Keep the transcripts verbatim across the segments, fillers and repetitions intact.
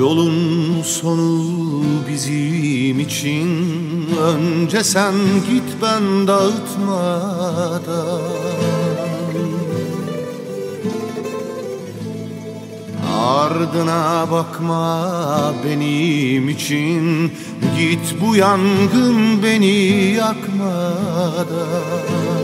Yolun sonu bizim için önce sen git ben dağıtmadan. Ardına bakma benim için, git bu yangın beni yakmadan.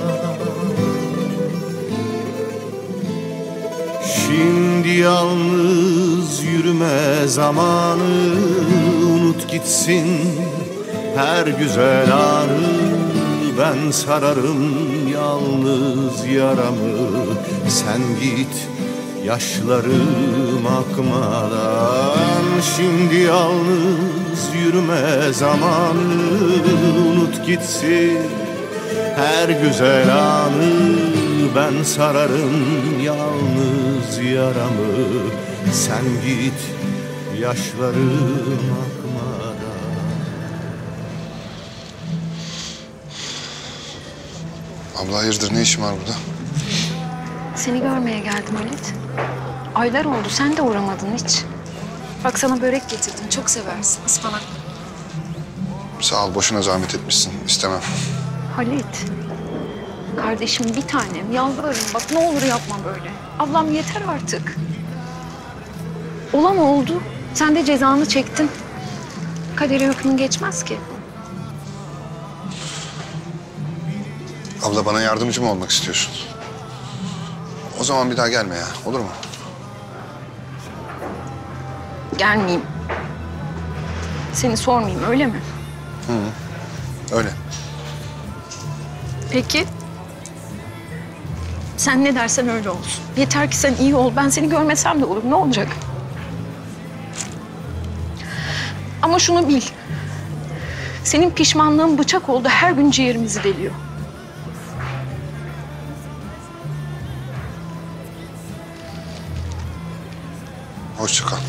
Şimdi yalnız yürüme zamanı, unut gitsin her güzel anı. Ben sararım yalnız yaramı, sen git yaşlarım akmadan. Şimdi yalnız yürüme zamanı, unut gitsin her güzel anı. Ben sararım yalnız yaramı, sen git yaşlarım akmadan. Abla hayırdır, ne işin var burada? Seni görmeye geldim Halit. Aylar oldu, sen de uğramadın hiç. Bak sana börek getirdim, çok seversin, ıspanak. Sağ ol, boşuna zahmet etmişsin. İstemem. Halit, kardeşim bir tanem, yalvarırım bak ne olur yapma böyle. Ablam yeter artık. Olan oldu, sen de cezanı çektin. Kadere hükmün geçmez ki. Abla bana yardımcı mı olmak istiyorsun? O zaman bir daha gelme ya, olur mu? Gelmeyeyim. Seni sormayayım, öyle mi? Hı, öyle. Peki. Sen ne dersen öyle olsun. Yeter ki sen iyi ol. Ben seni görmesem de olur. Ne olacak? Ama şunu bil. Senin pişmanlığın bıçak oldu. Her gün ciğerimizi deliyor. Hoşça kal.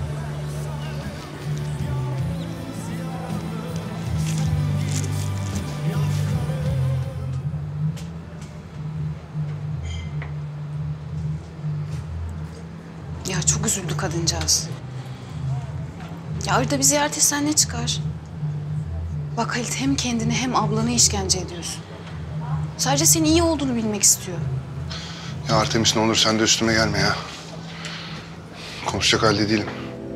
Ya çok üzüldü kadıncağız. Ya arada bir ziyaret etsen ne çıkar? Bak Halit, hem kendini hem ablanı işkence ediyorsun. Sadece senin iyi olduğunu bilmek istiyor. Ya Artemis, ne olur sen de üstüme gelme ya. Konuşacak halde değilim.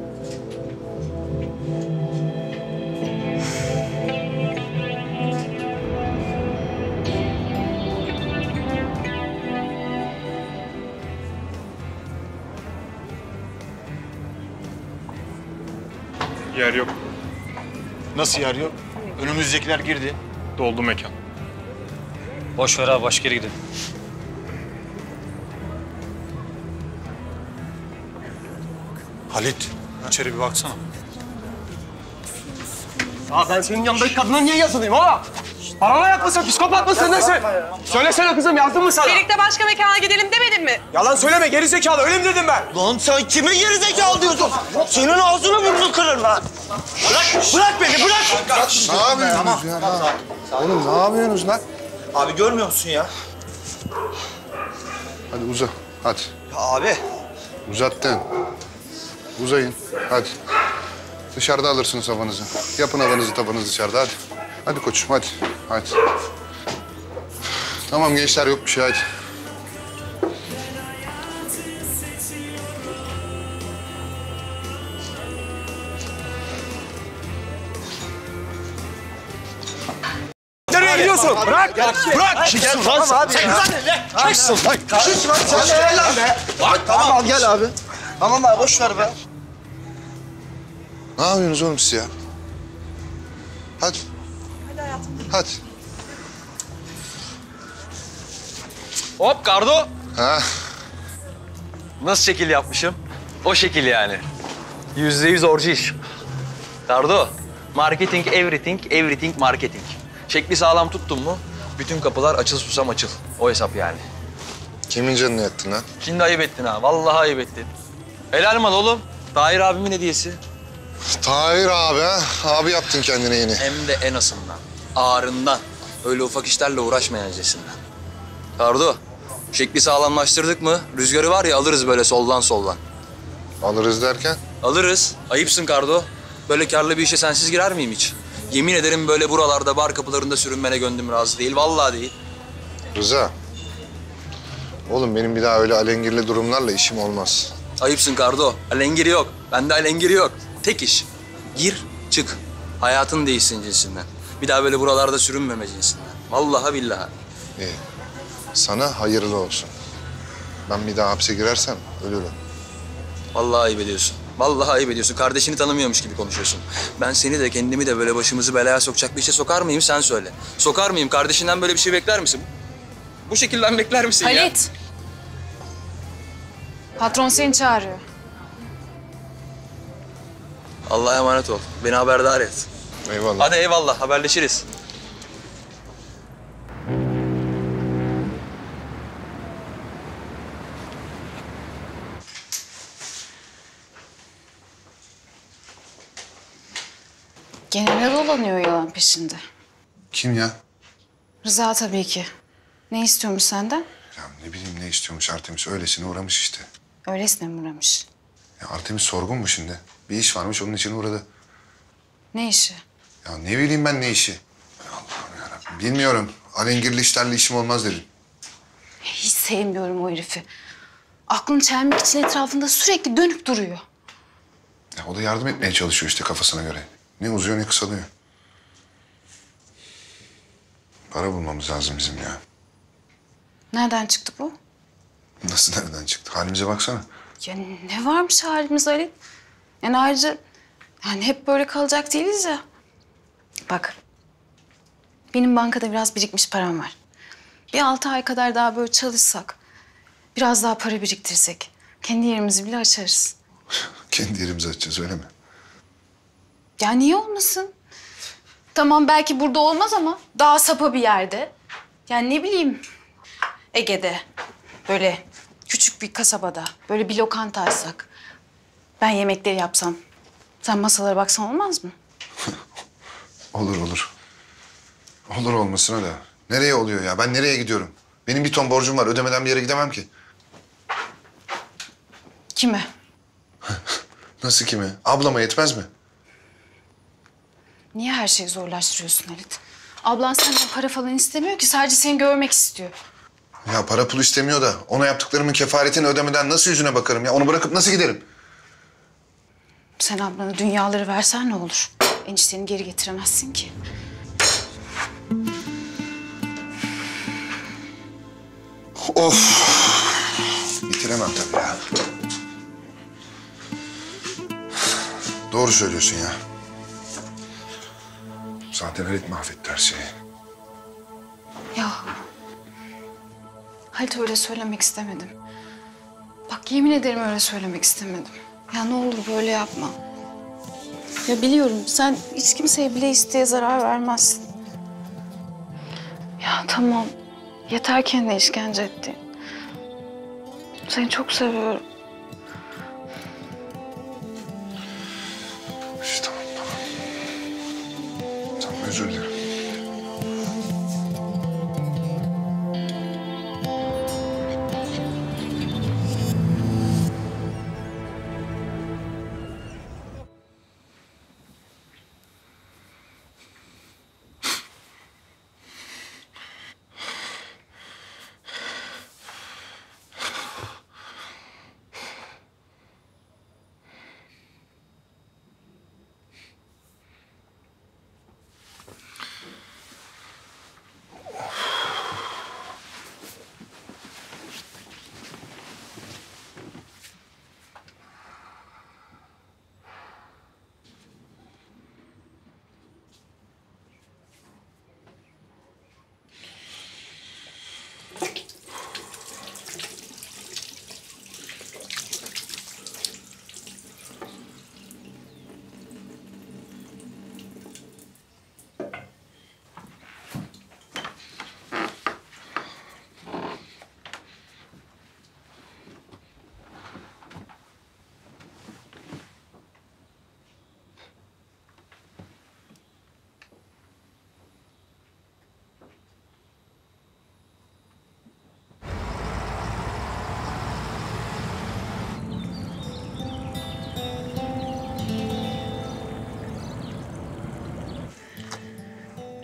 Yer yok. Nasıl yer yok? Önümüzdekiler girdi. Doldu mekan. Boş ver abi, başka yere gidelim. Halit, içeri bir baksana. Ya ben senin yanındaki kadına niye yazılayım oğlum? Paranoyak mısın, psikopat mısın, nesin? Söylesene kızım, yazdım mı sana? Birlikte başka mekana gidelim demedin mi? Yalan söyleme, gerizekalı, öyle mi dedim ben? Lan sen kimin gerizekalı diyorsun? Senin ağzını burnunu kırarım lan. Bırak, bırak beni, bırak. Ne yapıyorsunuz ya? Ne? Oğlum ne yapıyorsunuz lan? Abi görmüyor musun ya? Hadi uza, hadi. Ya abi. Uzattın. Uzayın, hadi. Dışarıda alırsınız havanızı. Yapın havanızı, tabanızı dışarıda, hadi. Hadi koçum, hadi. Hadi. Tamam gençler, yok bir şey, hadi. Nereye gidiyorsun? Bırak, bırak. Gel tamam abi. Sen kızan ne? Kaçsın lan. Kaçsın lan. Sen gel lan be. Tamam al gel abi. Tamam abi, boş ver be. Ne yapıyorsunuz oğlum siz ya? Hadi. Hadi hayatım. Hadi. Hop Gardo. Ha. Nasıl şekil yapmışım? O şekil yani. Yüzde yüz orji iş. Gardo. Marketing everything, everything marketing. Şekli sağlam tuttun mu bütün kapılar açıl susam açıl. O hesap yani. Kimin canını yaktın lan? Şimdi ayıp ettin ha. Vallahi ayıp ettin. Helal mal oğlum. Tahir abimin hediyesi. Tahir abi ha. Abi yaptın kendine yeni. Hem de en asından. Ağrından. Öyle ufak işlerle uğraşmayancasından. Gardo. Şekli sağlamlaştırdık mı rüzgarı var ya alırız böyle soldan soldan. Alırız derken? Alırız. Ayıpsın Kardo. Böyle karlı bir işe sensiz girer miyim hiç? Yemin ederim böyle buralarda bar kapılarında sürünmene gönlüm razı değil. Vallahi değil. Rıza. Oğlum benim bir daha öyle alengirli durumlarla işim olmaz. Ayıpsın Kardo. Alengiri yok. Bende alengiri yok. Tek iş. Gir, çık. Hayatın değişsin cinsinden. Bir daha böyle buralarda sürünmeme cinsinden. Vallahi billahi. İyi. Sana hayırlı olsun. Ben bir daha hapse girersem ölürüm. Vallahi ayıp ediyorsun. Vallahi ayıp ediyorsun. Kardeşini tanımıyormuş gibi konuşuyorsun. Ben seni de kendimi de böyle başımızı belaya sokacak bir işe sokar mıyım sen söyle. Sokar mıyım? Kardeşinden böyle bir şey bekler misin? Bu şekilden bekler misin ya? Halit. Patron seni çağırıyor. Allah'a emanet ol. Beni haberdar et. Eyvallah. Hadi eyvallah. Haberleşiriz. Gene ne dolanıyor yalan peşinde? Kim ya? Rıza tabii ki. Ne istiyormuş senden? Ya ne bileyim ne istiyormuş Artemis. Öylesine uğramış işte. Öylesine mi uğramış? Ya Artemis sorgun mu şimdi? Bir iş varmış onun için uğradı. Ne işi? Ya ne bileyim ben ne işi? Ay Allah'ım yarabbim. Bilmiyorum. Alengirli işlerle işim olmaz dedim. Hiç sevmiyorum o herifi. Aklını çelmek için etrafında sürekli dönüp duruyor. Ya o da yardım etmeye çalışıyor işte kafasına göre. Ne uzuyor ne kısalıyor. Para bulmamız lazım bizim ya. Nereden çıktı bu? Nasıl nereden çıktı? Halimize baksana. Ya ne varmış halimiz Ali? Yani ayrıca yani hep böyle kalacak değiliz ya. Bak, benim bankada biraz birikmiş param var. Bir altı ay kadar daha böyle çalışsak, biraz daha para biriktirsek, kendi yerimizi bile açarız. Kendi yerimizi açacağız öyle mi? Ya niye olmasın? Tamam belki burada olmaz ama daha sapa bir yerde. Yani ne bileyim Ege'de, böyle küçük bir kasabada, böyle bir lokanta açsak. Ben yemekleri yapsam, sen masalara baksan olmaz mı? Olur olur. Olur olmasına da. Nereye oluyor ya? Ben nereye gidiyorum? Benim bir ton borcum var. Ödemeden bir yere gidemem ki. Kime? Nasıl kimi? Ablama yetmez mi? Niye her şeyi zorlaştırıyorsun Halit? Ablan senden para falan istemiyor ki, sadece seni görmek istiyor. Ya para pul istemiyor da ona yaptıklarımın kefaretini ödemeden nasıl yüzüne bakarım ya? Onu bırakıp nasıl giderim? Sen ablana dünyaları versen ne olur? Enişteni geri getiremezsin ki. Of! Bitiremem tabii ya. Doğru söylüyorsun ya. Zaten Halit mahvetti her şeyi. Ya Halit öyle söylemek istemedim. Bak yemin ederim öyle söylemek istemedim. Ya ne olur böyle yapma. Ya biliyorum sen hiç kimseye bile isteye zarar vermezsin. Ya tamam. Yeter kendine işkence ettiğin. Seni çok seviyorum. İşte tamam tamam. Tamam özür dilerim.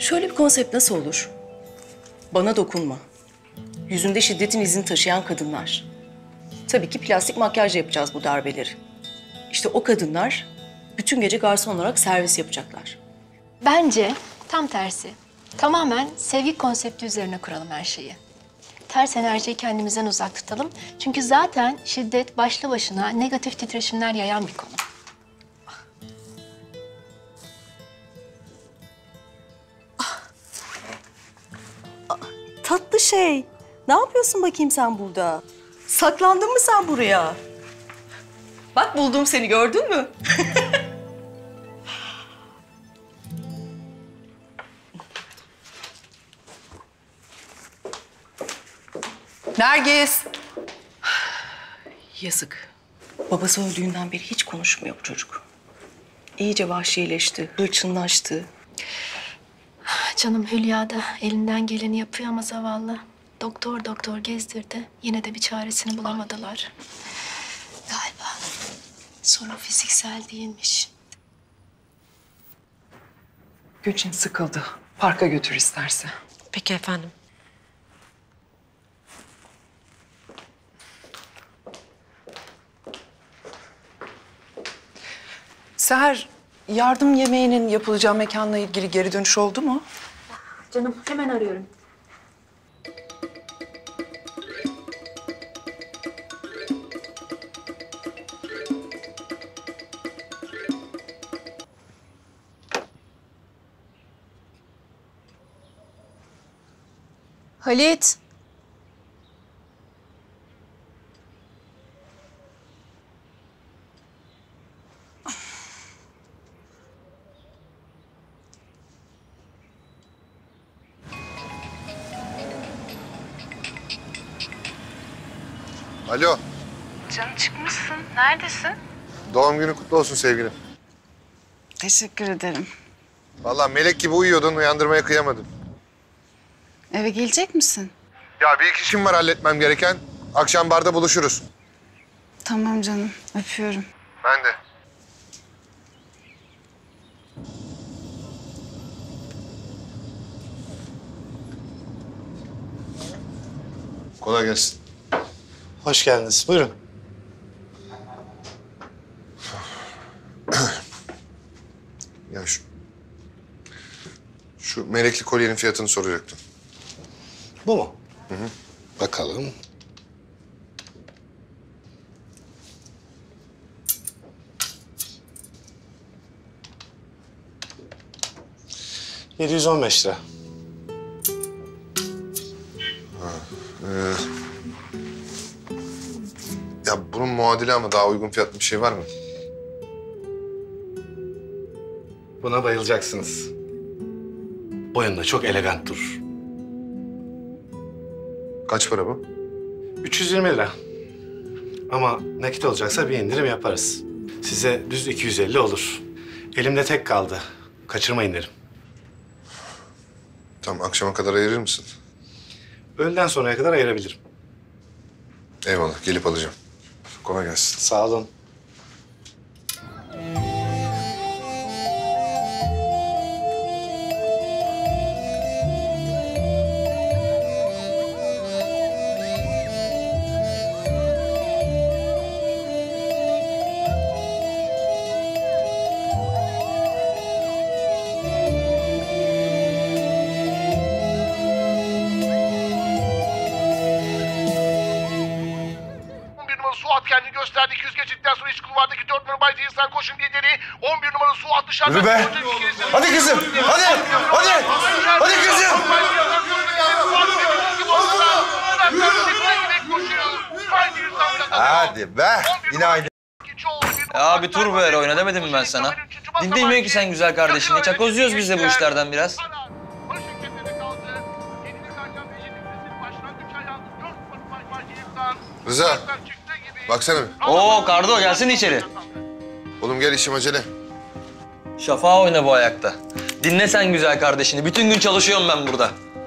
Şöyle bir konsept nasıl olur? Bana dokunma. Yüzünde şiddetin izini taşıyan kadınlar. Tabii ki plastik makyaj yapacağız bu darbeleri. İşte o kadınlar bütün gece garson olarak servis yapacaklar. Bence tam tersi. Tamamen sevgi konsepti üzerine kuralım her şeyi. Ters enerjiyi kendimizden uzak tutalım. Çünkü zaten şiddet başlı başına negatif titreşimler yayan bir konu. Tatlı şey. Ne yapıyorsun bakayım sen burada? Saklandın mı sen buraya? Bak buldum seni, gördün mü? Nergis. Yazık. Babası öldüğünden beri hiç konuşmuyor bu çocuk. İyice vahşileşti, hırçınlaştı. Canım Hülya da elinden geleni yapıyor ama zavallı. Doktor doktor gezdirdi. Yine de bir çaresini bulamadılar. Galiba sorun fiziksel değilmiş. Gülçin sıkıldı. Parka götür isterse. Peki efendim. Seher, yardım yemeğinin yapılacağı mekanla ilgili geri dönüş oldu mu? Canım hemen arıyorum. Halit. Alo. Canım çıkmışsın. Neredesin? Doğum günü kutlu olsun sevgilim. Teşekkür ederim. Vallahi melek gibi uyuyordun, uyandırmaya kıyamadım. Eve gelecek misin? Ya bir iki işim var halletmem gereken. Akşam barda buluşuruz. Tamam canım. Öpüyorum. Ben de. Kolay gelsin. Hoş geldiniz. Buyurun. Ya şu... Şu melekli kolyenin fiyatını soracaktım. Bu mu? Hı hı. Bakalım. yedi yüz on beş lira. Ha, e... Ya bunun muadili ama daha uygun fiyatlı bir şey var mı? Buna bayılacaksınız. Boyunda çok elegant durur. Kaç para bu? üç yüz yirmi lira. Ama nakit olacaksa bir indirim yaparız. Size düz iki yüz elli olur. Elimde tek kaldı. Kaçırmayın derim. Tamam, akşama kadar ayırır mısın? Öğleden sonraya kadar ayırabilirim. Eyvallah, gelip alacağım. Kolay gelsin. Sağ olun. Suat kendini gösterdi. iki yüz geçitten sonra iç kulvardaki dört numaralı insan koşun diye dedi. on bir numaralı Suat dışarıdan... Yürü be! Hadi kızım! Hadi! Hadi! Hadi kızım! Hadi be! Yine aynı. Ya bir tur ver oyna demedim mi ben sana? Dinlemiyor ki sen güzel kardeşini. Çakozluyoruz biz de bu işlerden biraz. Rıza, baksana bir. Oo Kardo gelsene içeri. Oğlum gel, işim acele. Şafağı oyna bu ayakta. Dinle sen güzel kardeşini. Bütün gün çalışıyorum ben burada.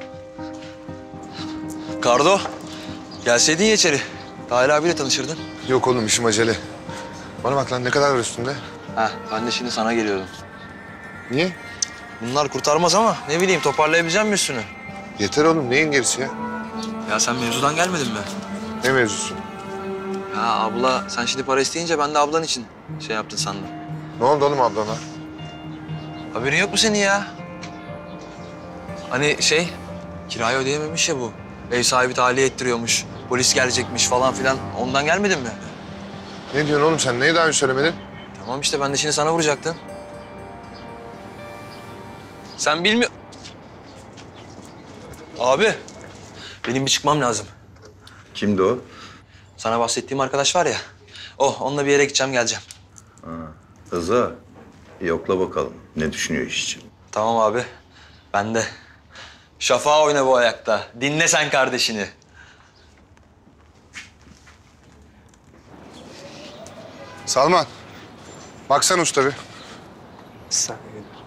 Kardo, gelseydin ya içeri. Tahir abiyle tanışırdın. Yok oğlum, işim acele. Bana bak lan, ne kadar var üstünde? Heh, ben de şimdi sana geliyordum. Niye? Bunlar kurtarmaz ama ne bileyim toparlayabileceğim mi üstünü? Yeter oğlum, neyin gerisi ya? Ya sen mevzudan gelmedin mi? Ne mevzusu? Ya abla sen şimdi para isteyince ben de ablan için şey yaptın sandım. Ne oldu oğlum ablana? Haberin yok mu senin ya? Hani şey, kirayı ödeyememiş ya bu. Ev sahibi tahliye ettiriyormuş, polis gelecekmiş falan filan. Ondan gelmedin mi? Ne diyorsun oğlum sen? Neyi daha önce söylemedin? Tamam işte ben de şimdi sana vuracaktım. Sen bilmiyor... Abi, benim bir çıkmam lazım. Kimdi o? Sana bahsettiğim arkadaş var ya. Oh, onunla bir yere gideceğim, geleceğim. Ha, Rıza. Yokla bakalım. Ne düşünüyor iş için? Tamam abi, ben de. Şafağı oyna bu ayakta. Dinle sen kardeşini. Salman. Baksana usta bir. Sen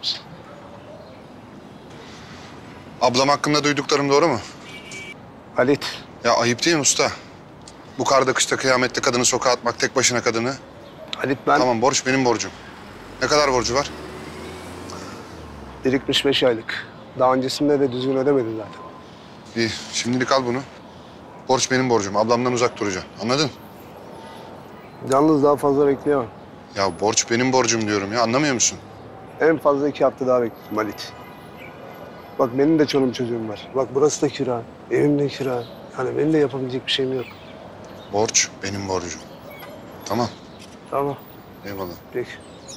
Ablam hakkında duyduklarım doğru mu? Halit. Ya ayıp değil mi usta? Bu karda kışta kıyamette kadını sokağa atmak, tek başına kadını. Halit ben... Tamam borç benim borcum. Ne kadar borcu var? Birikmiş beş aylık. Daha öncesinde de düzgün ödemedi zaten. İyi, şimdilik al bunu. Borç benim borcum. Ablamdan uzak duracaksın. Anladın? Yalnız daha fazla bekleyemem. Ya borç benim borcum diyorum ya. Anlamıyor musun? En fazla iki hafta daha bekledim Halit. Bak benim de çoluğum çocuğum var. Bak burası da kira, evim de kira. Yani benim de yapabilecek bir şeyim yok. Borç benim borcum. Tamam. Tamam. Eyvallah. Peki.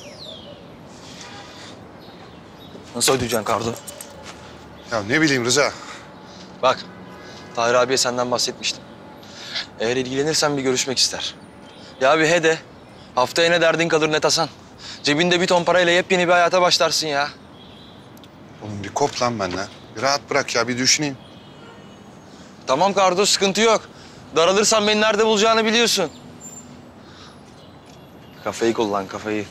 Nasıl ödeyeceksin Kardo? Ya ne bileyim Rıza. Bak, Tahir abiye senden bahsetmiştim. Eğer ilgilenirsen bir görüşmek ister. Ya bir he de, haftaya ne derdin kalır ne tasan. Cebinde bir ton parayla yepyeni bir hayata başlarsın ya. Oğlum bir kop lan benden. Bir rahat bırak ya, bir düşüneyim. Tamam Kardo, sıkıntı yok. Daralırsan beni nerede bulacağını biliyorsun. Kafayı kullan, kafayı.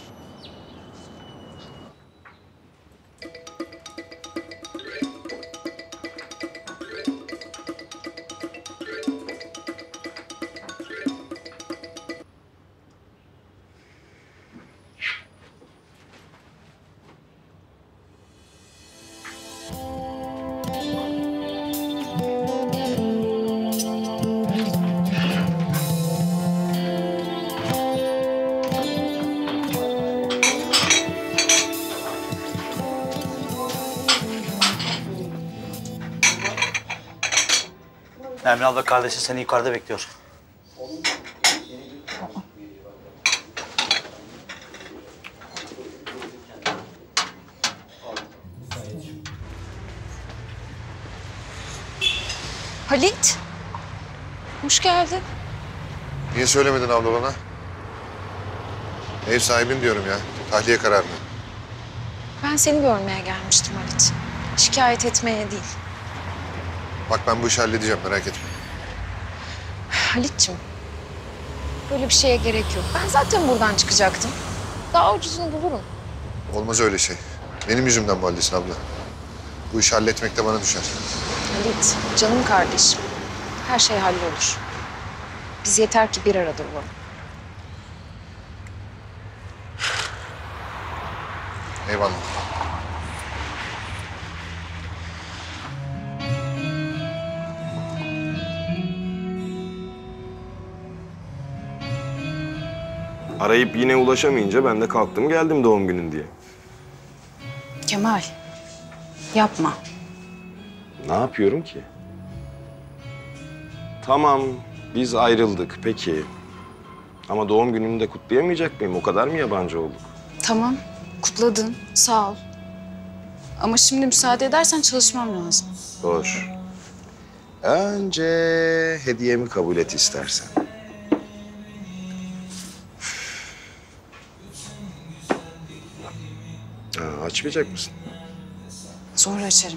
Nermin abla kardeşi seni yukarıda bekliyor. Halit. Hoş geldin. Niye söylemedin abla bana? Ev sahibin diyorum ya. Tahliye kararını. Ben seni görmeye gelmiştim Halit. Şikayet etmeye değil. Bak ben bu işi halledeceğim, merak etme. Halit'ciğim, böyle bir şeye gerek yok. Ben zaten buradan çıkacaktım. Daha ucuzunu bulurum. Olmaz öyle şey. Benim yüzümden bu haldesin abla. Bu işi halletmek de bana düşer. Halit, canım kardeşim. Her şey hallolur. Biz yeter ki bir arada olalım. Eyvallah. Arayıp yine ulaşamayınca ben de kalktım geldim doğum günün diye. Kemal, yapma. Ne yapıyorum ki? Tamam, biz ayrıldık peki. Ama doğum günümü de kutlayamayacak mıyım? O kadar mı yabancı olduk? Tamam, kutladın. Sağ ol. Ama şimdi müsaade edersen çalışmam lazım. Hoş. Önce hediyemi kabul et istersen. Ha, açmayacak mısın? Sonra açarım.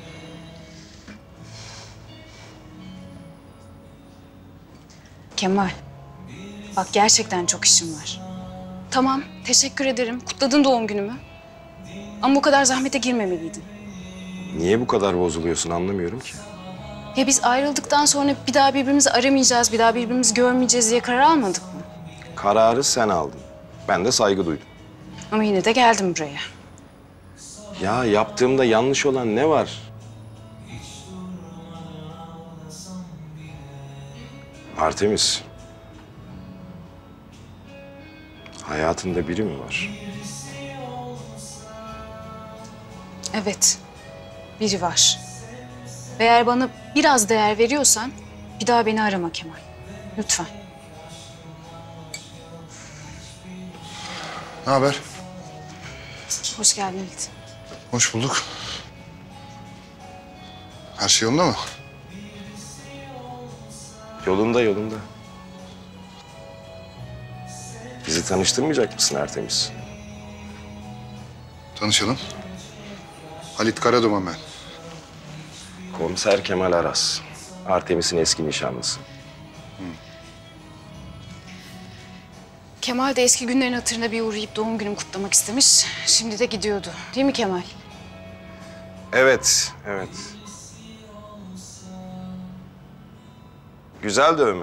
Kemal, bak gerçekten çok işim var. Tamam, teşekkür ederim. Kutladın doğum günümü. Ama bu kadar zahmete girmemeliydin. Niye bu kadar bozuluyorsun anlamıyorum ki. Ya biz ayrıldıktan sonra bir daha birbirimizi aramayacağız, bir daha birbirimizi görmeyeceğiz diye karar almadık mı? Kararı sen aldın. Ben de saygı duydum. Ama yine de geldim buraya. Ya yaptığımda yanlış olan ne var? Artemis. Hayatında biri mi var? Evet, biri var. Ve eğer bana biraz değer veriyorsan bir daha beni arama Kemal. Lütfen. Ne haber? Hoş geldin Halit. Hoş bulduk. Her şey yolunda mı? Yolunda yolunda. Bizi tanıştırmayacak mısın Artemis? Tanışalım. Halit Karaduman ben. Komiser Kemal Aras. Artemis'in eski nişanlısı. Kemal de eski günlerin hatırına bir uğrayıp doğum günümü kutlamak istemiş. Şimdi de gidiyordu. Değil mi Kemal? Evet, evet. Güzel dövme.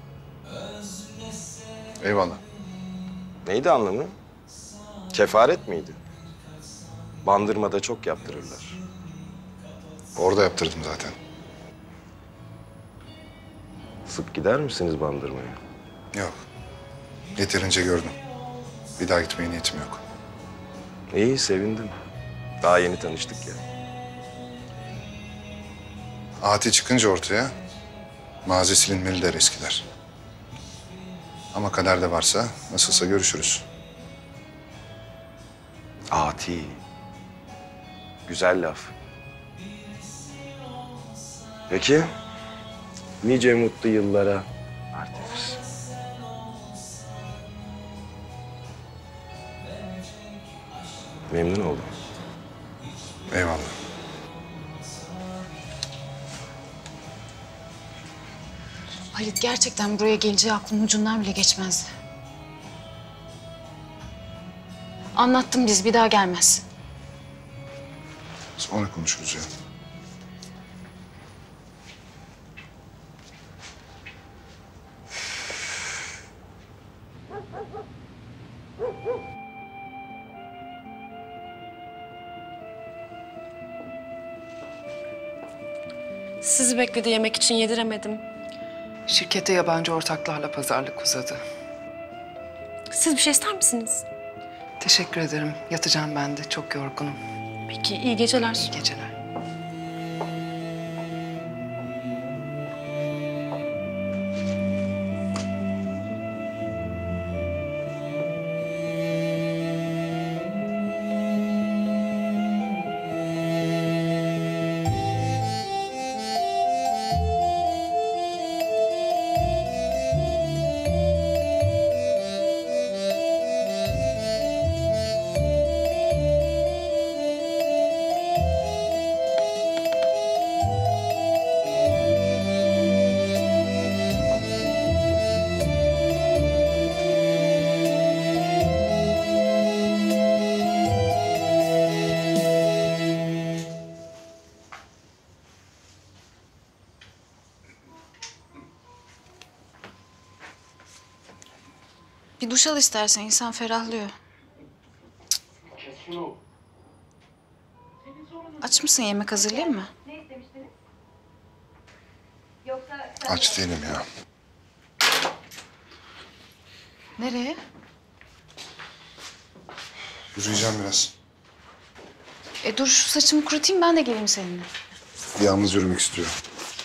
Eyvallah. Neydi anlamı? Kefaret miydi? Bandırmada çok yaptırırlar. Orada yaptırdım zaten. Sık gider misiniz bandırmaya? Yok. Yeterince gördüm. Bir daha gitmeye niyetim yok. İyi, sevindim. Daha yeni tanıştık ya. Ati çıkınca ortaya mazi silinmeli der eskiler. Ama kaderde varsa nasılsa görüşürüz. Ati. Güzel laf. Peki, nice mutlu yıllara Artemis. Memnun oldum. Eyvallah. Halit gerçekten buraya geleceği aklımın ucundan bile geçmezdi. Anlattım biz, bir daha gelmez. Sonra konuşuruz ya. Sizi bekledi, yemek için yediremedim. Şirkete yabancı ortaklarla pazarlık uzadı. Siz bir şey ister misiniz? Teşekkür ederim. Yatacağım ben de. Çok yorgunum. Peki, iyi geceler. İyi geceler. Bir duş al istersen, insan ferahlıyor. Aç mısın, yemek hazırlayayım mı? Aç değilim ya. Nereye? Yürüyeceğim biraz. E dur şu saçımı kurutayım, ben de geleyim seninle. Yalnız yürümek istiyorum.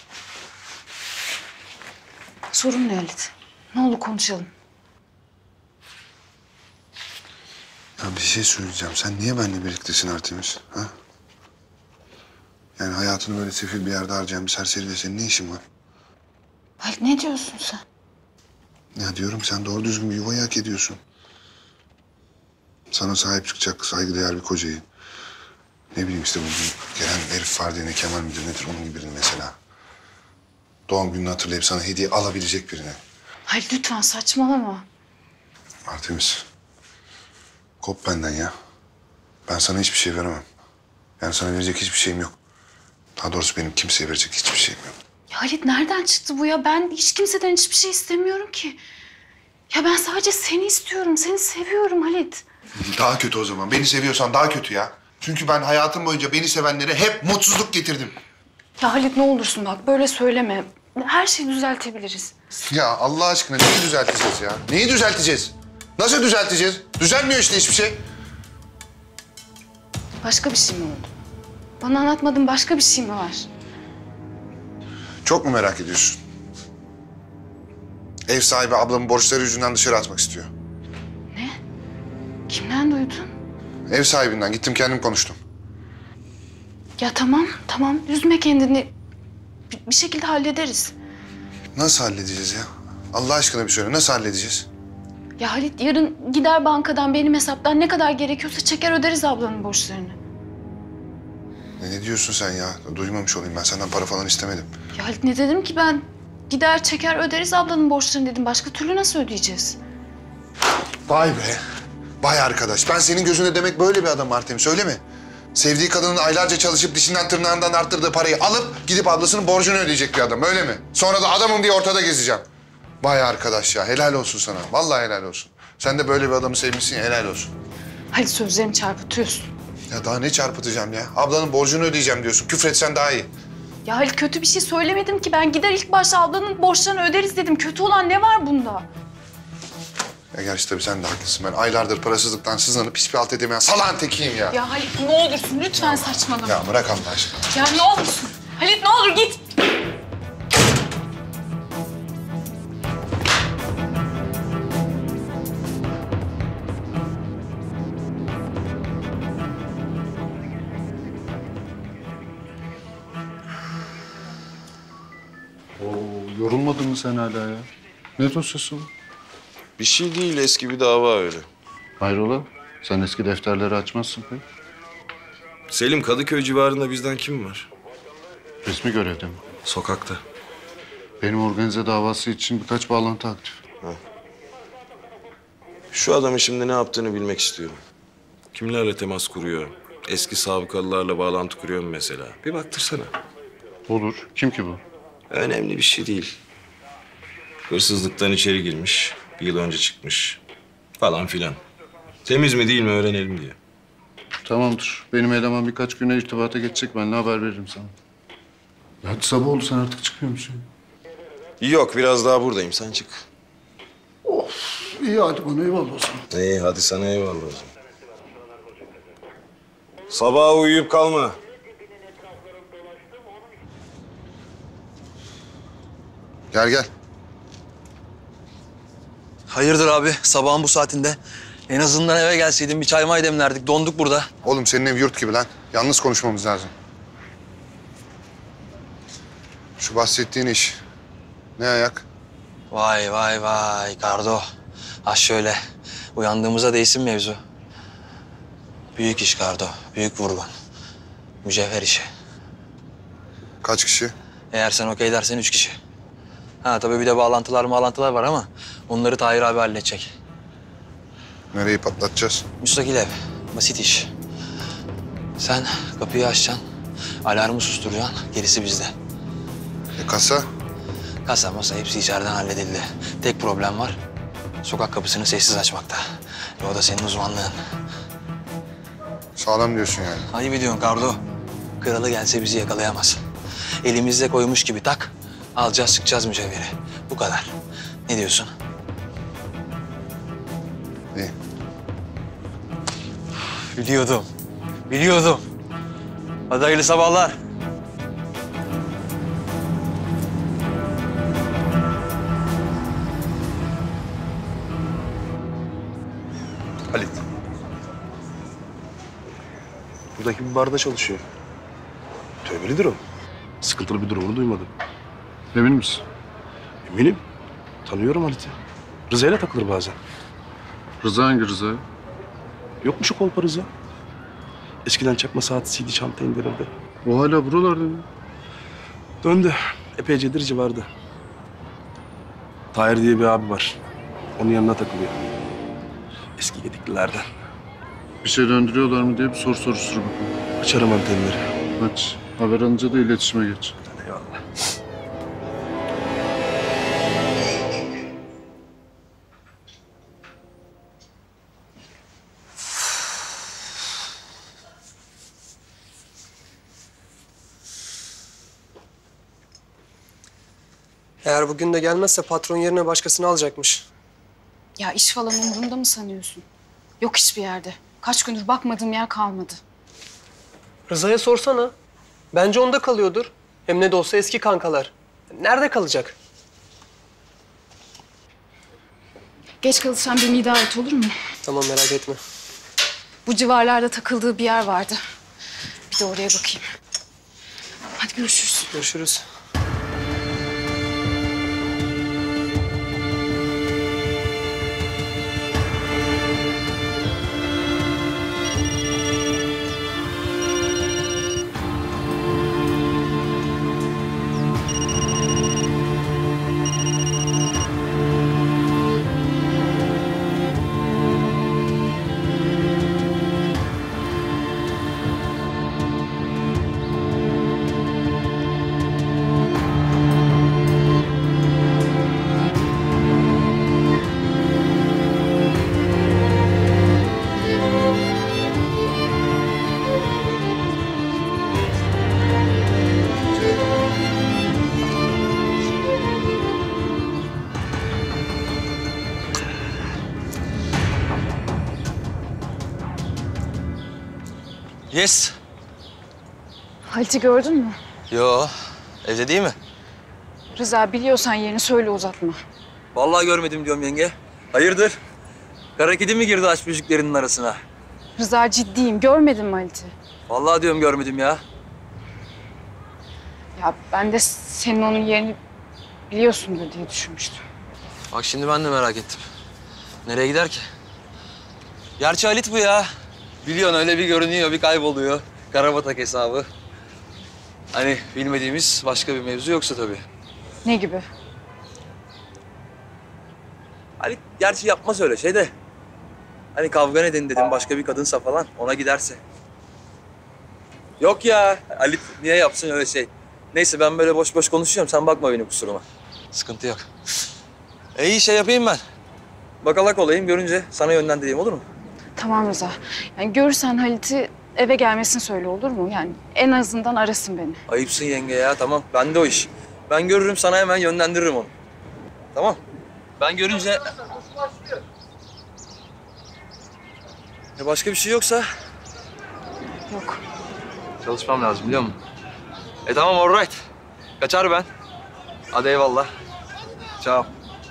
Sorun ne Halit? Ne olur konuşalım. Ya bir şey söyleyeceğim. Sen niye benimle birliktesin Artemis? Ha? Yani hayatını böyle sefil bir yerde harcayan bir serseriyle senin ne işin var? Halit ne diyorsun sen? Ya diyorum sen doğru düzgün bir yuvayı hak ediyorsun. Sana sahip çıkacak saygıdeğer bir kocayı. Ne bileyim işte bugün gelen herif var diye ne Kemal midir nedir onun gibi birini mesela. Doğum gününü hatırlayıp sana hediye alabilecek birini. Halit lütfen saçmalama. Artemis. Kop benden ya. Ben sana hiçbir şey veremem. Yani sana verecek hiçbir şeyim yok. Daha doğrusu benim kimseye verecek hiçbir şeyim yok. Ya Halit nereden çıktı bu ya? Ben hiç kimseden hiçbir şey istemiyorum ki. Ya ben sadece seni istiyorum. Seni seviyorum Halit. Daha kötü o zaman. Beni seviyorsan daha kötü ya. Çünkü ben hayatım boyunca beni sevenlere hep mutsuzluk getirdim. Ya Halit ne olursun bak böyle söyleme. Her şeyi düzeltebiliriz. Ya Allah aşkına neyi düzelteceğiz ya? Neyi düzelteceğiz? Nasıl düzelteceğiz? Düzelmiyor işte hiçbir şey. Başka bir şey mi oldu? Bana anlatmadığın başka bir şey mi var? Çok mu merak ediyorsun? Ev sahibi ablamı borçları yüzünden dışarı atmak istiyor. Kimden duydun? Ev sahibinden gittim kendim konuştum. Ya tamam, tamam. Üzme kendini. Bir, bir şekilde hallederiz. Nasıl halledeceğiz ya? Allah aşkına bir söyle nasıl halledeceğiz? Ya Halit yarın gider bankadan benim hesaptan ne kadar gerekiyorsa çeker öderiz ablanın borçlarını. Ne, ne diyorsun sen ya? Duymamış olayım ben senden para falan istemedim. Ya Halit ne dedim ki ben? Gider çeker öderiz ablanın borçlarını dedim. Başka türlü nasıl ödeyeceğiz? Vay be. Vay arkadaş. Ben senin gözünde demek böyle bir adam Artemis öyle mi? Sevdiği kadının aylarca çalışıp dişinden tırnağından arttırdığı parayı alıp gidip ablasının borcunu ödeyecek bir adam öyle mi? Sonra da adamım diye ortada gezeceğim. Vay arkadaş ya helal olsun sana. Vallahi helal olsun. Sen de böyle bir adamı sevmişsin ya helal olsun. Halit sözlerimi çarpıtıyorsun. Ya daha ne çarpıtacağım ya? Ablanın borcunu ödeyeceğim diyorsun. Küfretsen daha iyi. Ya Halit kötü bir şey söylemedim ki. Ben gider ilk başta ablanın borçlarını öderiz dedim. Kötü olan ne var bunda? Ya gerçi tabii sen de haklısın. Ben aylardır parasızlıktan sızlanıp hiçbir alt edemeyen salağın tekiyim ya. Ya Halit ne olursun lütfen saçmalama. Ya bırak Allah aşkına. Ya ne olursun. Halit ne olur git. Oo, yorulmadın mı sen hala ya? Ne dosyası bu? Bir şey değil, eski bir dava öyle. Hayrola? Sen eski defterleri açmazsın pek. Selim, Kadıköy civarında bizden kim var? Resmi görevde mi? Sokakta. Benim organize davası için birkaç bağlantı aktif. Ha. Şu adamın şimdi ne yaptığını bilmek istiyorum. Kimlerle temas kuruyor? Eski sabıkalılarla bağlantı kuruyor mu mesela? Bir baktırsana. Olur. Kim ki bu? Önemli bir şey değil. Hırsızlıktan içeri girmiş, bir yıl önce çıkmış falan filan. Temiz mi değil mi öğrenelim diye. Tamamdır. Benim eleman birkaç güne irtibata geçecek. Ben de haber veririm sana. Ya hadi sabah oldu. Sen artık çıkıyor musun? Yok, biraz daha buradayım. Sen çık. Of. İyi hadi bana eyvallah o zaman. İyi, hadi sana eyvallah o zaman. Sabaha uyuyup kalma. Gel gel. Hayırdır abi sabahın bu saatinde? En azından eve gelseydin bir çay may demlerdik. Donduk burada. Oğlum senin ev yurt gibi lan. Yalnız konuşmamız lazım. Şu bahsettiğin iş. Ne ayak? Vay vay vay Kardo. Ha şöyle. Uyandığımıza değsin mevzu. Büyük iş Kardo. Büyük vurgun. Mücevher işi. Kaç kişi? Eğer sen okey dersen üç kişi. Ha tabii bir de bağlantılar bağlantılar var ama onları Tahir abi halledecek. Nereyi patlatacağız? Müstakil ev. Basit iş. Sen kapıyı açacaksın. Alarmı susturacaksın. Gerisi bizde. E kasa? Kasa masa hepsi içeriden halledildi. Tek problem var. Sokak kapısını sessiz açmakta. E o da senin uzmanlığın. Sağlam diyorsun yani. Ayıp ediyorsun Kardo. Kralı gelse bizi yakalayamaz. Elimizde koymuş gibi tak. Alacağız sıkacağız mücevheri. Bu kadar. Ne diyorsun? İyi. Biliyordum. Biliyordum. Hadi hayırlı sabahlar. Halit. Buradaki bir barda çalışıyor. Tövbelidir o. Sıkıntılı bir durumunu duymadım. Emin misin? Eminim. Tanıyorum Halit'i. Rıza'yla takılır bazen. Rıza hangi Rıza? Yok mu şu kolpa Rıza? Eskiden çakma saat C D çanta indirirdi. O hala buralarda mı? Döndü. Epeycedir civarda. Tahir diye bir abi var. Onun yanına takılıyor. Eski gediklilerden. Bir şey döndürüyorlar mı diye bir soru soruştur bakalım. Açarım antenleri. Aç. Haber alınca da iletişime geç. Eyvallah. Eğer bugün de gelmezse patron yerine başkasını alacakmış. Ya iş falan umurunda mı sanıyorsun? Yok hiçbir yerde. Kaç gündür bakmadığım yer kalmadı. Rıza'ya sorsana. Bence onda kalıyordur. Hem ne de olsa eski kankalar. Nerede kalacak? Geç kalırsam beni idare et, olur mu? Tamam, merak etme. Bu civarlarda takıldığı bir yer vardı. Bir de oraya bakayım. Hadi görüşürüz. Görüşürüz. Yes. Halit'i gördün mü? Yo, evde değil mi? Rıza, biliyorsan yerini söyle, uzatma. Vallahi görmedim diyorum yenge. Hayırdır? Kara kedi mi girdi aşk müziklerinin arasına? Rıza, ciddiyim. Görmedin mi Halit'i? Vallahi diyorum görmedim ya. Ya ben de senin onun yerini biliyorsundur diye düşünmüştüm. Bak şimdi ben de merak ettim. Nereye gider ki? Gerçi Halit bu ya. Biliyorsun öyle bir görünüyor, bir kayboluyor. Karabatak hesabı. Hani bilmediğimiz başka bir mevzu yoksa tabii. Ne gibi? Halit gerçi yapmaz öyle şey de. Hani kavga nedeni dedim başka bir kadınsa falan ona giderse. Yok ya Halit niye yapsın öyle şey. Neyse ben böyle boş boş konuşuyorum sen bakma benim kusuruma. Sıkıntı yok. E iyi şey yapayım ben. Bakalak olayım görünce sana yönlendireyim olur mu? Tamam Rıza. Yani görürsen Halit'i eve gelmesini söyle, olur mu? Yani en azından arasın beni. Ayıpsın yenge ya tamam bende o iş. Ben görürüm sana hemen yönlendiririm onu. Tamam. Ben görünce... E başka bir şey yoksa? Yok. Çalışmam lazım biliyor musun? E tamam all right. Kaçar ben. Hadi eyvallah. Ciao.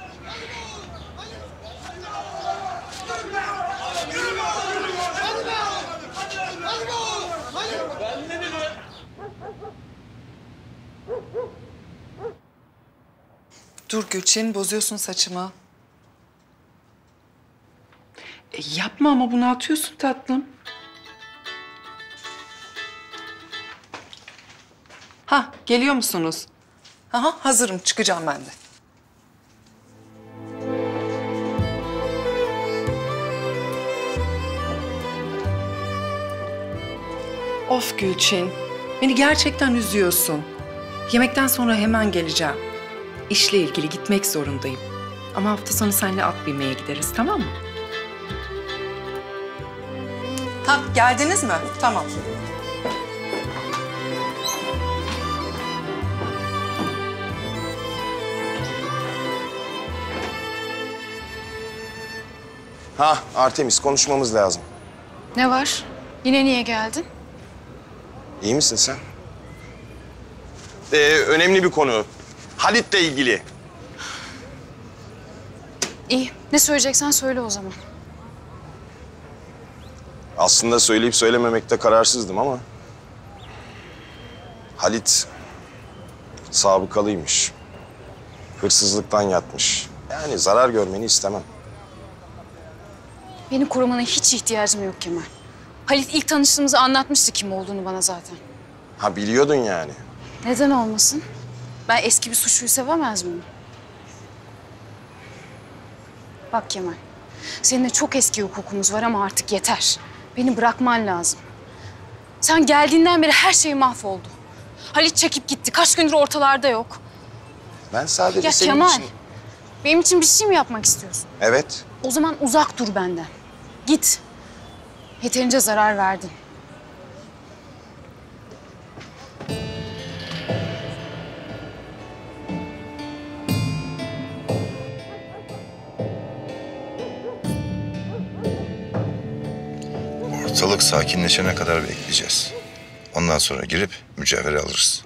Dur Gülçin, bozuyorsun saçımı. E, yapma ama bunu atıyorsun tatlım. Ha, geliyor musunuz? Aha, hazırım. Çıkacağım ben de. Of Gülçin, beni gerçekten üzüyorsun. Yemekten sonra hemen geleceğim. İşle ilgili gitmek zorundayım. Ama hafta sonu seninle at binmeye gideriz, tamam mı? Ha, geldiniz mi? Tamam. Ha Artemis, konuşmamız lazım. Ne var? Yine niye geldin? İyi misin sen? Ee, önemli bir konu. Halit'le ilgili. İyi. Ne söyleyeceksen söyle o zaman. Aslında söyleyip söylememekte kararsızdım ama... Halit sabıkalıymış. Hırsızlıktan yatmış. Yani zarar görmeni istemem. Beni korumana hiç ihtiyacım yok Kemal. Halit ilk tanıştığımızda anlatmıştı kim olduğunu bana zaten. Ha biliyordun yani. Neden olmasın? Ben eski bir suçluyu sevemez miyim? Bak Kemal, seninle çok eski hukukumuz var ama artık yeter. Beni bırakman lazım. Sen geldiğinden beri her şey mahvoldu. Halit çekip gitti. Kaç gündür ortalarda yok. Ben sadece Ya senin Kemal, için... benim için bir şey mi yapmak istiyorsun? Evet. O zaman uzak dur benden. Git. Yeterince zarar verdin. Ortalık sakinleşene kadar bekleyeceğiz. Ondan sonra girip mücevheri alırız.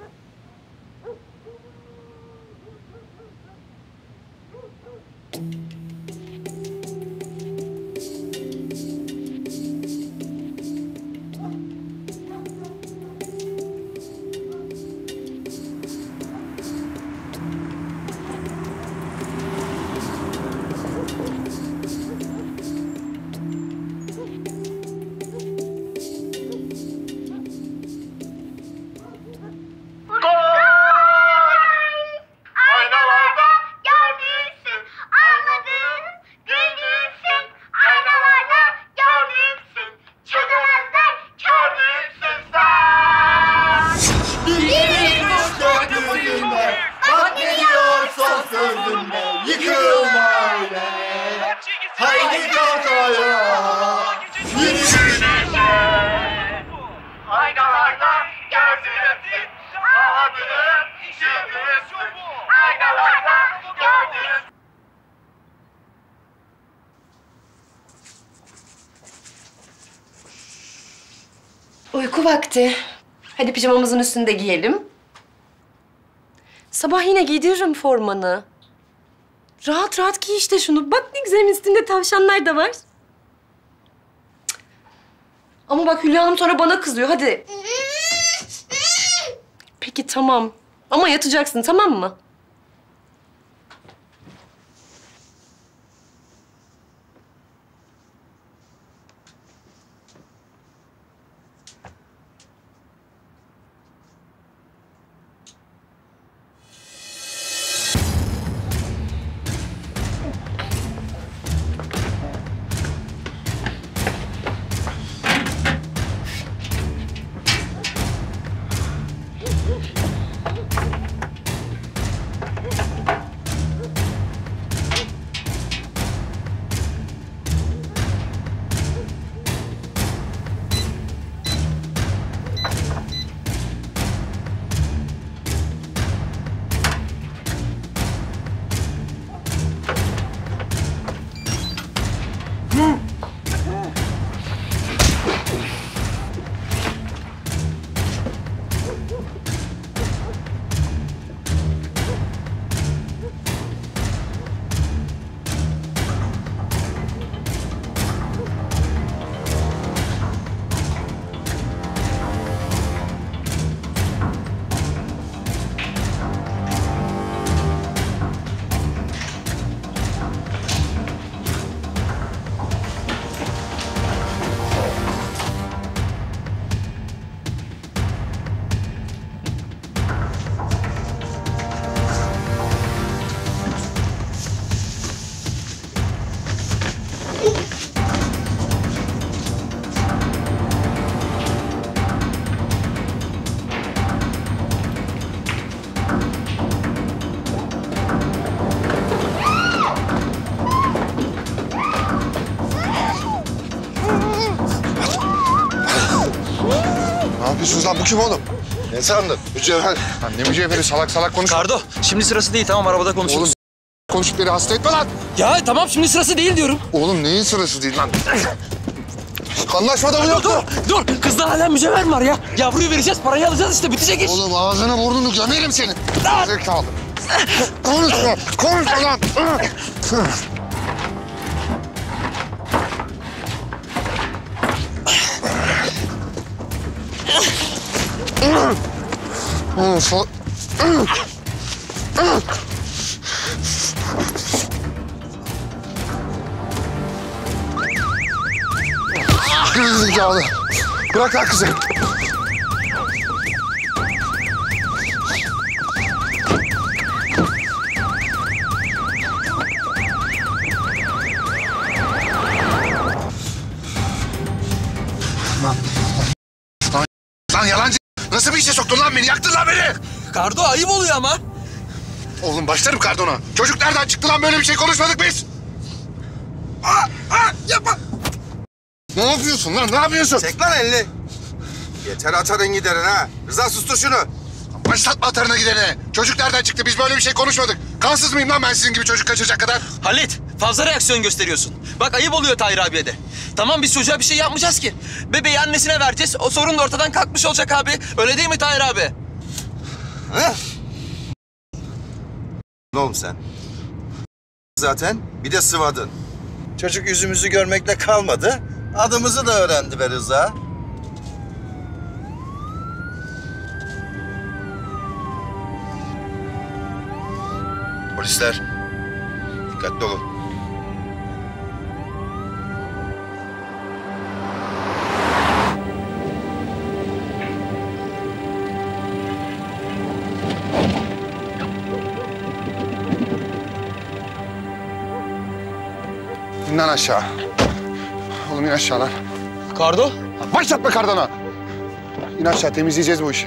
Uyku vakti. Hadi pijamamızın üstünü de giyelim. Sabah yine giydiririm formanı. Rahat rahat giy işte şunu. Bak ne güzel, üstünde tavşanlar da var. Cık. Ama bak Hülya Hanım sonra bana kızıyor. Hadi. Peki tamam. Ama yatacaksın, tamam mı? Ne yapıyorsunuz lan? Bu kim oğlum? Ne sandın? Mücevher. Lan ne mücevheri? Salak salak konuşma. Kardo, şimdi sırası değil. Tamam, arabada konuşuruz. Oğlum konuşup beni hasta etme lan. Ya tamam, şimdi sırası değil diyorum. Oğlum neyin sırası değil lan? Anlaşmada mı yok? Dur, dur, dur. Kızda hala mücevher var ya. Yavruyu vereceğiz, parayı alacağız işte. Bitecek iş. Oğlum ağzını burnunu gömerim senin. Zekalı. Konuşma, konuşma lan. Oğlum sal... Gerizekalı. Bırak lan kızı. Lan, lan, lan yalancı. Nasıl bir işe soktun lan beni? Yaktın lan beni. Kardo, ayıp oluyor ama. Oğlum başlarım Kardo'na. Çocuk nereden çıktı lan? Böyle bir şey konuşmadık biz. Aa, aa, yapma. Ne yapıyorsun lan? Ne yapıyorsun? Çek lan elini. Yeter atarın giderin ha. Rıza sustur şunu. Başlatma atarına gidene. Çocuk nereden çıktı? Biz böyle bir şey konuşmadık. Kansız mıyım lan ben sizin gibi çocuk kaçıracak kadar? Halit, Fazla reaksiyon gösteriyorsun. Bak ayıp oluyor Tahir abiye de. Tamam biz çocuğa bir şey yapmayacağız ki. Bebeği annesine vereceğiz. O sorun da ortadan kalkmış olacak abi. Öyle değil mi Tahir abi? Heh. Ne oğlum sen? Zaten bir de sıvadın. Çocuk yüzümüzü görmekle kalmadı. Adımızı da öğrendi be Rıza. Polisler, dikkatli olun. İn lan aşağı. Oğlum in aşağı lan. Kardo? Başlatma kardona. İn aşağı, temizleyeceğiz bu işi.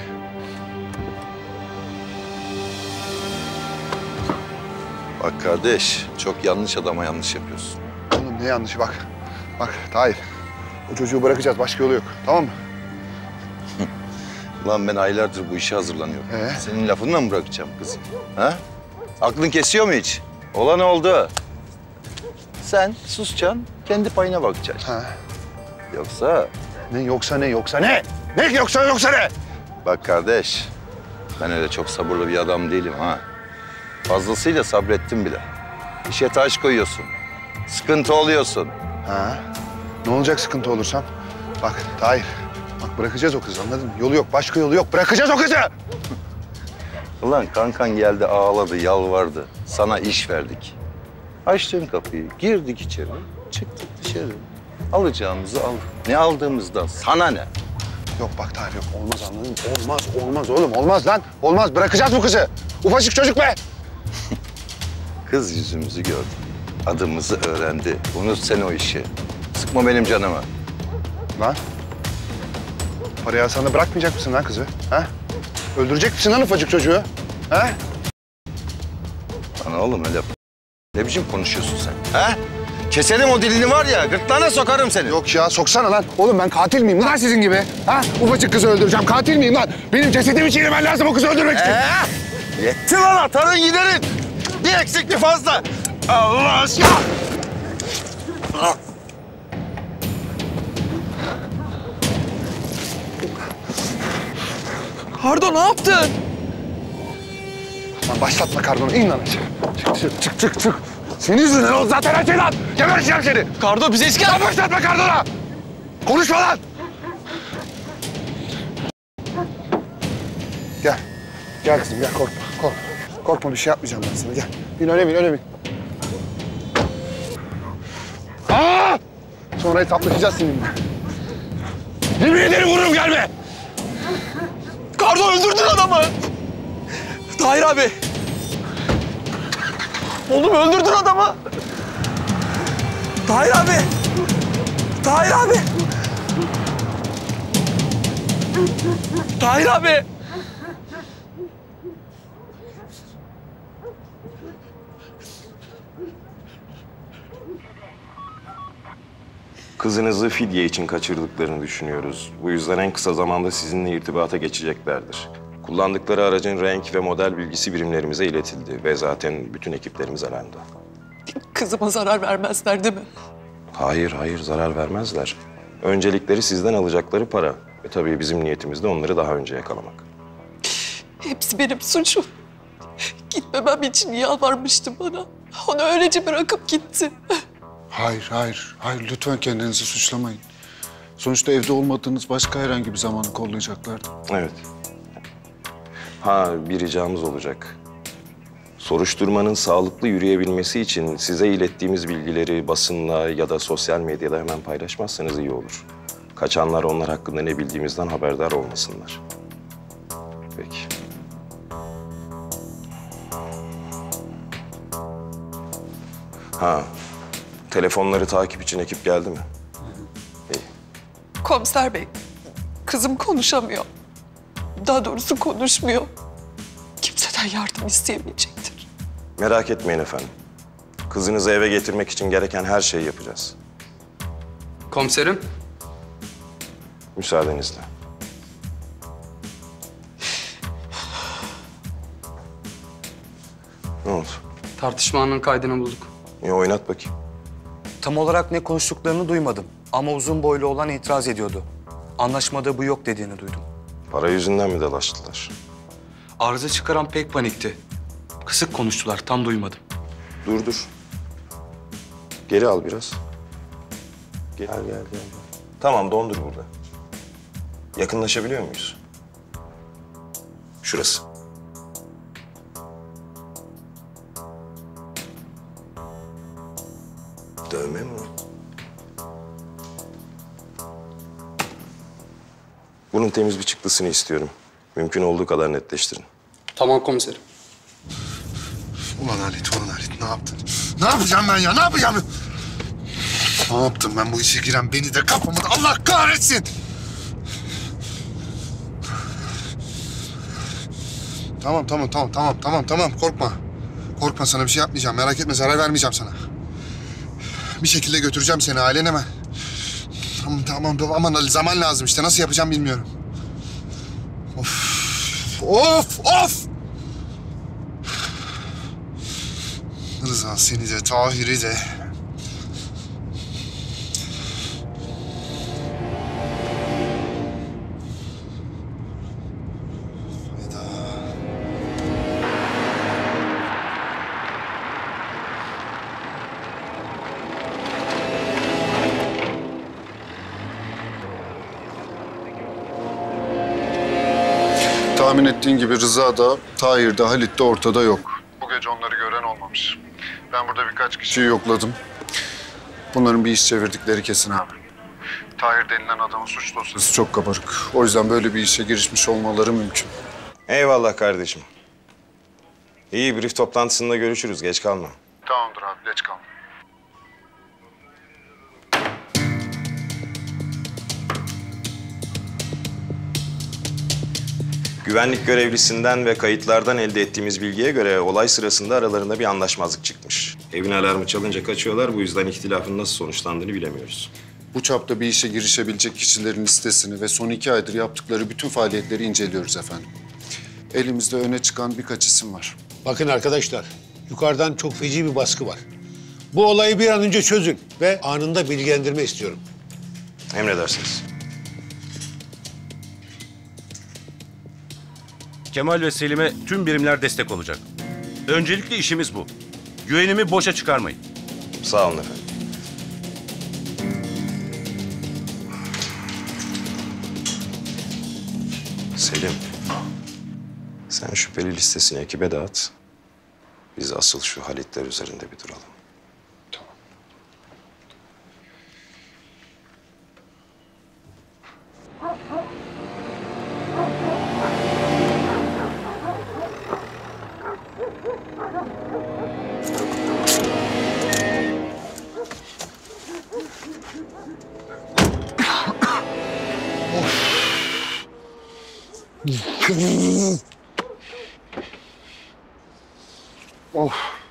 Bak kardeş, çok yanlış adama yanlış yapıyorsun. Oğlum ne yanlışı bak. Bak Tahir, o çocuğu bırakacağız, başka yolu yok. Tamam mı? Lan ben aylardır bu işe hazırlanıyorum. Ee? Senin lafınla mı bırakacağım kızım? Ha? Aklın kesiyor mu hiç? Olan oldu. Sen susacaksın, kendi payına bakacaksın. Ha. Yoksa... Ne yoksa ne, yoksa ne? Ne yoksa yoksa ne? Bak kardeş, ben öyle çok sabırlı bir adam değilim ha. Fazlasıyla sabrettim bile. İşe taş koyuyorsun, sıkıntı oluyorsun. Ha? Ne olacak sıkıntı olursam? Bak Tahir, bak bırakacağız o kızı, anladın mı? Yolu yok, başka yolu yok. Bırakacağız o kızı! Ulan kankan geldi, ağladı, yalvardı. Sana iş verdik. Açtın kapıyı, girdik içeri, çıktık dışarı. Alacağımızı aldık. Ne aldığımızdan sana ne? Yok bak Tahir yok, olmaz anladın mı? Olmaz, olmaz oğlum, olmaz lan. Olmaz, bırakacağız bu kızı. Ufacık çocuk be! Kız yüzümüzü gördü. Adımızı öğrendi. Unut sen o işi. Sıkma benim canımı. Lan? Parayı alsan da bırakmayacak mısın lan kızı? Ha? Öldürecek misin lan ufacık çocuğu? Ha? Lan oğlum öyle ne biçim konuşuyorsun sen? Ha? Keselim o dilini var ya, gırtlağına sokarım seni. Yok ya, soksana lan. Oğlum ben katil miyim lan sizin gibi? Ha? Ufacık kızı öldüreceğim, katil miyim lan? Benim cesedimi çiğnemen lazım o kızı öldürmek için. Ee, yetti lan atanın giderin. Bir eksikli fazla. Allah aşkına. Kardo ne yaptın? Lan başlatma kardonu, in lan aşağı. Çık, çık, çık, çık, çık. Senin yüzünden oldu zaten her şey lan. Geberteceğim seni. Kardo bize eski... Lan başlatma kardona. Konuşma lan. Gel. Gel kızım, gel korkma, korkma. Korkma, bir şey yapmayacağım ben sana, gel. Bin öyle bin, öyle bin. Aa! Sonra hesaplaşacağız seninle. Yemin ederim vururum, gelme. Kardo öldürdün adamı. Tahir abi. Oğlum öldürdün adamı. Tahir abi. Tahir abi. Tahir abi. Kızınızı fidye için kaçırdıklarını düşünüyoruz. Bu yüzden en kısa zamanda sizinle irtibata geçeceklerdir. Kullandıkları aracın renk ve model bilgisi birimlerimize iletildi ve zaten bütün ekiplerimiz arandı. Kızıma zarar vermezler değil mi? Hayır, hayır zarar vermezler. Öncelikleri sizden alacakları para. Ve tabii bizim niyetimiz de onları daha önce yakalamak. Hepsi benim suçum. Gitmemem için yalvarmıştı bana. Onu öylece bırakıp gitti. Hayır, hayır, hayır. Lütfen kendinizi suçlamayın. Sonuçta evde olmadığınız başka herhangi bir zamanı kollayacaklardı. Evet. Ha, bir ricamız olacak. Soruşturmanın sağlıklı yürüyebilmesi için size ilettiğimiz bilgileri basınla ya da sosyal medyada hemen paylaşmazsanız iyi olur. Kaçanlar onlar hakkında ne bildiğimizden haberdar olmasınlar. Peki. Ha, telefonları takip için ekip geldi mi? İyi. Komiser bey, kızım konuşamıyor. Daha doğrusu konuşmuyor. Kimseden yardım isteyemeyecektir. Merak etmeyin efendim. Kızınızı eve getirmek için gereken her şeyi yapacağız. Komiserim. Müsaadenizle. Ne oldu? Tartışma anının kaydını bulduk. E, oynat bakayım. Tam olarak ne konuştuklarını duymadım. Ama uzun boylu olan itiraz ediyordu. Anlaşmada bu yok dediğini duydum. Para yüzünden mi dalaştılar? Arıza çıkaran pek panikti. Kısık konuştular, tam duymadım. Dur dur. Geri al biraz. Gel gel gel. gel. Tamam, dondur burada. Yakınlaşabiliyor muyuz? Şurası. Dövme mi o? Bunun temiz bir çıktısını istiyorum. Mümkün olduğu kadar netleştirin. Tamam komiserim. Ulan Halit, ulan Halit ne yaptın? Ne yapacağım ben ya, ne yapacağım? Ne yaptım ben bu işe giren beni de kafamı da Allah kahretsin! Tamam, tamam, tamam, tamam, tamam, tamam. Korkma. Korkma, sana bir şey yapmayacağım. Merak etme, zarar vermeyeceğim sana. Bir şekilde götüreceğim seni, ailen hemen. Tamam, tamam, aman Ali, zaman lazım işte. Nasıl yapacağım bilmiyorum. Of, of, of! Rıza seni de, Tahir'i de. Tahmin ettiğin gibi Rıza da, Tahir de, Halit de ortada yok. Bu gece onları gören olmamış. Ben burada birkaç kişiyi yokladım. Bunların bir iş çevirdikleri kesin abi. Tahir denilen adamın suç dosyası çok kabarık. O yüzden böyle bir işe girişmiş olmaları mümkün. Eyvallah kardeşim. İyi, brief toplantısında görüşürüz. Geç kalma. Tamamdır abi, geç kalma. Güvenlik görevlisinden ve kayıtlardan elde ettiğimiz bilgiye göre olay sırasında aralarında bir anlaşmazlık çıkmış. Evin alarmı çalınca kaçıyorlar. Bu yüzden ihtilafın nasıl sonuçlandığını bilemiyoruz. Bu çapta bir işe girişebilecek kişilerin listesini ve son iki aydır yaptıkları bütün faaliyetleri inceliyoruz efendim. Elimizde öne çıkan birkaç isim var. Bakın arkadaşlar, yukarıdan çok feci bir baskı var. Bu olayı bir an önce çözün ve anında bilgilendirme istiyorum. Emredersiniz. Kemal ve Selim'e tüm birimler destek olacak. Öncelikli işimiz bu. Güvenimi boşa çıkarmayın. Sağ olun efendim. Selim, sen şüpheli listesini ekibe dağıt. Biz asıl şu Halitler üzerinde bir duralım. Of.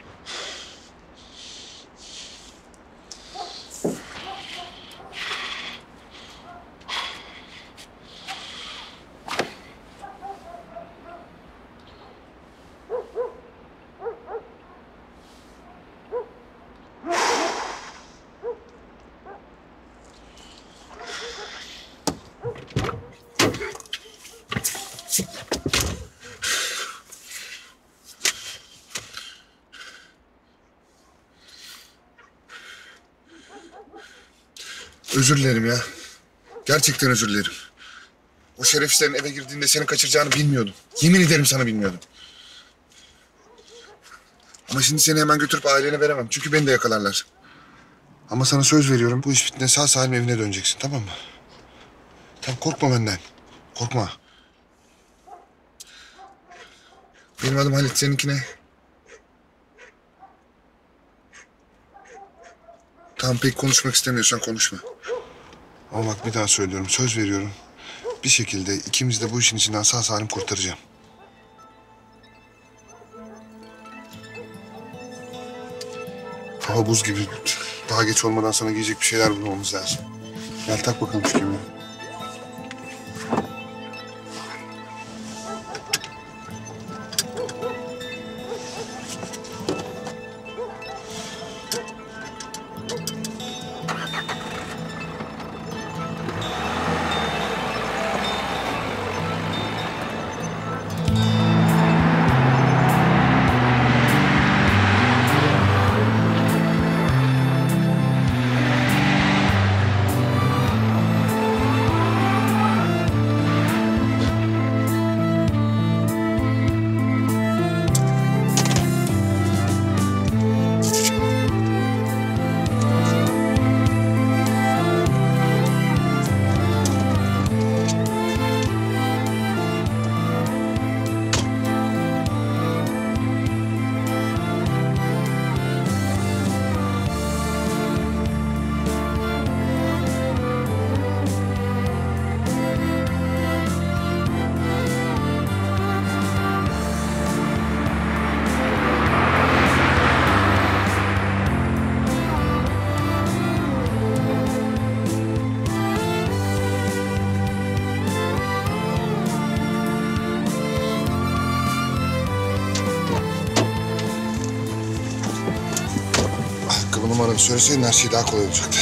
Özür dilerim ya. Gerçekten özür dilerim. O şerefsizlerin eve girdiğinde seni kaçıracağını bilmiyordum. Yemin ederim sana bilmiyordum. Ama şimdi seni hemen götürüp ailene veremem. Çünkü beni de yakalarlar. Ama sana söz veriyorum. Bu iş bittiğinde sağ salim evine döneceksin, tamam mı? Tamam, korkma benden. Korkma. Benim adım Halit, seninki ne? Tamam, pek konuşmak istemiyorsan konuşma. Ama bak, bir daha söylüyorum, söz veriyorum. Bir şekilde ikimiz de bu işin içinden sağ salim kurtaracağım. Hava buz gibi. Daha geç olmadan sana giyecek bir şeyler bulmamız lazım. Gel tak bakalım şu kemiği. bana bir söyleseydin her şey daha kolay olacaktı.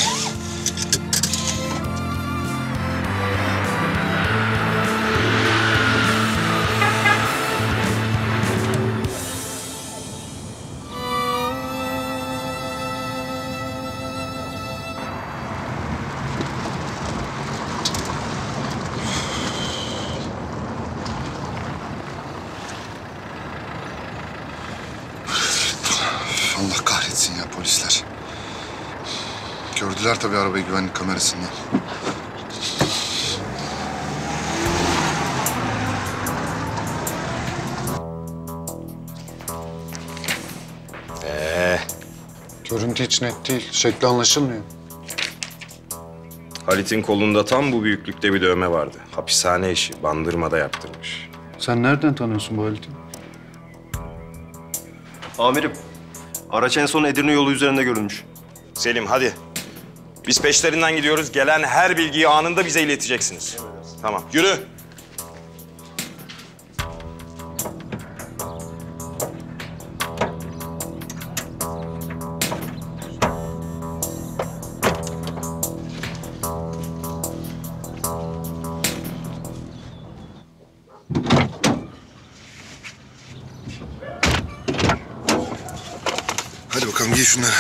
Allah kahretsin ya polisler. Gördüler tabii arabayı güvenlik kamerasından. Ee, Görüntü hiç net değil. Şekli anlaşılmıyor. Halit'in kolunda tam bu büyüklükte bir dövme vardı. Hapishane işi, bandırmada yaptırmış. Sen nereden tanıyorsun bu Halit'i? Amirim, araç en son Edirne yolu üzerinde görülmüş. Selim hadi. Biz peşlerinden gidiyoruz. Gelen her bilgiyi anında bize ileteceksiniz. Tamam, yürü. Hadi bakalım giy şunları.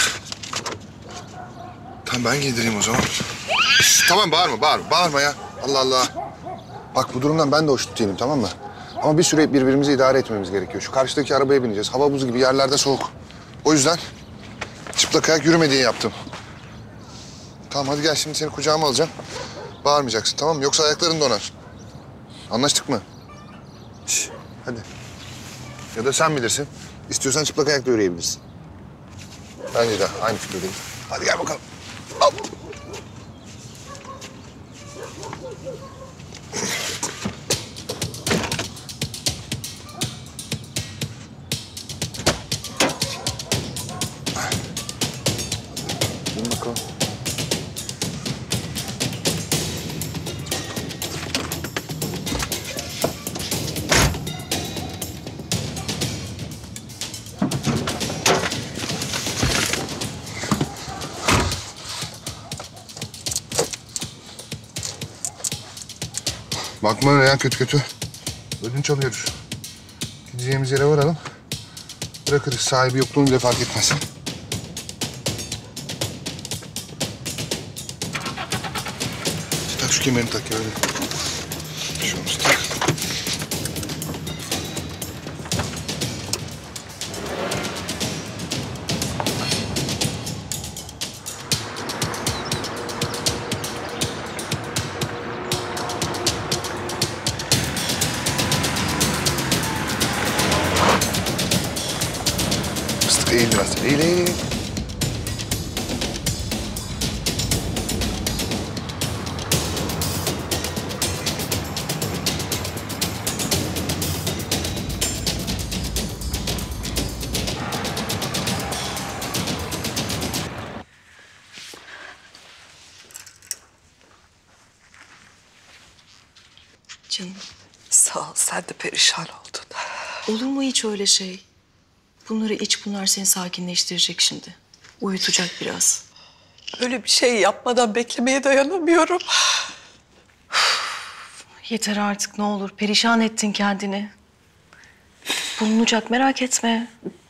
Tamam ben giydireyim o zaman. Şişt, tamam bağırma, bağırma, bağırma ya. Allah Allah. Bak bu durumdan ben de hoşnut değilim, tamam mı? Ama bir süre birbirimizi idare etmemiz gerekiyor. Şu karşıdaki arabaya bineceğiz. Hava buz gibi, yerlerde soğuk. O yüzden çıplak ayak yürüme diye yaptım. Tamam hadi gel şimdi seni kucağıma alacağım. Bağırmayacaksın tamam mı? Yoksa ayakların donar. Anlaştık mı? Şş, hadi. Ya da sen bilirsin. İstiyorsan çıplak ayakla yürüyebilirsin. Bence de aynı fikirdeyim. Hadi gel bakalım. Al. Bin bakalım. Bakma öyle ya kötü kötü. Ödünç alıyoruz. Gideceğimiz yere varalım. Bırakırız. Sahibi yokluğunu bile fark etmez. Tak şu kemerini tak ya öyle. Şunu tak. Eğil biraz. Eğil, eğil, eğil. Canım sağ ol, sen de perişan oldun. Olur mu hiç öyle şey? Bunları iç, bunlar seni sakinleştirecek şimdi. Uyutacak biraz. Öyle bir şey yapmadan beklemeye dayanamıyorum. Yeter artık ne olur, perişan ettin kendini. Bulunacak, merak etme.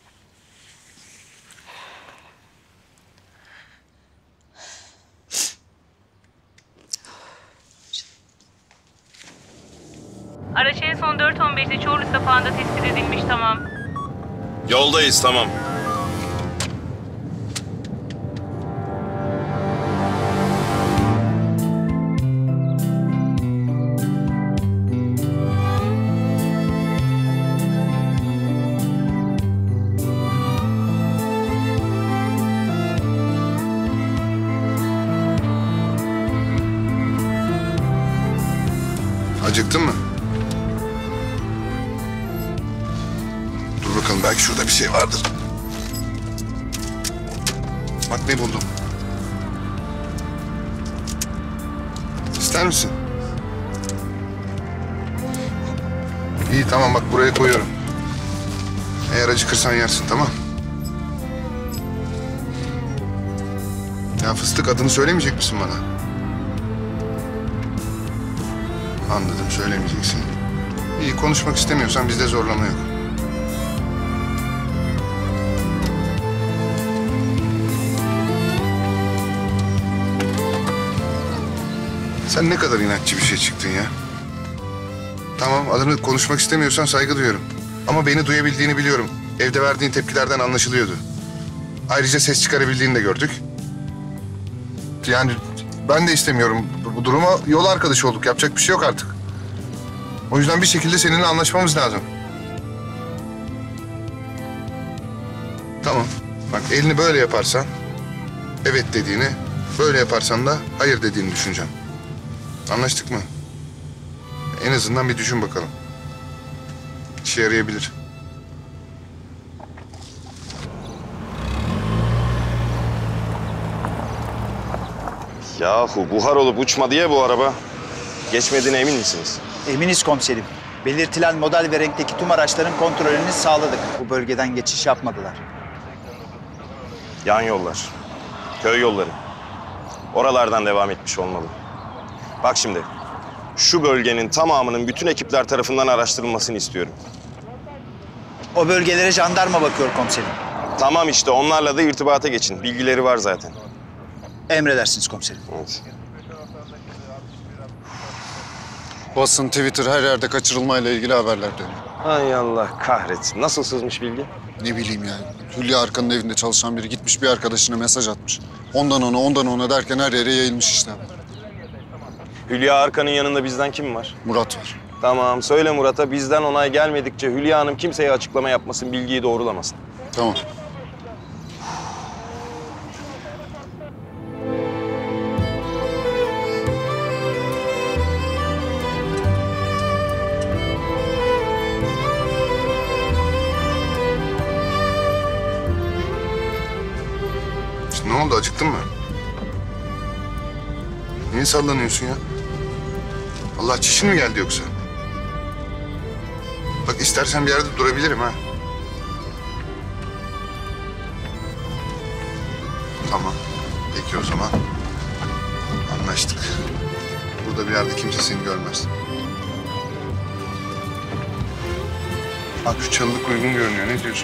Araç en son dört on beşte Çorlu sapağında tespit edilmiş, tamam. Yoldayız, tamam. Acıktın mı? Dur bakalım belki şurada bir şey vardır. Bak ne buldum. İster misin? İyi tamam bak buraya koyuyorum. Eğer acıkırsan yersin tamam. Ya fıstık, adını söylemeyecek misin bana? Anladım, söylemeyeceksin. İyi, konuşmak istemiyorsan bizde zorlama yok. Sen ne kadar inatçı bir şey çıktın ya. Tamam, adını konuşmak istemiyorsan saygı duyuyorum. Ama beni duyabildiğini biliyorum. Evde verdiğin tepkilerden anlaşılıyordu. Ayrıca ses çıkarabildiğini de gördük. Yani ben de istemiyorum. Bu duruma yol arkadaşı olduk. Yapacak bir şey yok artık. O yüzden bir şekilde seninle anlaşmamız lazım. Tamam. Bak, elini böyle yaparsan evet dediğini, böyle yaparsan da hayır dediğini düşüneceğim. Anlaştık mı? En azından bir düşün bakalım. İşe yarayabilir. Yahu buhar olup uçmadı ya bu araba. Geçmediğine emin misiniz? Eminiz komiserim. Belirtilen model ve renkteki tüm araçların kontrolünü sağladık. Bu bölgeden geçiş yapmadılar. Yan yollar, köy yolları. Oralardan devam etmiş olmalı. Bak şimdi, şu bölgenin tamamının bütün ekipler tarafından araştırılmasını istiyorum. O bölgelere jandarma bakıyor komiserim. Tamam işte, onlarla da irtibata geçin. Bilgileri var zaten. Emredersiniz komiserim. Evet. Basın, Twitter, her yerde kaçırılmayla ilgili haberler dönüyor. Hay Allah kahretsin. Nasıl sızmış bilgi? Ne bileyim yani. Hülya Arkan'ın evinde çalışan biri gitmiş bir arkadaşına mesaj atmış. Ondan ona, ondan ona derken her yere yayılmış işte. Hülya Arkan'ın yanında bizden kim var? Murat var. Tamam, söyle Murat'a bizden onay gelmedikçe Hülya Hanım kimseye açıklama yapmasın, bilgiyi doğrulamasın. Tamam. Ne oldu, acıktın mı? Niye sallanıyorsun ya? Allah, çişin mi geldi yoksa? Bak, istersen bir yerde durabilirim ha. Tamam. Peki o zaman. Anlaştık. Burada bir yerde kimse seni görmez. Bak, şu çalılık uygun görünüyor. Ne diyorsun?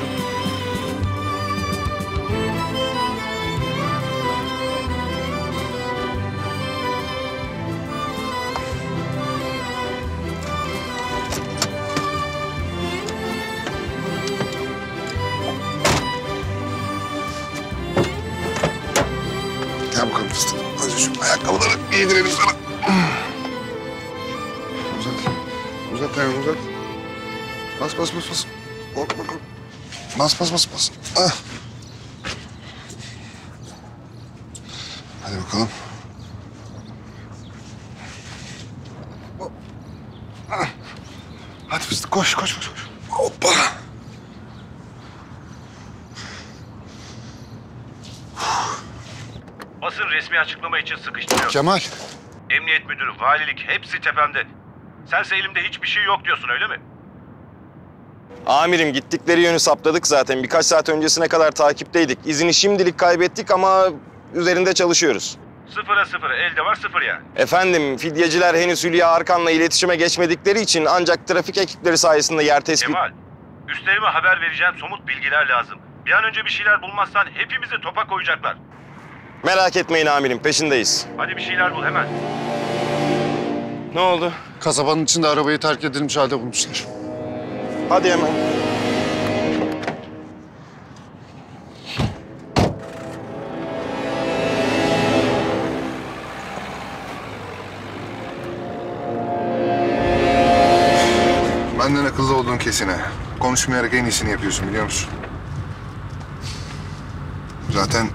Gel bakalım fıstık. Hadi şu ayakkabıları giydirelim sana. Uzat. Uzat ayağını, uzat. Bas bas bas bas. Korkma korkma. Bas bas bas bas. Ah. Hadi bakalım. Ah. Hadi fıstık, koş koş koş. koş. Hoppa. Basın resmi açıklama için sıkıştırıyor. Kemal. Emniyet müdürü, valilik hepsi tepemde. Sense elimde hiçbir şey yok diyorsun öyle mi? Amirim, gittikleri yönü saptadık zaten. Birkaç saat öncesine kadar takipteydik. İzini şimdilik kaybettik ama üzerinde çalışıyoruz. Sıfıra sıfır, elde var sıfır yani. Efendim, fidyeciler henüz Hülya Arkan'la iletişime geçmedikleri için ancak trafik ekipleri sayesinde yer tespit... Kemal, üstlerime haber vereceğim somut bilgiler lazım. Bir an önce bir şeyler bulmazsan hepimizi topa koyacaklar. Merak etmeyin amirim, peşindeyiz. Hadi bir şeyler bul hemen. Ne oldu? Kasabanın içinde arabayı terk edilmiş halde bulmuşlar. Hadi hemen. Benden akıllı olduğun kesine. Konuşmayarak en iyisini yapıyorsun, biliyor musun? Zaten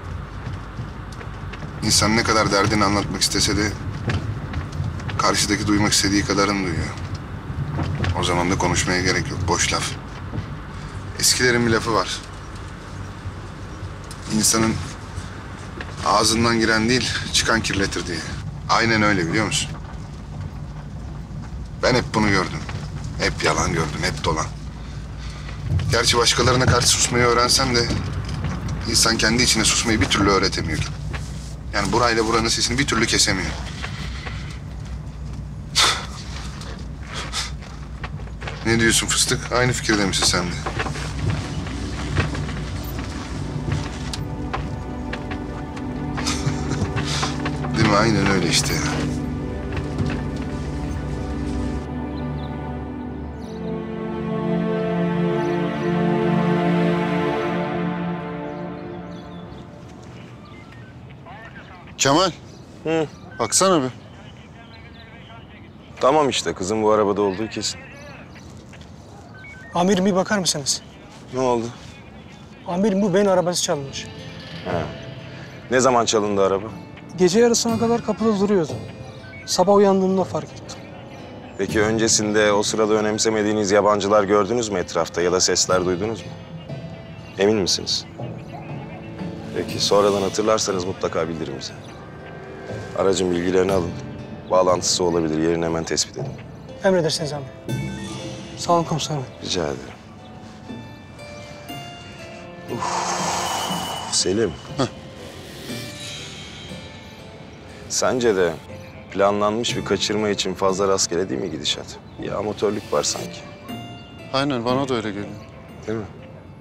insan ne kadar derdini anlatmak istese de karşıdaki duymak istediği kadarını duyuyor. O zaman da konuşmaya gerek yok. Boş laf. Eskilerin bir lafı var. İnsanın ağzından giren değil, çıkan kirletir diye. Aynen öyle, biliyor musun? Ben hep bunu gördüm. Hep yalan gördüm, hep dolan. Gerçi başkalarına karşı susmayı öğrensem de insan kendi içine susmayı bir türlü öğretemiyor. Yani burayla buranın sesini bir türlü kesemiyor. Ne diyorsun fıstık? Aynı fikirde misin sen de? Değil mi? Aynen öyle işte ya. Kemal. Hı. Baksana bir. Tamam işte, kızım bu arabada olduğu kesin. Amirim bir bakar mısınız? Ne oldu? Amirim bu beyin arabası çalınmış. Ha. Ne zaman çalındı araba? Gece yarısına kadar kapıda duruyordu. Sabah uyandığımda fark ettim. Peki öncesinde o sırada önemsemediğiniz yabancılar gördünüz mü etrafta ya da sesler duydunuz mu? Emin misiniz? Peki sonradan hatırlarsanız mutlaka bildirin bize. Aracın bilgilerini alın. Bağlantısı olabilir, yerini hemen tespit edin. Emredersiniz amirim. Sağ olun komiserim. Rica ederim. Uf. Selim. Heh. Sence de planlanmış bir kaçırma için fazla rastgele değil mi gidişat? Bir amatörlük var sanki. Aynen, bana da öyle geliyor. Değil mi?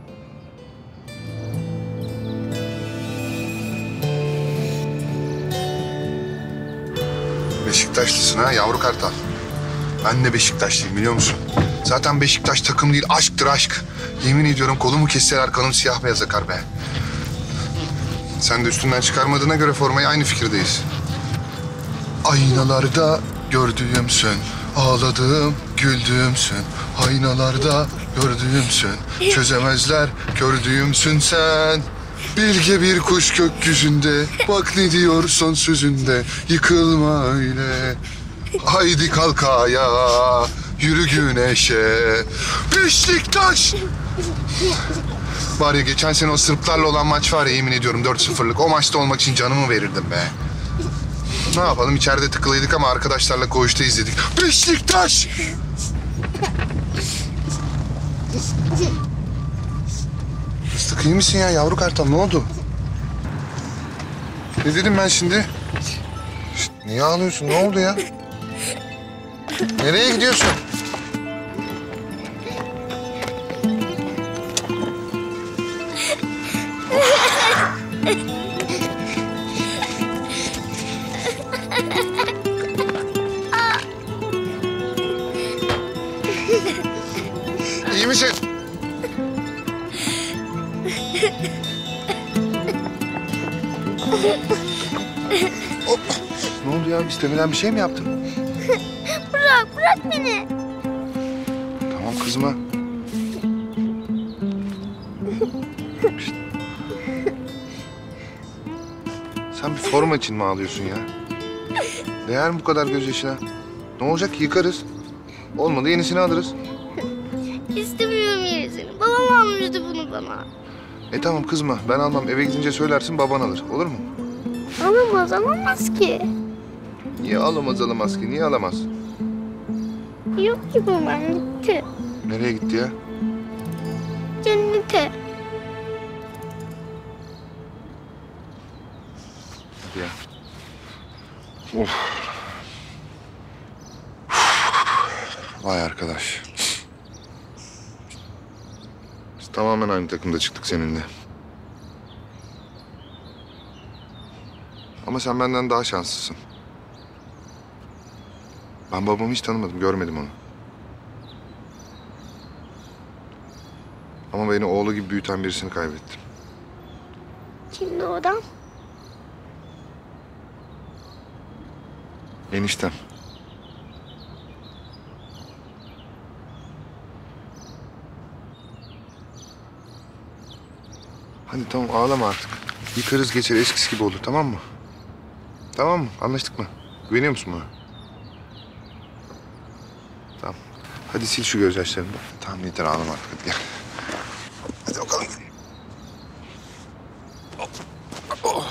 Beşiktaşlısın ha yavru kartal. Ben de Beşiktaşlıyım biliyor musun? Zaten Beşiktaş takım değil, aşktır aşk. Yemin ediyorum kolumu kesseler kanım siyah beyaz akar be. Sen de üstünden çıkarmadığına göre formayı aynı fikirdeyiz. Aynalarda gördüğümsün, ağladığım, güldüğümsün. Aynalarda gördüğümsün, çözemezler gördüğümsün sen. Bilge bir kuş gökyüzünde, bak ne diyor son sözünde. Yıkılma öyle, haydi kalk ayağa, yürü güneşe. Beşiktaş! Var ya geçen sene o Sırplarla olan maç var ya yemin ediyorum dört sıfırlık. O maçta olmak için canımı verirdim be. Ne yapalım içeride tıkılıydık ama arkadaşlarla koğuşta izledik. Beşiktaş! Fıstık iyi misin ya yavru kartal ne oldu? Ne dedim ben şimdi? Şişt, niye ağlıyorsun ne oldu ya? Nereye gidiyorsun? İyi misin? Hop. Ne oldu ya? İstemeden bir şey mi yaptın? Bırak, bırak beni. Tamam kızma. Şişt. Sen bir forma için mi ağlıyorsun ya? Değer mi bu kadar gözyaşına? Ne olacak ki yıkarız. Olmadı yenisini alırız. İstemiyorum yenisini. Babam almıştı bunu bana. E tamam kızma. Ben almam. Eve gidince söylersin baban alır. Olur mu? Alamaz, alamaz ki. Niye alamaz alamaz ki? Niye alamaz? Yok ki babam gitti. Nereye gitti ya? Cennete. Hadi ya. Of. Vay arkadaş. Biz tamamen aynı takımda çıktık seninle. Ama sen benden daha şanslısın. Ben babamı hiç tanımadım, görmedim onu. Ama beni oğlu gibi büyüten birisini kaybettim. Kimdi o adam? Eniştem. Hadi tamam ağlama artık. Yıkarız geçer eskisi gibi olur tamam mı? Tamam mı? Anlaştık mı? Güveniyor musun bana? Tamam. Hadi sil şu gözyaşlarını. Tamam yeter ağlama artık hadi gel. Hadi bakalım. Oh.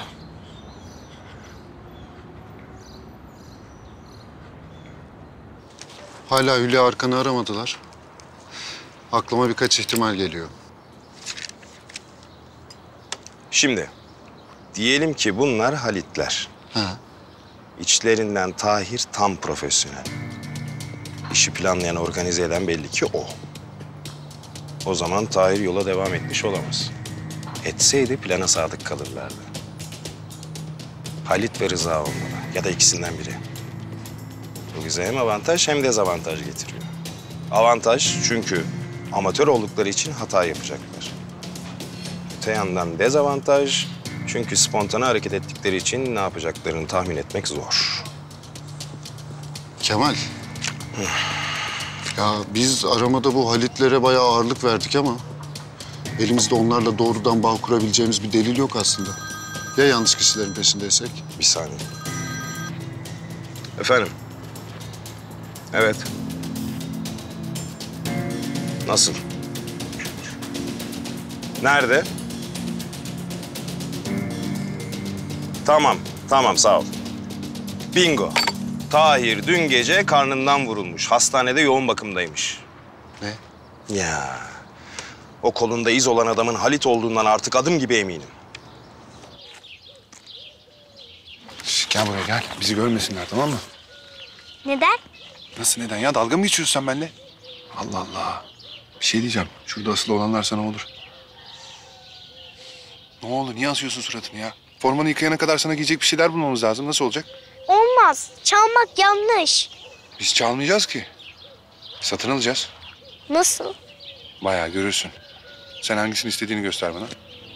Hala Hülya Arkan'ı aramadılar. Aklıma birkaç ihtimal geliyor. Şimdi Diyelim ki bunlar Halitler. Ha. İçlerinden Tahir tam profesyonel. İşi planlayan, organize eden belli ki o. O zaman Tahir yola devam etmiş olamaz. Etseydi plana sadık kalırlardı. Halit ve Rıza olmalı ya da ikisinden biri. Bu bize hem avantaj hem dezavantaj getiriyor. Avantaj çünkü amatör oldukları için hata yapacaklar. Öte yandan dezavantaj çünkü spontane hareket ettikleri için ne yapacaklarını tahmin etmek zor. Kemal. Ya biz aramada bu Halitlere bayağı ağırlık verdik ama elimizde onlarla doğrudan bağ kurabileceğimiz bir delil yok aslında. Ya yanlış kişilerin peşindeysek? Bir saniye. Efendim? Evet. Nasıl? Nerede? Tamam, tamam sağ ol. Bingo. Tahir dün gece karnından vurulmuş. Hastanede yoğun bakımdaymış. Ne? Ya. O kolunda iz olan adamın Halit olduğundan artık adım gibi eminim. Şş, gel buraya gel. Bizi görmesinler, tamam mı? Neden? Nasıl neden ya? Dalga mı geçiyorsun sen benimle? Allah Allah. Bir şey diyeceğim. Şurada asılı olanlar sana olur. Ne oldu? Niye asıyorsun suratını ya? Formanı yıkayana kadar sana giyecek bir şeyler bulmamız lazım. Nasıl olacak? Olmaz. Çalmak yanlış. Biz çalmayacağız ki. Satın alacağız. Nasıl? Bayağı görürsün. Sen hangisini istediğini göster bana.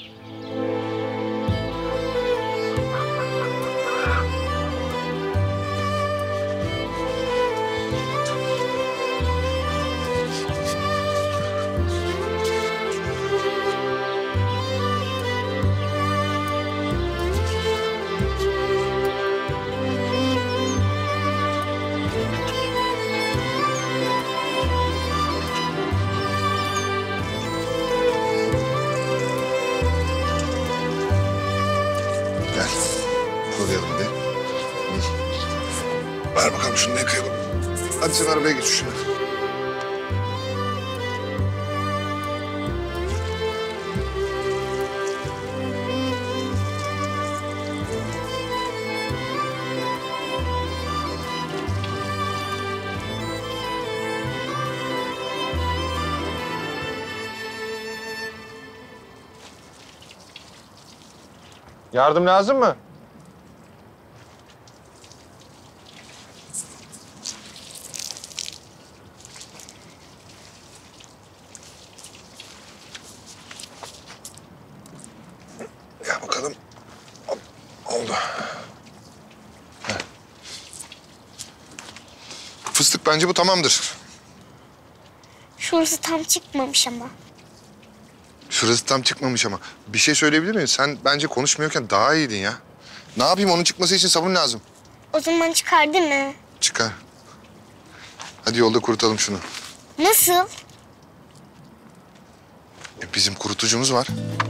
Kolayalım bir. Ver bakalım şunu da yıkayalım. Hadi sen arabaya geç şuna. Yardım lazım mı? Gel bakalım. Hop, oldu. Heh. Fıstık bence bu tamamdır. Şurası tam çıkmamış ama. Şurası tam çıkmamış ama. Bir şey söyleyebilir miyim? Sen bence konuşmuyorken daha iyiydin ya. Ne yapayım? Onun çıkması için sabun lazım. O zaman çıkar değil mi? Çıkar. Hadi yolda kurutalım şunu. Nasıl? E, bizim kurutucumuz var.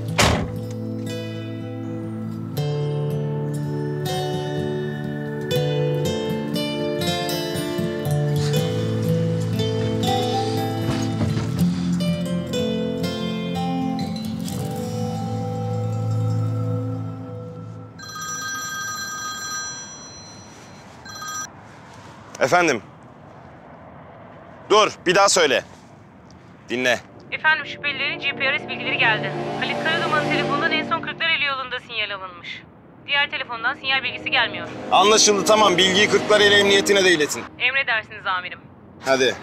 Efendim? Dur, bir daha söyle. Dinle. Efendim şüphelilerin G P R S bilgileri geldi. Halit Karaduman'ın telefonundan en son Kırklareli yolunda sinyal alınmış. Diğer telefondan sinyal bilgisi gelmiyor. Anlaşıldı, tamam. Bilgiyi Kırklareli Emniyetine de iletin. Emredersiniz amirim. Hadi.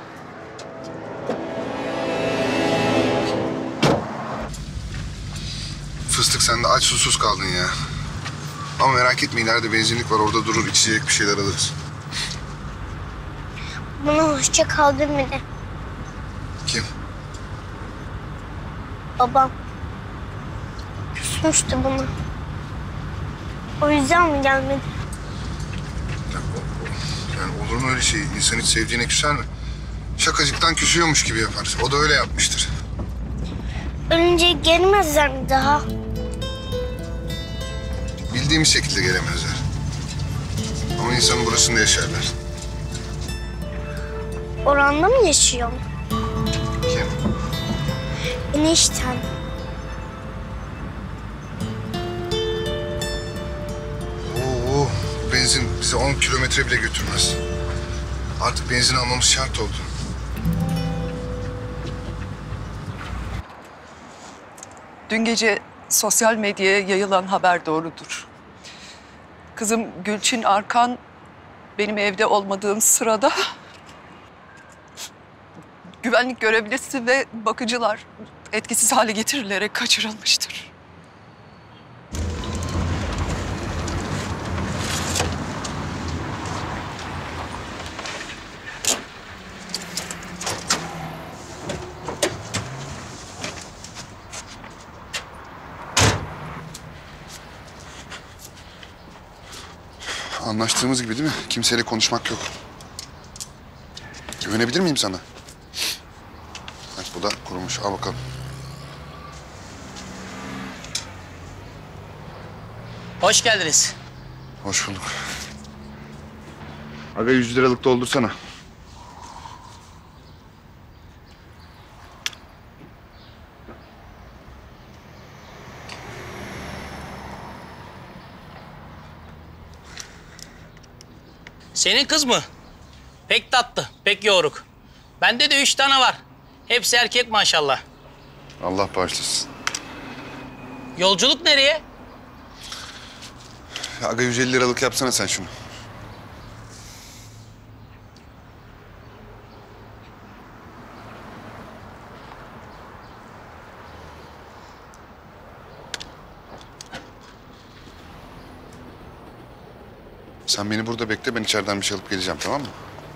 Fıstık sen de aç susuz kaldın ya. Ama merak etme, ileride benzinlik var, orada durur, içecek bir şeyler alırız. Bana hoşça kal demedi. Kim? Babam. Küsmüştü bana. O yüzden mi gelmedi? Yani olur mu öyle şey? İnsan hiç sevdiğine küser mi? Şakacıktan küsüyormuş gibi yapar. O da öyle yapmıştır. Ölünce gelmezler mi daha? Bildiğimiz şekilde gelemezler. Ama insanın burasında yaşarlar. Oranda mı yaşıyor? Kim? Enişten. kilometre bile götürmez. Artık benzin almamız şart oldu. Dün gece sosyal medyaya yayılan haber doğrudur. Kızım Gülçin Arkan benim evde olmadığım sırada güvenlik görevlisi ve bakıcılar etkisiz hale getirilerek kaçırılmıştır. Anlaştığımız gibi değil mi? Kimseyle konuşmak yok. Güvenebilir miyim sana? Bak bu da kurumuş. Al bakalım. Hoş geldiniz. Hoş bulduk. Aga yüz liralık doldursana. Senin kız mı? Pek tatlı, pek yoğuruk. Bende de üç tane var. Hepsi erkek maşallah. Allah bağışlasın. Yolculuk nereye? Ya aga yüz elli liralık yapsana sen şunu. Sen beni burada bekle, ben içeriden bir şey alıp geleceğim, tamam mı?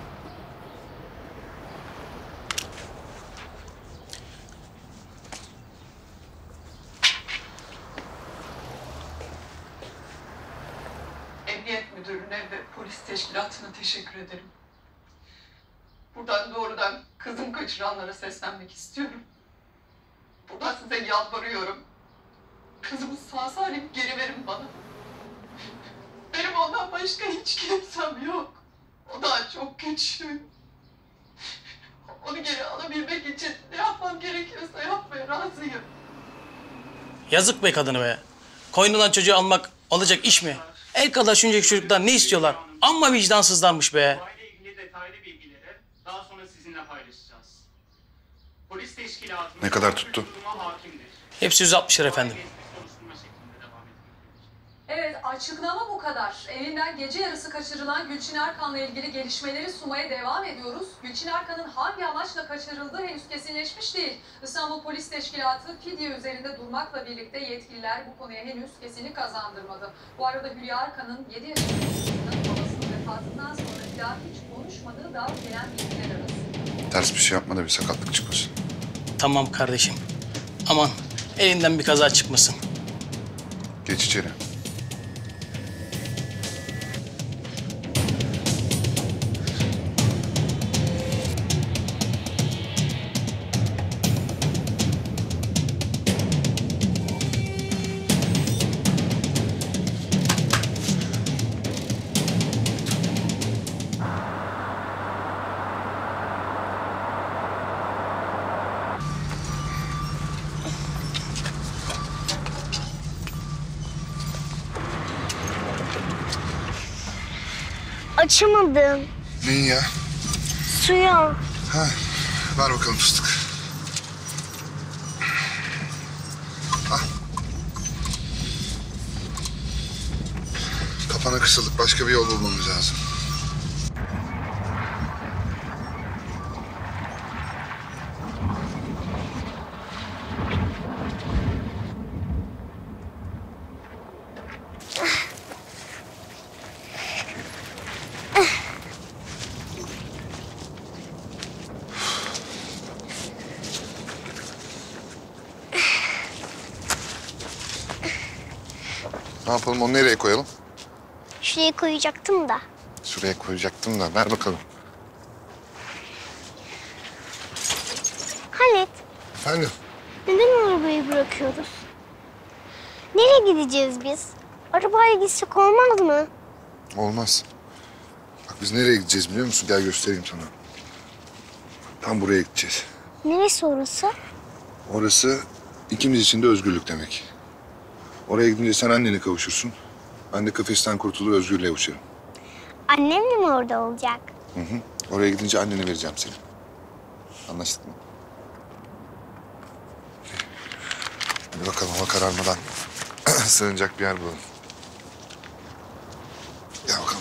Emniyet Müdürlüğü'ne ve polis teşkilatına teşekkür ederim. Buradan doğrudan kızım kaçıranlara seslenmek istiyorum. Buradan size yalvarıyorum. Kızımı sağ salim geri verin bana. Benim ondan başka hiç kimsem yok. O daha çok küçük. Onu geri alabilmek için ne yapmam gerekiyorsa yapmaya razıyım. Yazık be kadını be. Koynundan çocuğu almak olacak iş mi? El kadar şuncak çocuklar ne istiyorlar? Amma vicdansızlarmış be. ilgili detaylı bilgileri daha sonra sizinle paylaşacağız. Polis teşkilatı Ne kadar tuttu? Hepsi yüz altmış lira efendim. Evet, açıklama bu kadar. Evinden gece yarısı kaçırılan Gülçin Arkan'la ilgili gelişmeleri sunmaya devam ediyoruz. Gülçin Arkan'ın hangi amaçla kaçırıldığı henüz kesinleşmiş değil. İstanbul Polis Teşkilatı fidye üzerinde durmakla birlikte yetkililer bu konuya henüz kesinlik kazandırmadı. Bu arada Hülya Arkan'ın yedi yaşındaki kızının babasının vefatından sonra bir daha hiç konuşmadığı da gelen bilgiler arasında. Ters bir şey yapma da bir sakatlık çıkmasın. Tamam kardeşim. Aman elinden bir kaza çıkmasın. Geç içeri. Açamadım. Neyi ya? Suyu. Ha, ver bakalım fıstık. Al. Kapana kısıldık. Başka bir yol bulmamız lazım. Ne yapalım? Onu nereye koyalım? Şuraya koyacaktım da. Şuraya koyacaktım da. Ver bakalım. Halit, Efendim? neden arabayı bırakıyoruz? Nereye gideceğiz biz? Arabayla gitsek olmaz mı? Olmaz. Bak biz nereye gideceğiz biliyor musun? Gel göstereyim sana. Tam buraya gideceğiz. Neresi orası? Orası ikimiz için de özgürlük demek. Oraya gidince sen annene kavuşursun. Ben de kafesten kurtulup özgürlüğe uçarım. Annem de mi orada olacak? Hı hı. Oraya gidince annene vereceğim seni. Anlaştık mı? Hadi bakalım hava kararmadan sığınacak bir yer bulalım. Gel bakalım.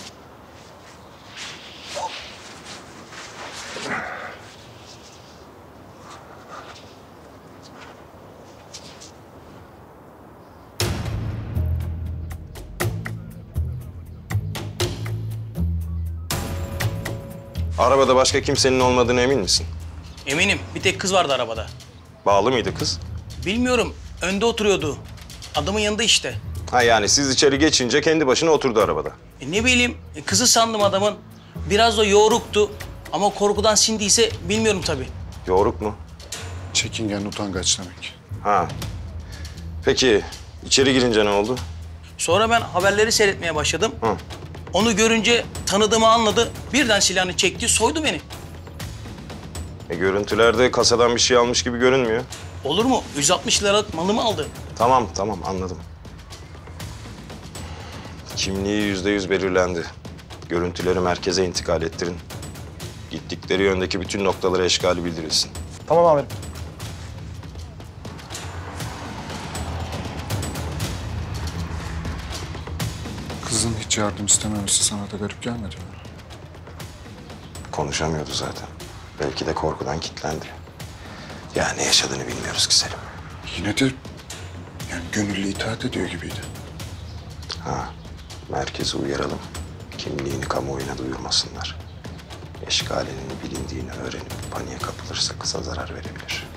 Arabada başka kimsenin olmadığına emin misin? Eminim. Bir tek kız vardı arabada. Bağlı mıydı kız? Bilmiyorum. Önde oturuyordu. Adamın yanında işte. Ha yani siz içeri geçince kendi başına oturdu arabada. E ne bileyim, e, kızı sandım adamın. Biraz da yoğruktu. Ama korkudan sindiyse bilmiyorum tabii. Yoğruk mu? Çekingen, utangaç demek. Ha. Peki içeri girince ne oldu? Sonra ben haberleri seyretmeye başladım. Hı. Onu görünce tanıdığımı anladı. Birden silahını çekti, soydu beni. E, görüntülerde kasadan bir şey almış gibi görünmüyor. Olur mu? yüz altmış liralık malımı aldı. Tamam tamam anladım. Kimliği yüzde yüz belirlendi. Görüntüleri merkeze intikal ettirin. Gittikleri yöndeki bütün noktalara eşkali bildirilsin. Tamam amirim. Kızın hiç yardım istememesi sana da garip gelmedi mi? Konuşamıyordu zaten. Belki de korkudan kilitlendi. Ya ne yaşadığını bilmiyoruz ki Selim. Yine de yani gönüllü itaat ediyor gibiydi. Ha, merkezi uyaralım. Kimliğini kamuoyuna duyurmasınlar. Eşkalinin bilindiğini öğrenip paniğe kapılırsa kıza zarar verebilir.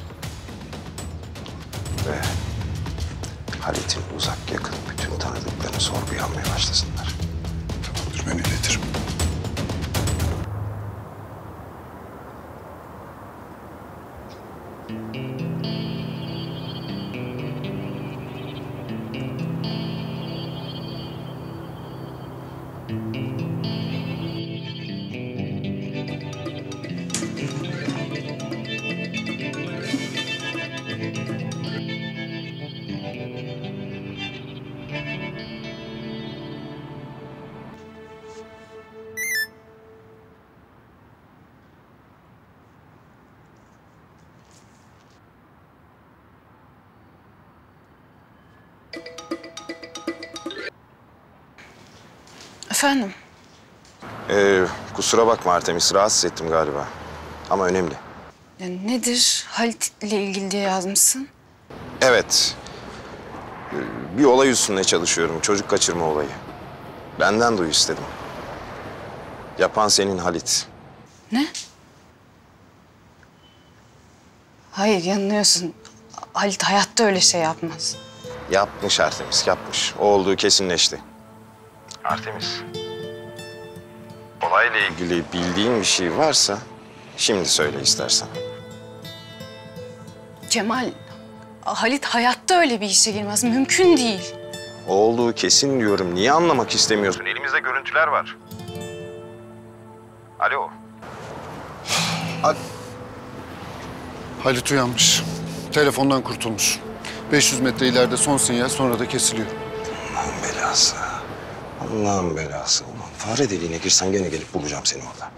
Ve Halit'in uzak yakın bütün tanıdıklarını sorguya almaya başlasınlar. Tamamdır, ben iletirim. Efendim? Ee, kusura bakma Artemis, rahatsız ettim galiba. Ama önemli. Ya nedir? Halit ile ilgili diye yazmışsın. Evet. Ee, Bir olay üstünde çalışıyorum. Çocuk kaçırma olayı. Benden duy istedim. Yapan senin Halit. Ne? Hayır, yanılıyorsun. Halit hayatta öyle şey yapmaz. Yapmış Artemis, yapmış. O olduğu kesinleşti. Artemis. Olayla ilgili bildiğin bir şey varsa şimdi söyle istersen. Kemal, Halit hayatta öyle bir işe girmez. Mümkün değil. O olduğu kesin diyorum. Niye anlamak istemiyorsun? Elimizde görüntüler var. Alo. Halit uyanmış. Telefondan kurtulmuş. beş yüz metre ileride son sinyal, sonra da kesiliyor. Allah'ın belası. Allah'ın belası. Ulan fare deliğine girsen gene gelip bulacağım seni orada.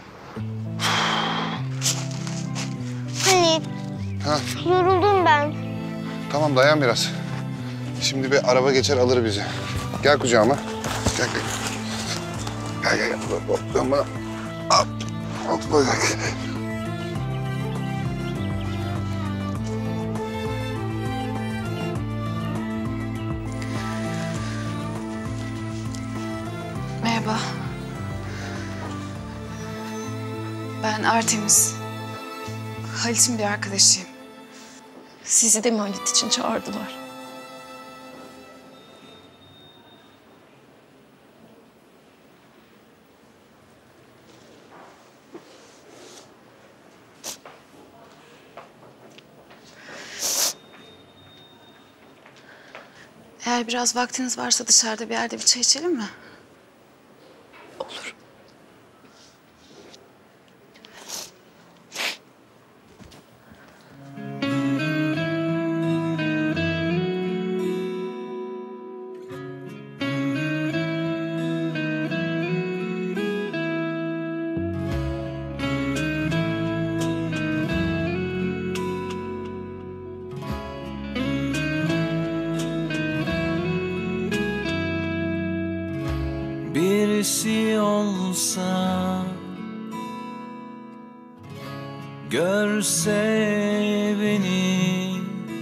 Halit, Ha, yoruldum ben. tamam dayan biraz. Şimdi bir araba geçer alır bizi. Gel kucağıma. Gel gel. Gel gel gel. Hoplama. Hop. Hopla gel. Merhaba. Ben Artemis. Halit'in bir arkadaşıyım. Sizi de mi Halit için çağırdılar? Eğer biraz vaktiniz varsa dışarıda bir yerde bir çay içelim mi? Olur. olsa, görse beni,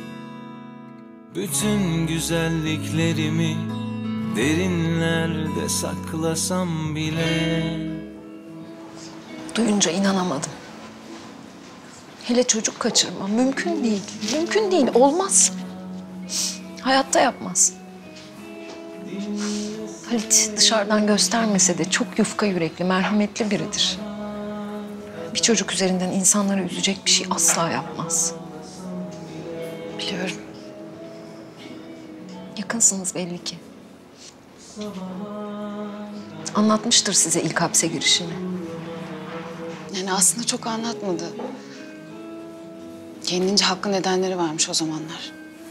bütün güzelliklerimi derinlerde saklasam bile. Duyunca inanamadım. Hele çocuk kaçırma mümkün değil. Mümkün değil, olmaz. Hayatta yapmaz. Halit dışarıdan göstermese de çok yufka yürekli, merhametli biridir. Bir çocuk üzerinden insanları üzecek bir şey asla yapmaz. Biliyorum. Yakınsınız belli ki. Anlatmıştır size ilk hapse girişini. Yani aslında çok anlatmadı. Kendince haklı nedenleri varmış o zamanlar.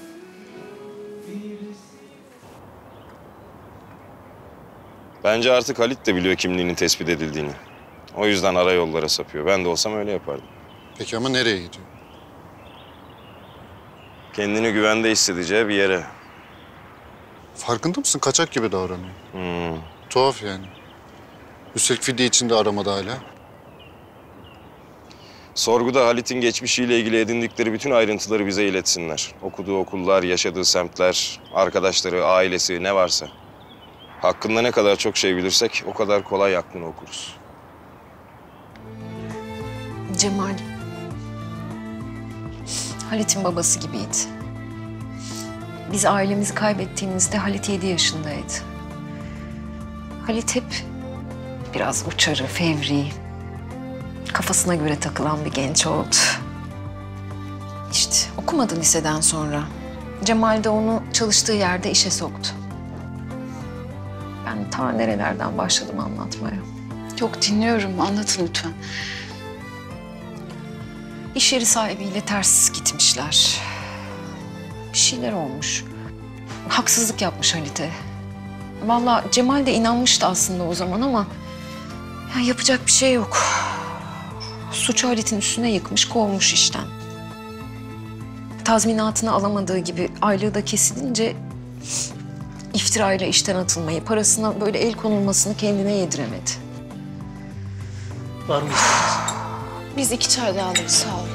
Bence artık Halit de biliyor kimliğinin tespit edildiğini. O yüzden ara yollara sapıyor. Ben de olsam öyle yapardım. Peki ama nereye gidiyor? Kendini güvende hissedeceği bir yere. Farkında mısın? Kaçak gibi davranıyor. Hmm. Tuhaf yani. Üstelik fidye için de aramadı hala. Sorguda Halit'in geçmişiyle ilgili edindikleri bütün ayrıntıları bize iletsinler. Okuduğu okullar, yaşadığı semtler, arkadaşları, ailesi ne varsa. Hakkında ne kadar çok şey bilirsek o kadar kolay aklını okuruz. Cemal, Halit'in babası gibiydi. Biz ailemizi kaybettiğimizde Halit yedi yaşındaydı. Halit hep biraz uçarı, fevri, kafasına göre takılan bir genç oldu. İşte okumadı liseden sonra. Cemal de onu çalıştığı yerde işe soktu. Ben ta nerelerden başladım anlatmaya. Yok, dinliyorum. Anlatın lütfen. İş yeri sahibiyle ters gitmişler. Bir şeyler olmuş. Haksızlık yapmış Halit'e. Vallahi Cemal de inanmıştı aslında o zaman ama ya yapacak bir şey yok. Suçu Halit'in üstüne yıkmış, kovmuş işten. Tazminatını alamadığı gibi aylığı da kesilince iftirayla işten atılmayı, parasına böyle el konulmasını kendine yediremedi. Var mı? Biz iki çay daha alırız, sağ olun.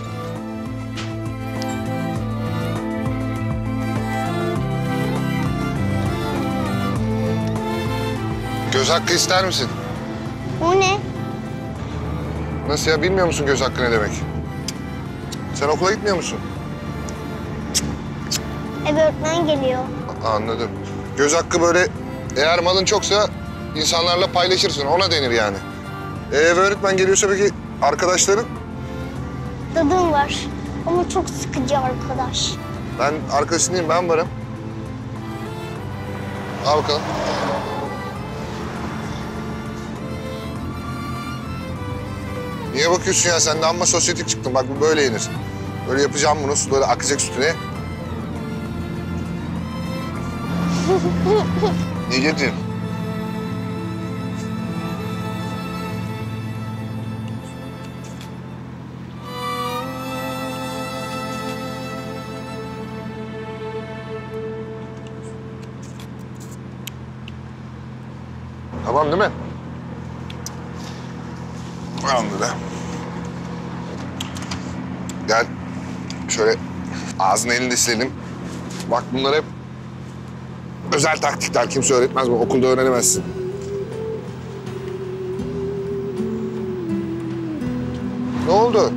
Göz hakkı ister misin? O ne? Nasıl ya, bilmiyor musun göz hakkı ne demek? Sen okula gitmiyor musun? Ev öğretmen geliyor. Anladım. Göz hakkı böyle, eğer malın çoksa insanlarla paylaşırsın, ona denir yani. Ee, ev öğretmen geliyorsa peki arkadaşların? Dadım var ama çok sıkıcı arkadaş. Ben arkadaşın ben varım. Al bakalım. Niye bakıyorsun ya? Sen de amma sosyetik çıktın. Bak bu böyle yenir. Böyle yapacağım bunu. Suları akacak üstüne. Ne getirdin? Tamam değil mi? Anladım. Gel. Şöyle ağzını elinde silelim. Bak bunlar hep özel taktikler. Kimse öğretmez bu. Okulda öğrenemezsin. Ne oldu?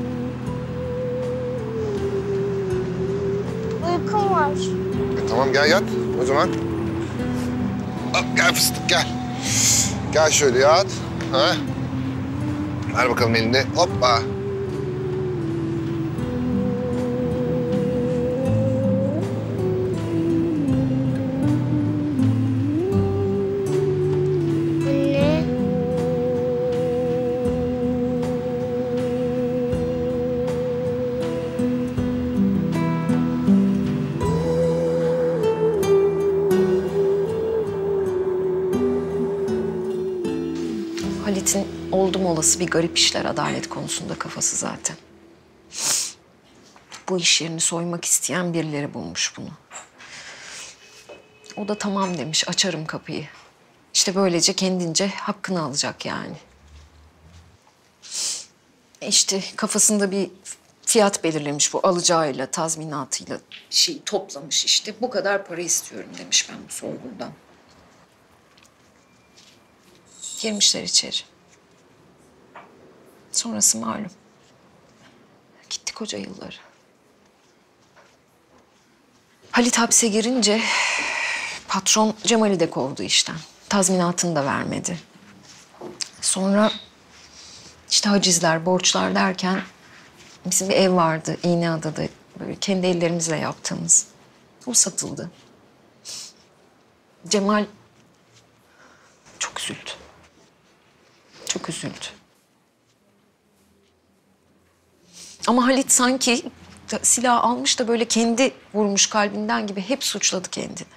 Uykum var. E, tamam gel yat o zaman. Al, gel fıstık gel. Gel şöyle yat. Ha? Ver bakalım elinde. Hoppa. Halit'in oldum olası bir garip işler adalet konusunda kafası zaten. Bu iş yerini soymak isteyen birileri bulmuş bunu. O da tamam demiş, açarım kapıyı. İşte böylece kendince hakkını alacak yani. İşte kafasında bir fiyat belirlemiş bu alacağıyla, tazminatıyla şeyi toplamış işte. Bu kadar para istiyorum demiş ben bu soygundan. Girmişler içeri. Sonrası malum. Gitti koca yılları. Halit hapse girince patron Cemal'i de kovdu işten. Tazminatını da vermedi. Sonra işte hacizler, borçlar derken bizim bir ev vardı İğneada'da. Böyle kendi ellerimizle yaptığımız. O satıldı. Cemal çok üzüldü. Çok üzüldü. Ama Halit sanki silah almış da böyle kendi vurmuş kalbinden gibi hep suçladı kendini.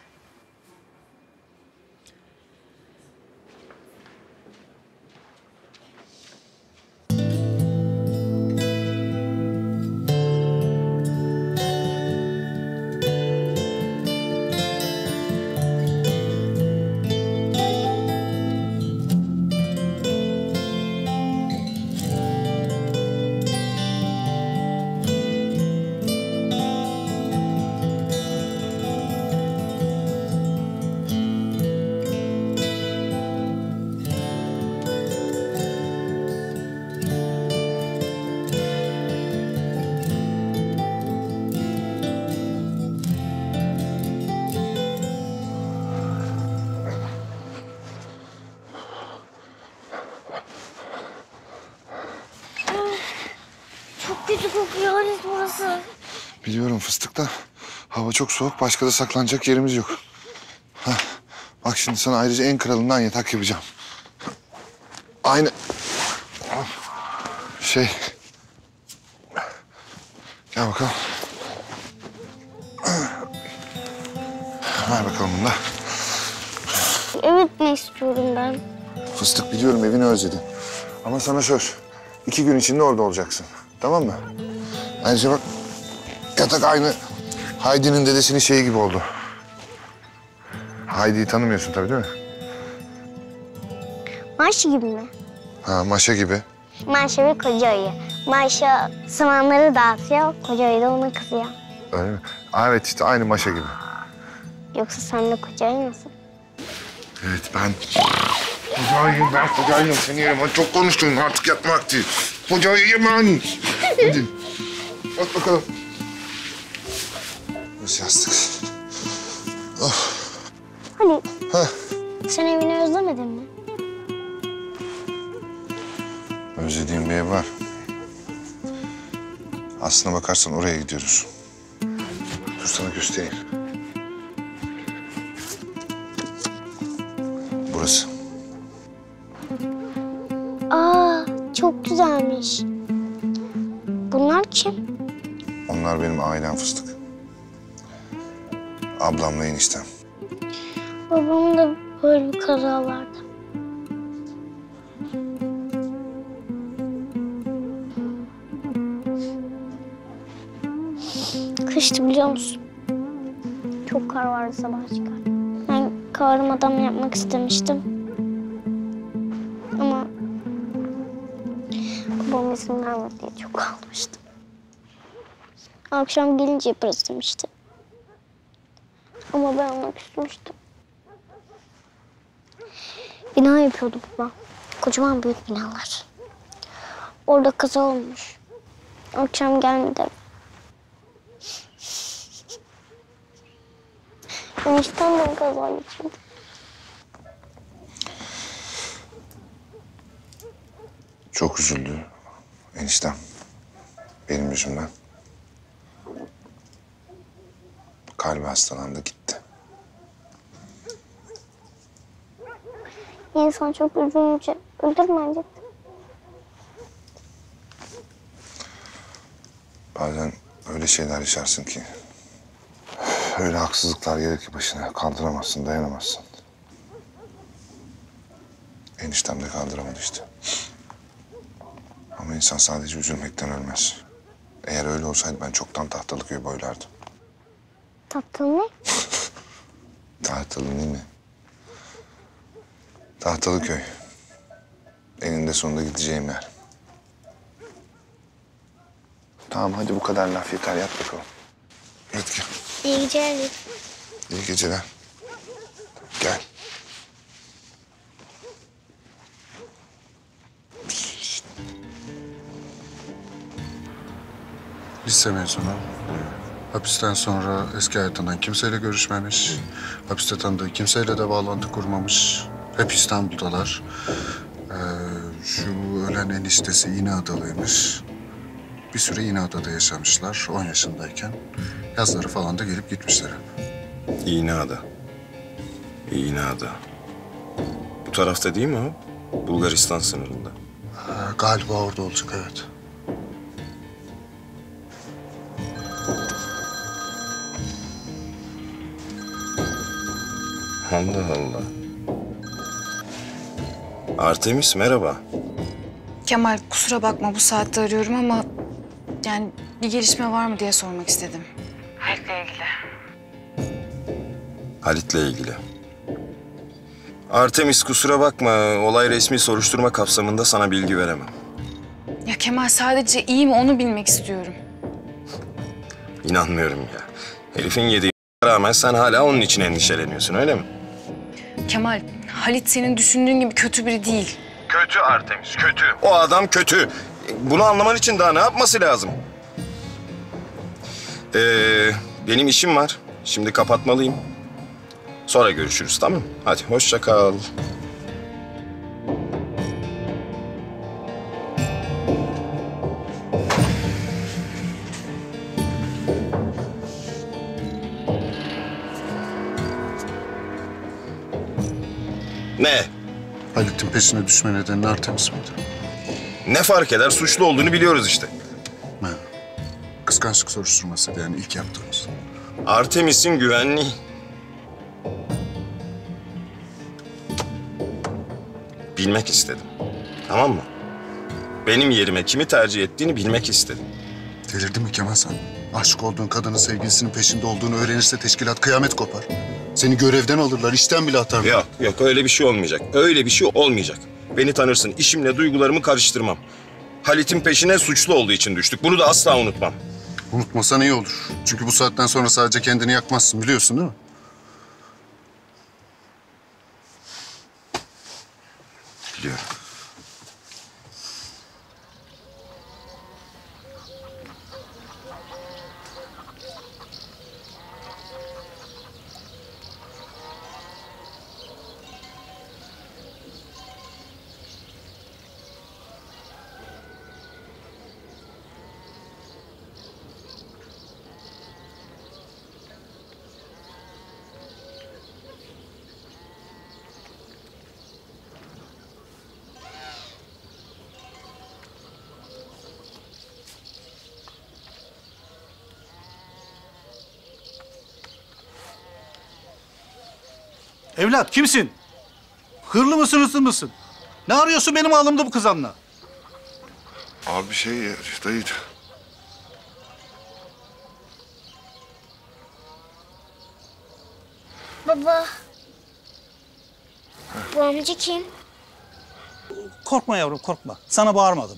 Çok kötü kokuyor Halit burası. Biliyorum fıstık da hava çok soğuk. Başka da saklanacak yerimiz yok. Hah, bak şimdi sana ayrıca en kralından yatak yapacağım. Aynı... Şey... Gel bakalım. Ver bakalım bunu da. Evet ne istiyorum ben? Fıstık biliyorum evini özledin. Ama sana söz. İki gün içinde orada olacaksın. Tamam mı? Ayrıca bak yatak aynı Haydi'nin dedesinin şeyi gibi oldu. Haydi'yi tanımıyorsun tabii değil mi? Maşa gibi mi? Ha Maşa gibi. Maşa ve koca ayı. Maşa samanları dağıtıyor, koca ayı da ona kızıyor. Öyle mi? Aa, evet işte aynı Maşa gibi. Yoksa sen de koca ayı mısın? Evet ben... Koca ayıyım ben, koca ayıyım. Seni yerim. Hadi çok konuştun artık yatma vakti. Koca ayıyım ben. Hadi. At bakalım. Nasıl yastık? Oh. Halit, Heh. sen evini özlemedin mi? Özlediğim bir ev var. Aslına bakarsan oraya gidiyoruz. Dur sana göstereyim. Burası. Aa, çok güzelmiş. Bunlar kim? Onlar benim ailem fıstık. Ablamla eniştem. Babamın da böyle bir kaza vardı. Kıştı biliyor musun? Çok kar vardı sabah çıkar. Ben karım adam yapmak istemiştim. Ama babam izin vermedi diye çok kalmıştım. Akşam gelince yaparız demişti. Ama ben ona küsmüştüm. Bina yapıyordu baba. Kocaman büyük binalar. Orada kaza olmuş. Akşam gelmedi. Enişten de kaza geçirdi. Çok üzüldü eniştem. Benim yüzümden. Kalbi hastalandı gitti. İnsan çok üzülünce ölür mü acaba? Bazen öyle şeyler yaşarsın ki... öyle haksızlıklar gelir ki başına kaldıramazsın, dayanamazsın. Eniştem de kaldıramadı işte. Ama insan sadece üzülmekten ölmez. Eğer öyle olsaydı ben çoktan Tahtalıköy'ü boylardım. Tahtalı ne? Tahtalı değil mi? Tahtalıköy. Eninde sonunda gideceğim yer. Tamam hadi bu kadar laf yeter, yat bakalım. Hadi gel. İyi geceler. İyi geceler. Gel. Lise mezunu. Hapisten sonra eski hayatından kimseyle görüşmemiş. Hapiste tanıdığı kimseyle de bağlantı kurmamış. Hep İstanbul'dalar. Ee, şu ölen eniştesi İğneadalıymış. Bir süre İğneada'da yaşamışlar on yaşındayken. Yazları falan da gelip gitmişler hep. İğneada. İğneada. Bu tarafta değil mi o? Bulgaristan sınırında. Ee, galiba orada olacak, evet. Allah Allah. Artemis merhaba. Kemal kusura bakma bu saatte arıyorum ama yani bir gelişme var mı diye sormak istedim. Halit'le ilgili. Halit'le ilgili. Artemis kusura bakma, olay resmi soruşturma kapsamında sana bilgi veremem. Ya Kemal sadece iyi mi onu bilmek istiyorum. İnanmıyorum ya. Herifin yediği rağmen sen hala onun için endişeleniyorsun, öyle mi? Kemal, Halit senin düşündüğün gibi kötü biri değil. Kötü Artemis, kötü. O adam kötü. Bunu anlaman için daha ne yapması lazım? Ee, benim işim var. Şimdi kapatmalıyım. Sonra görüşürüz, tamam mı? Hadi hoşça kal. Ne? Halit'in peşine düşme nedeni Artemis miydi? Ne fark eder? Suçlu olduğunu biliyoruz işte. Ha. Kıskançlık soruşturmasıydı yani ilk yaptığımız. Artemis'in güvenliği. Bilmek istedim. Tamam mı? Benim yerime kimi tercih ettiğini bilmek istedim. Delirdin mi Kemal sen? Aşık olduğun kadının sevgilisinin peşinde olduğunu öğrenirse teşkilat kıyamet kopar. Seni görevden alırlar, işten bile atarlar. Yok, yok öyle bir şey olmayacak. Öyle bir şey olmayacak. Beni tanırsın, işimle duygularımı karıştırmam. Halit'in peşine suçlu olduğu için düştük. Bunu da asla unutmam. Unutmasan iyi olur. Çünkü bu saatten sonra sadece kendini yakmazsın, biliyorsun değil mi? Biliyorum. Evlat kimsin? Hırlı mısın, hırsız mısın? Ne arıyorsun benim ağlımda bu kızanla? Abi şey dayı. Baba. Bu amca kim? Korkma yavrum, korkma. Sana bağırmadım.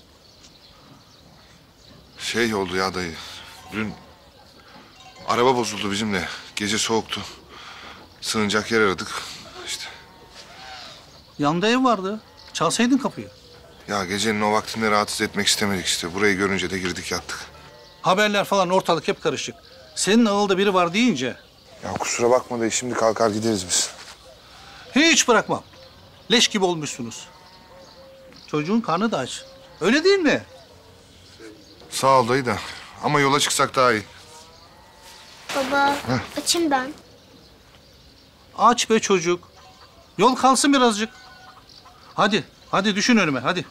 Şey oldu ya dayı. Dün araba bozuldu bizim de. Gece soğuktu. Sığınacak yer aradık. İşte. Yanında ev vardı. Çalsaydın kapıyı. Ya gecenin o vaktinde rahatsız etmek istemedik işte. Burayı görünce de girdik yattık. Haberler falan ortalık hep karışık. Senin ağılda biri var deyince... Ya kusura bakma dayı, şimdi kalkar gideriz biz. Hiç bırakmam. Leş gibi olmuşsunuz. Çocuğun karnı da aç. Öyle değil mi? Sağ ol dayı da. Ama yola çıksak daha iyi. Baba, Heh. açım ben. Aç be çocuk. Yol kalsın birazcık. Hadi, hadi düşün önüme, hadi.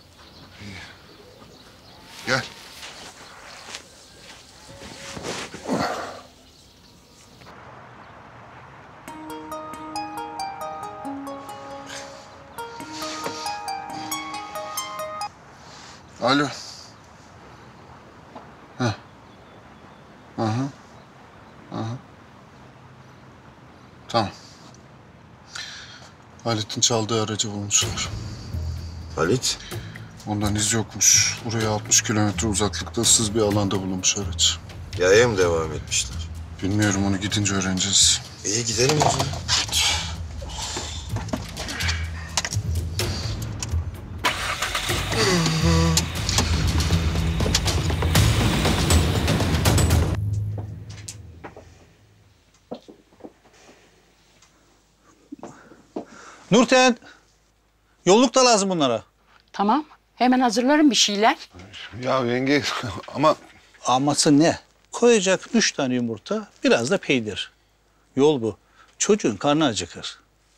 Gel. Alo. Heh. Aha. Aha. Tamam. Halit'in çaldığı aracı bulmuşlar. Halit? Ondan iz yokmuş. Buraya altmış kilometre uzaklıkta ıssız bir alanda bulunmuş araç. Yaya mı devam etmişler? Bilmiyorum, onu gidince öğreneceğiz. İyi, gidelim o zaman. Nurten, yolluk da lazım bunlara. Tamam, hemen hazırlarım bir şeyler. Ya yenge ama... Aması ne? Koyacak üç tane yumurta, biraz da peynir. Yol bu. Çocuğun karnı acıkır.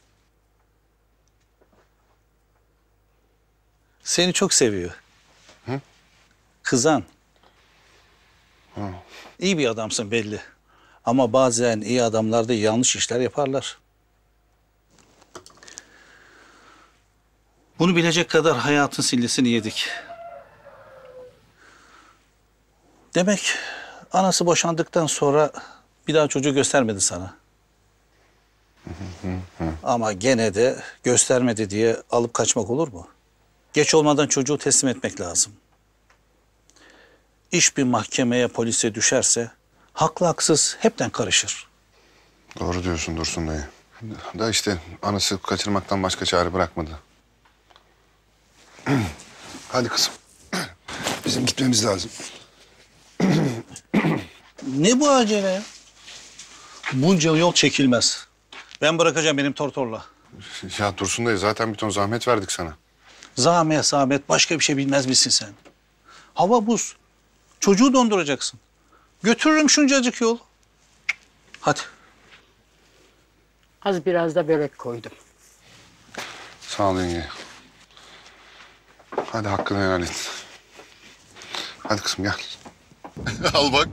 Seni çok seviyor. Hı? Kızan. Hı. İyi bir adamsın belli. Ama bazen iyi adamlar da yanlış işler yaparlar. Bunu bilecek kadar hayatın sillesini yedik. Demek anası boşandıktan sonra bir daha çocuğu göstermedi sana. Hı hı. Ama gene de göstermedi diye alıp kaçmak olur mu? Geç olmadan çocuğu teslim etmek lazım. İş bir mahkemeye, polise düşerse haklı haksız hepten karışır. Doğru diyorsun Dursun dayı. Da işte anası kaçırmaktan başka çare bırakmadı. Hadi kızım. Bizim gitmemiz lazım. Ne bu acele ya? Bunca yol çekilmez. Ben bırakacağım benim tortorla. Ya Dursun dayı, zaten bir ton zahmet verdik sana. Zahmet zahmet başka bir şey bilmez misin sen? Hava buz. Çocuğu donduracaksın. Götürürüm şuncacık yol. Hadi. Az biraz da börek koydum. Sağ ol yenge. Hadi hakkını helal et. Hadi kızım gel. Al bak.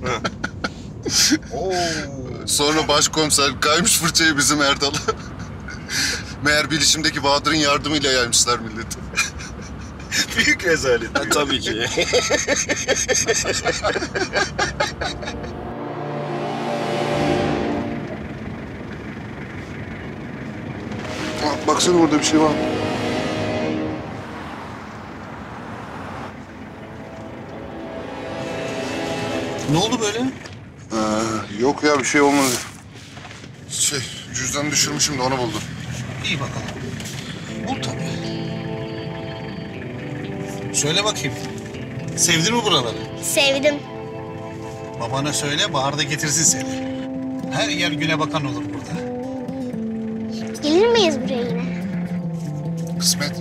Sonra başkomiser kaymış fırçayı bizim Erdal'a. Meğer bilişimdeki Bahadır'ın yardımıyla yaymışlar milleti. Büyük rezalet. Ha, tabii ki. Bak, baksana orada bir şey var. Ne oldu böyle? Ee, yok ya, bir şey olmadı. Şey, cüzdanı düşürmüşüm de onu buldum. İyi bakalım. Bul tabii. Söyle bakayım. Sevdin mi buraları? Sevdim. Babana söyle, Bahar da getirsin seni. Her yer güne bakan olur burada. Gelir miyiz buraya yine? Kısmet.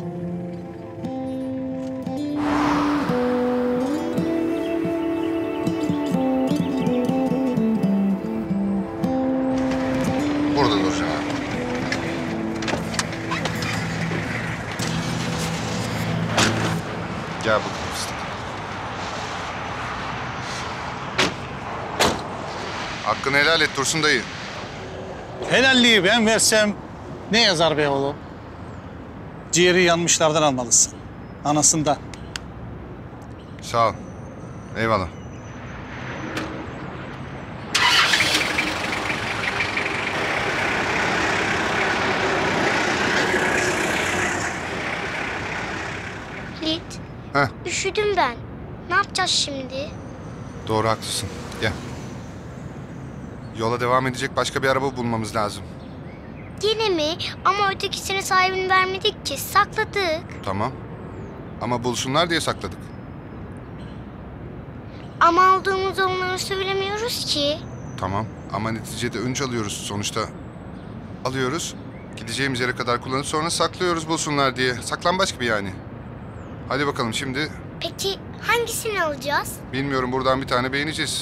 Burada duracağım abi. Gel bakalım fıstık. Hakkını helal et Dursun dayı. Helalliği ben versem ne yazar be oğlum? Ciğeri yanmışlardan almalısın. Anasından. Sağ ol. Eyvallah. Halit, Heh, üşüdüm ben. Ne yapacağız şimdi? doğru haklısın. Gel. Yola devam edecek başka bir araba bulmamız lazım. Yine mi? Ama ötekisine sahibini vermedik ki. Sakladık. Tamam. Ama bulsunlar diye sakladık. Ama aldığımızı onlara söylemiyoruz ki. Tamam. Ama neticede öncü alıyoruz sonuçta. Alıyoruz. Gideceğimiz yere kadar kullanıp sonra saklıyoruz bulsunlar diye. Saklambaç gibi yani. Hadi bakalım şimdi. Peki hangisini alacağız? Bilmiyorum, buradan bir tane beğeneceğiz.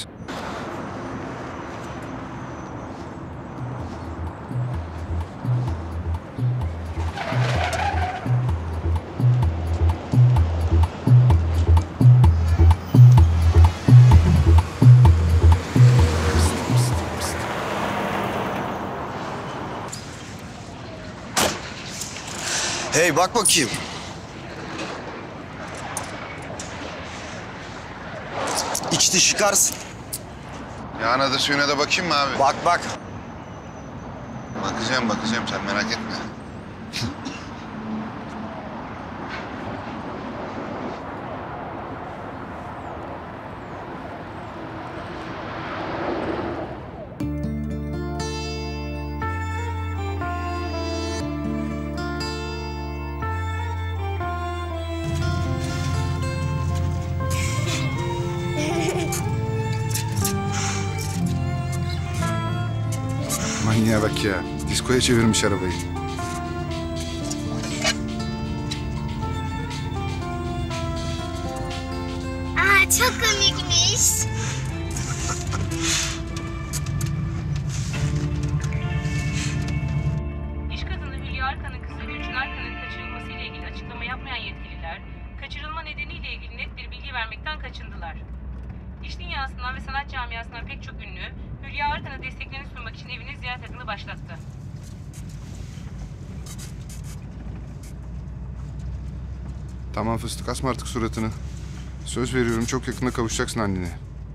Hey, bak bakayım. İç dış çıkarsın. Yağına da suyuna da bakayım mı abi? Bak bak. Bakacağım bakacağım, sen merak etme. Manyağa bak ya. Diskoya çevirmiş arabayı. Aa, çok komikmiş. İş kadını Hülya Arkan'ın kızı Gülçin Arkan'ın kaçırılmasıyla ilgili açıklama yapmayan yetkililer, kaçırılma nedeniyle ilgili net bir bilgi vermekten kaçındılar. İş dünyasından ve sanat camiasından pek çok ünlü, Hülya Arkan'a desteklerini sunmak için evine ziyaret adını başlattı. Tamam fıstık, asma artık suratını. Söz veriyorum, çok yakında kavuşacaksın annene.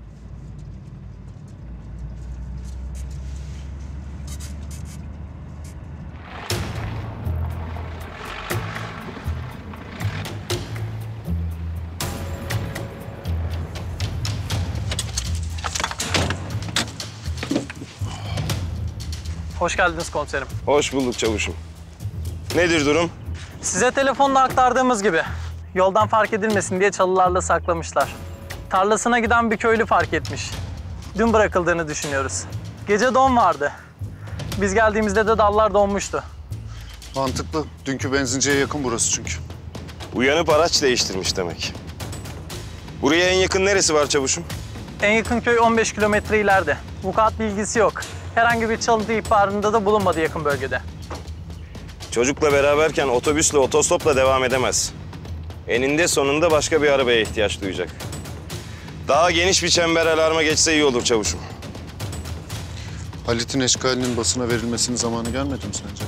Hoş geldiniz komiserim. Hoş bulduk çavuşum. Nedir durum? Size telefonla aktardığımız gibi. Yoldan fark edilmesin diye çalılarla saklamışlar. Tarlasına giden bir köylü fark etmiş. Dün bırakıldığını düşünüyoruz. Gece don vardı. Biz geldiğimizde de dallar donmuştu. Mantıklı. Dünkü benzinciye yakın burası çünkü. Uyanıp araç değiştirmiş demek. Buraya en yakın neresi var çavuşum? En yakın köy on beş kilometre ileride. Vukuat bilgisi yok. Herhangi bir çalıntı ihbarında da bulunmadı yakın bölgede. Çocukla beraberken otobüsle, otostopla devam edemez. Eninde sonunda başka bir arabaya ihtiyaç duyacak. Daha geniş bir çember alarma geçse iyi olur çavuşum. Halit'in eşkalinin basına verilmesinin zamanı gelmedi mi sence?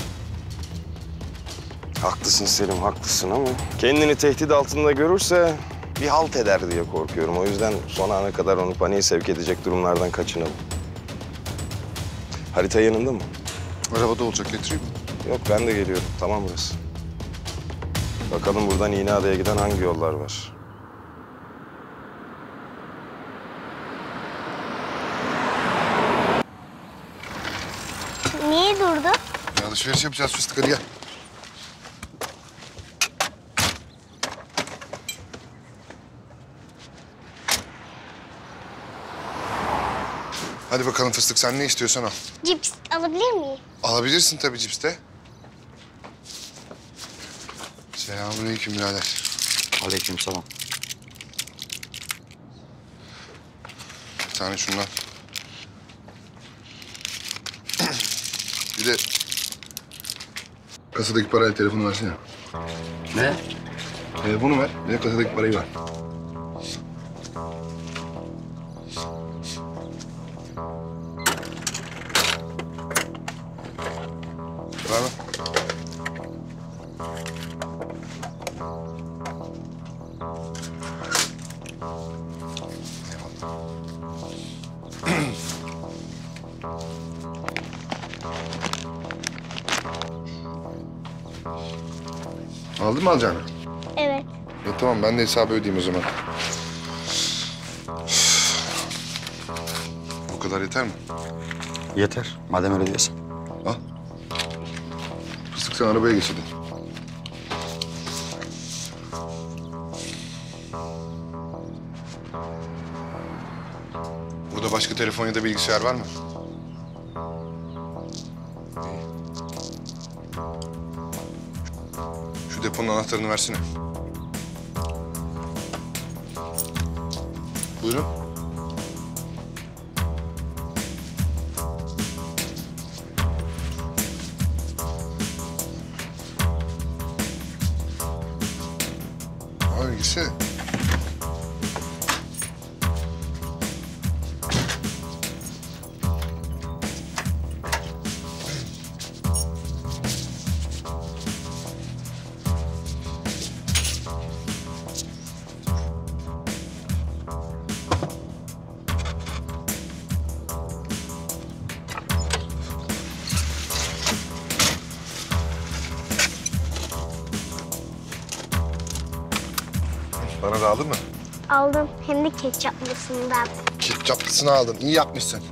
Haklısın Selim, haklısın ama kendini tehdit altında görürse bir halt eder diye korkuyorum. O yüzden son ana kadar onu paniğe sevk edecek durumlardan kaçınalım. Harita yanında mı? Arabada olacak, getireyim mi? Yok, ben de geliyorum. Tamam burası. Bakalım buradan İğneada'ya giden hangi yollar var? Niye durdu? Ya alışveriş yapacağız fıstık, hadi gel. Hadi bakalım fıstık, sen ne istiyorsan al. Cips alabilir miyim? Alabilirsin tabii cipste. Selamünaleyküm birader. Aleykümselam. Bir tane şundan. Bir de kasadaki parayla telefonu versene. Ne? Telefonu ver, bir de kasadaki parayı ver. Ver lan. Aldın mı alacağını? Evet. Ya tamam, ben de hesabı ödeyeyim o zaman. Bu kadar yeter mi? Yeter. Madem öyle diyorsun. Al. Fıstık, sen arabaya geç hadi. Burada başka telefon ya da bilgisayar var mı? Şu deponun anahtarını versene. Buyurun. Abi gitsene. Bana da aldın mı? Aldım. Hem de ketçaplısından. Ketçaplısını aldın. İyi yapmışsın.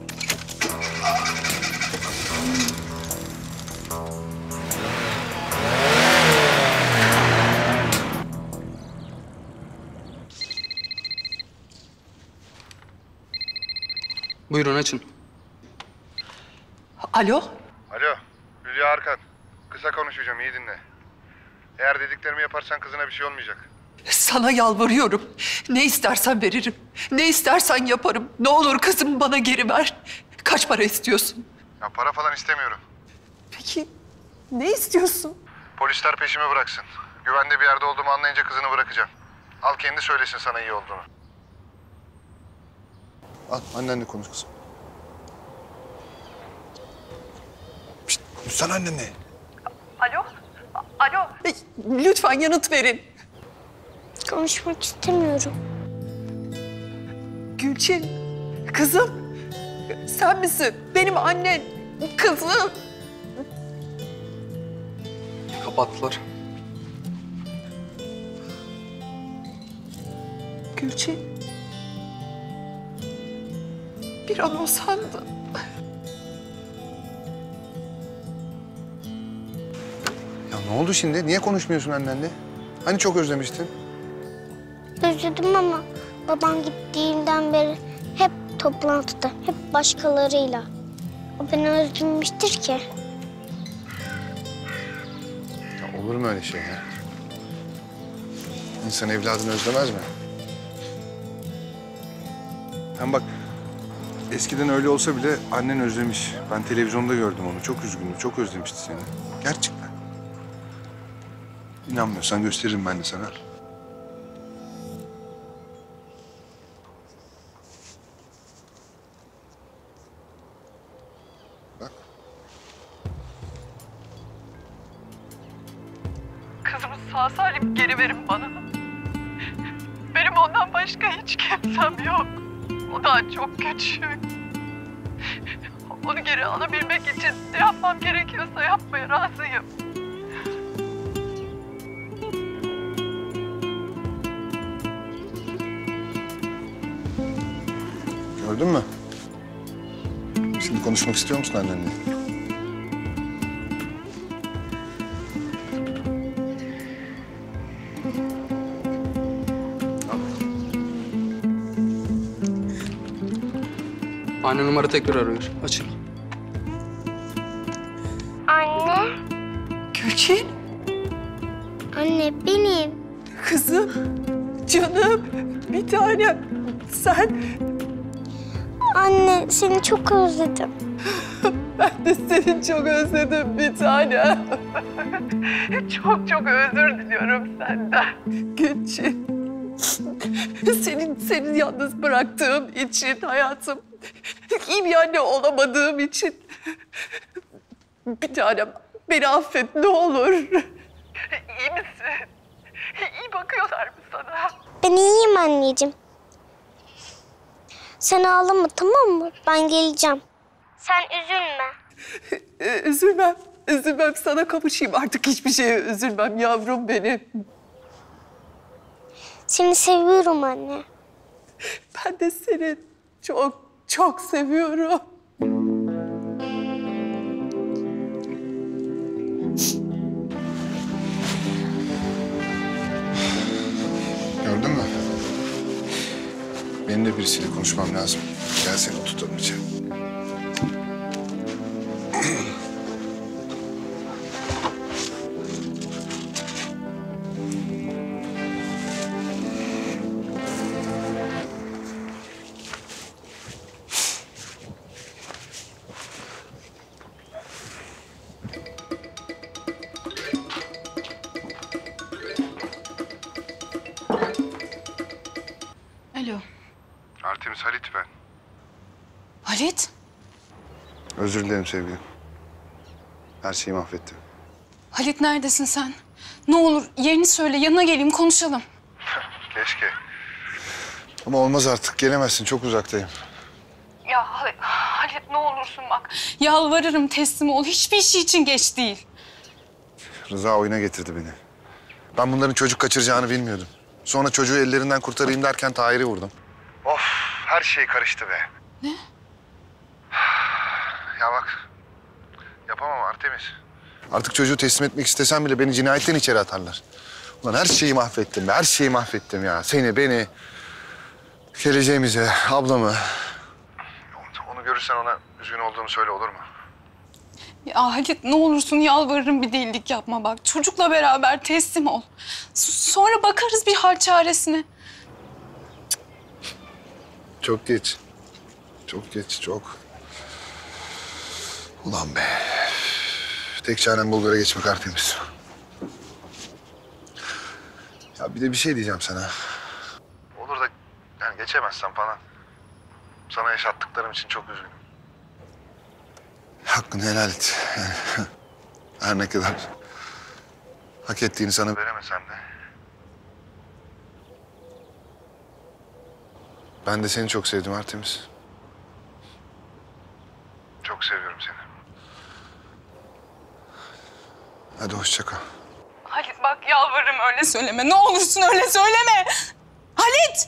Buyurun açın. Alo? Alo, Hülya Arkan. Kısa konuşacağım, iyi dinle. Eğer dediklerimi yaparsan kızına bir şey olmayacak. Sana yalvarıyorum. Ne istersen veririm. Ne istersen yaparım. Ne olur kızımı bana geri ver. Kaç para istiyorsun? Ya para falan istemiyorum. Peki ne istiyorsun? Polisler peşimi bıraksın. Güvende bir yerde olduğumu anlayınca kızını bırakacağım. Al kendi söylesin sana iyi olduğunu. Al annenle konuş kızım. Şişt, konuşsana annenle. Alo? Alo? Lütfen yanıt verin. Konuşmak istemiyorum. Gülçin, kızım. Sen misin? Benim annen. Kızım. Kapattılar. Gülçin. Bir an o sandım. Ya ne oldu şimdi? Niye konuşmuyorsun annenle? Hani çok özlemiştin? Özledim ama babam gittiğinden beri hep toplantıda, hep başkalarıyla. O beni özlemiştir ki. Ya olur mu öyle şey ya? İnsan evladını özlemez mi? Hem bak, eskiden öyle olsa bile annen özlemiş. Ben televizyonda gördüm onu. Çok üzgündü, çok özlemişti seni. Gerçekten. İnanmıyorsan gösteririm ben de sana. Bak. Kızımı sağ salim geri verin bana. Benim ondan başka hiç kimsem yok. O da çok küçük. Onu geri alabilmek için ne yapmam gerekiyorsa yapmaya razıyım. Gördün mü? Şimdi konuşmak istiyor musun annenle? Anne numara tekrar arıyor. Açın. Anne. Gülçin. Anne benim. Kızım. Canım. Bir tanem. Sen. Anne seni çok özledim. Ben de seni çok özledim bir tanem. Çok çok özür diliyorum senden. Gülçin. Senin, senin yalnız bıraktığım için hayatım. İyi bir anne olamadığım için. Bir tanem beni affet ne olur. İyi misin? İyi bakıyorlar mı sana? Ben iyiyim anneciğim. Sen ağlama tamam mı? Ben geleceğim. Sen üzülme. Üzülmem. Üzülmem. Sana kavuşayım. Artık hiçbir şeye üzülmem yavrum benim. Seni seviyorum anne. Ben de seni çok çok seviyorum. Gördün mü? Benim de birisiyle konuşmam lazım. Gel seni tutalım içeri. Alo. Artemis Halit ben. Halit? Özür dilerim sevgilim. Her şeyi mahvettim. Halit neredesin sen? Ne olur yerini söyle, yanına geleyim konuşalım. Keşke. Ama olmaz artık. Gelemezsin. Çok uzaktayım. Ya Halit ne olursun bak. Yalvarırım teslim ol. Hiçbir şey için geç değil. Rıza oyuna getirdi beni. Ben bunların çocuk kaçıracağını bilmiyordum. Sonra çocuğu ellerinden kurtarayım derken Tahir'i vurdum. Of, her şey karıştı be. Ne? Ya bak, yapamam Artemis. Artık çocuğu teslim etmek istesem bile beni cinayetten içeri atarlar. Ulan her şeyi mahvettim be, her şeyi mahvettim ya. Seni, beni, geleceğimizi, ablamı. Onu görürsen ona üzgün olduğumu söyle, olur mu? Ya Halit ne olursun yalvarırım bir delilik yapma bak. Çocukla beraber teslim ol. S- Sonra bakarız bir hal çaresine. Çok geç. Çok geç, çok. Ulan be. Tek çarem Bulgar'a geçmek Artemis. Ya bir de bir şey diyeceğim sana. Olur da yani geçemezsem falan. Sana yaşattıklarım için çok üzgünüm. Hakkını helal et. Yani her ne kadar hak ettiğini sana veremesem de. Ben de seni çok sevdim Artemis. Çok seviyorum seni. Hadi hoşça kal. Halit bak yalvarırım öyle söyleme. Ne olursun öyle söyleme. Halit!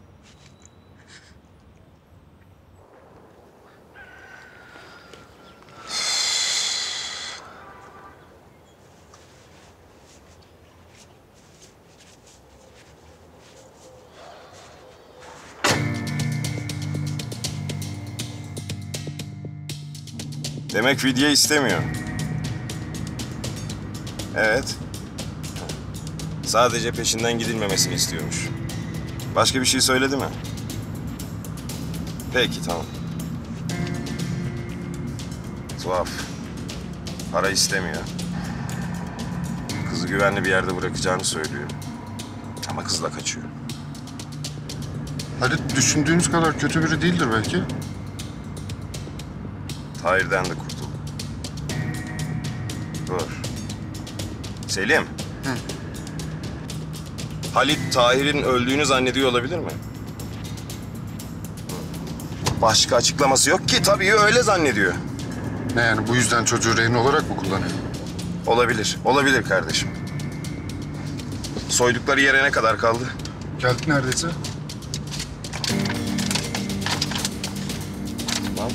Demek fidye istemiyor. Evet. Sadece peşinden gidilmemesini istiyormuş. Başka bir şey söyledi mi? Peki, tamam. Tuhaf. Para istemiyor. Kızı güvenli bir yerde bırakacağını söylüyor. Ama kızla kaçıyor. Halit düşündüğünüz kadar kötü biri değildir belki. Tahir'den de kurtul. Dur. Selim. Hı. Halit Tahir'in öldüğünü zannediyor olabilir mi? Başka açıklaması yok ki. Tabii öyle zannediyor. Ne yani, bu yüzden çocuğu rehin olarak mı kullanıyor? Olabilir. Olabilir kardeşim. Soydukları yere ne kadar kaldı? Geldik neredeyse. Tamam.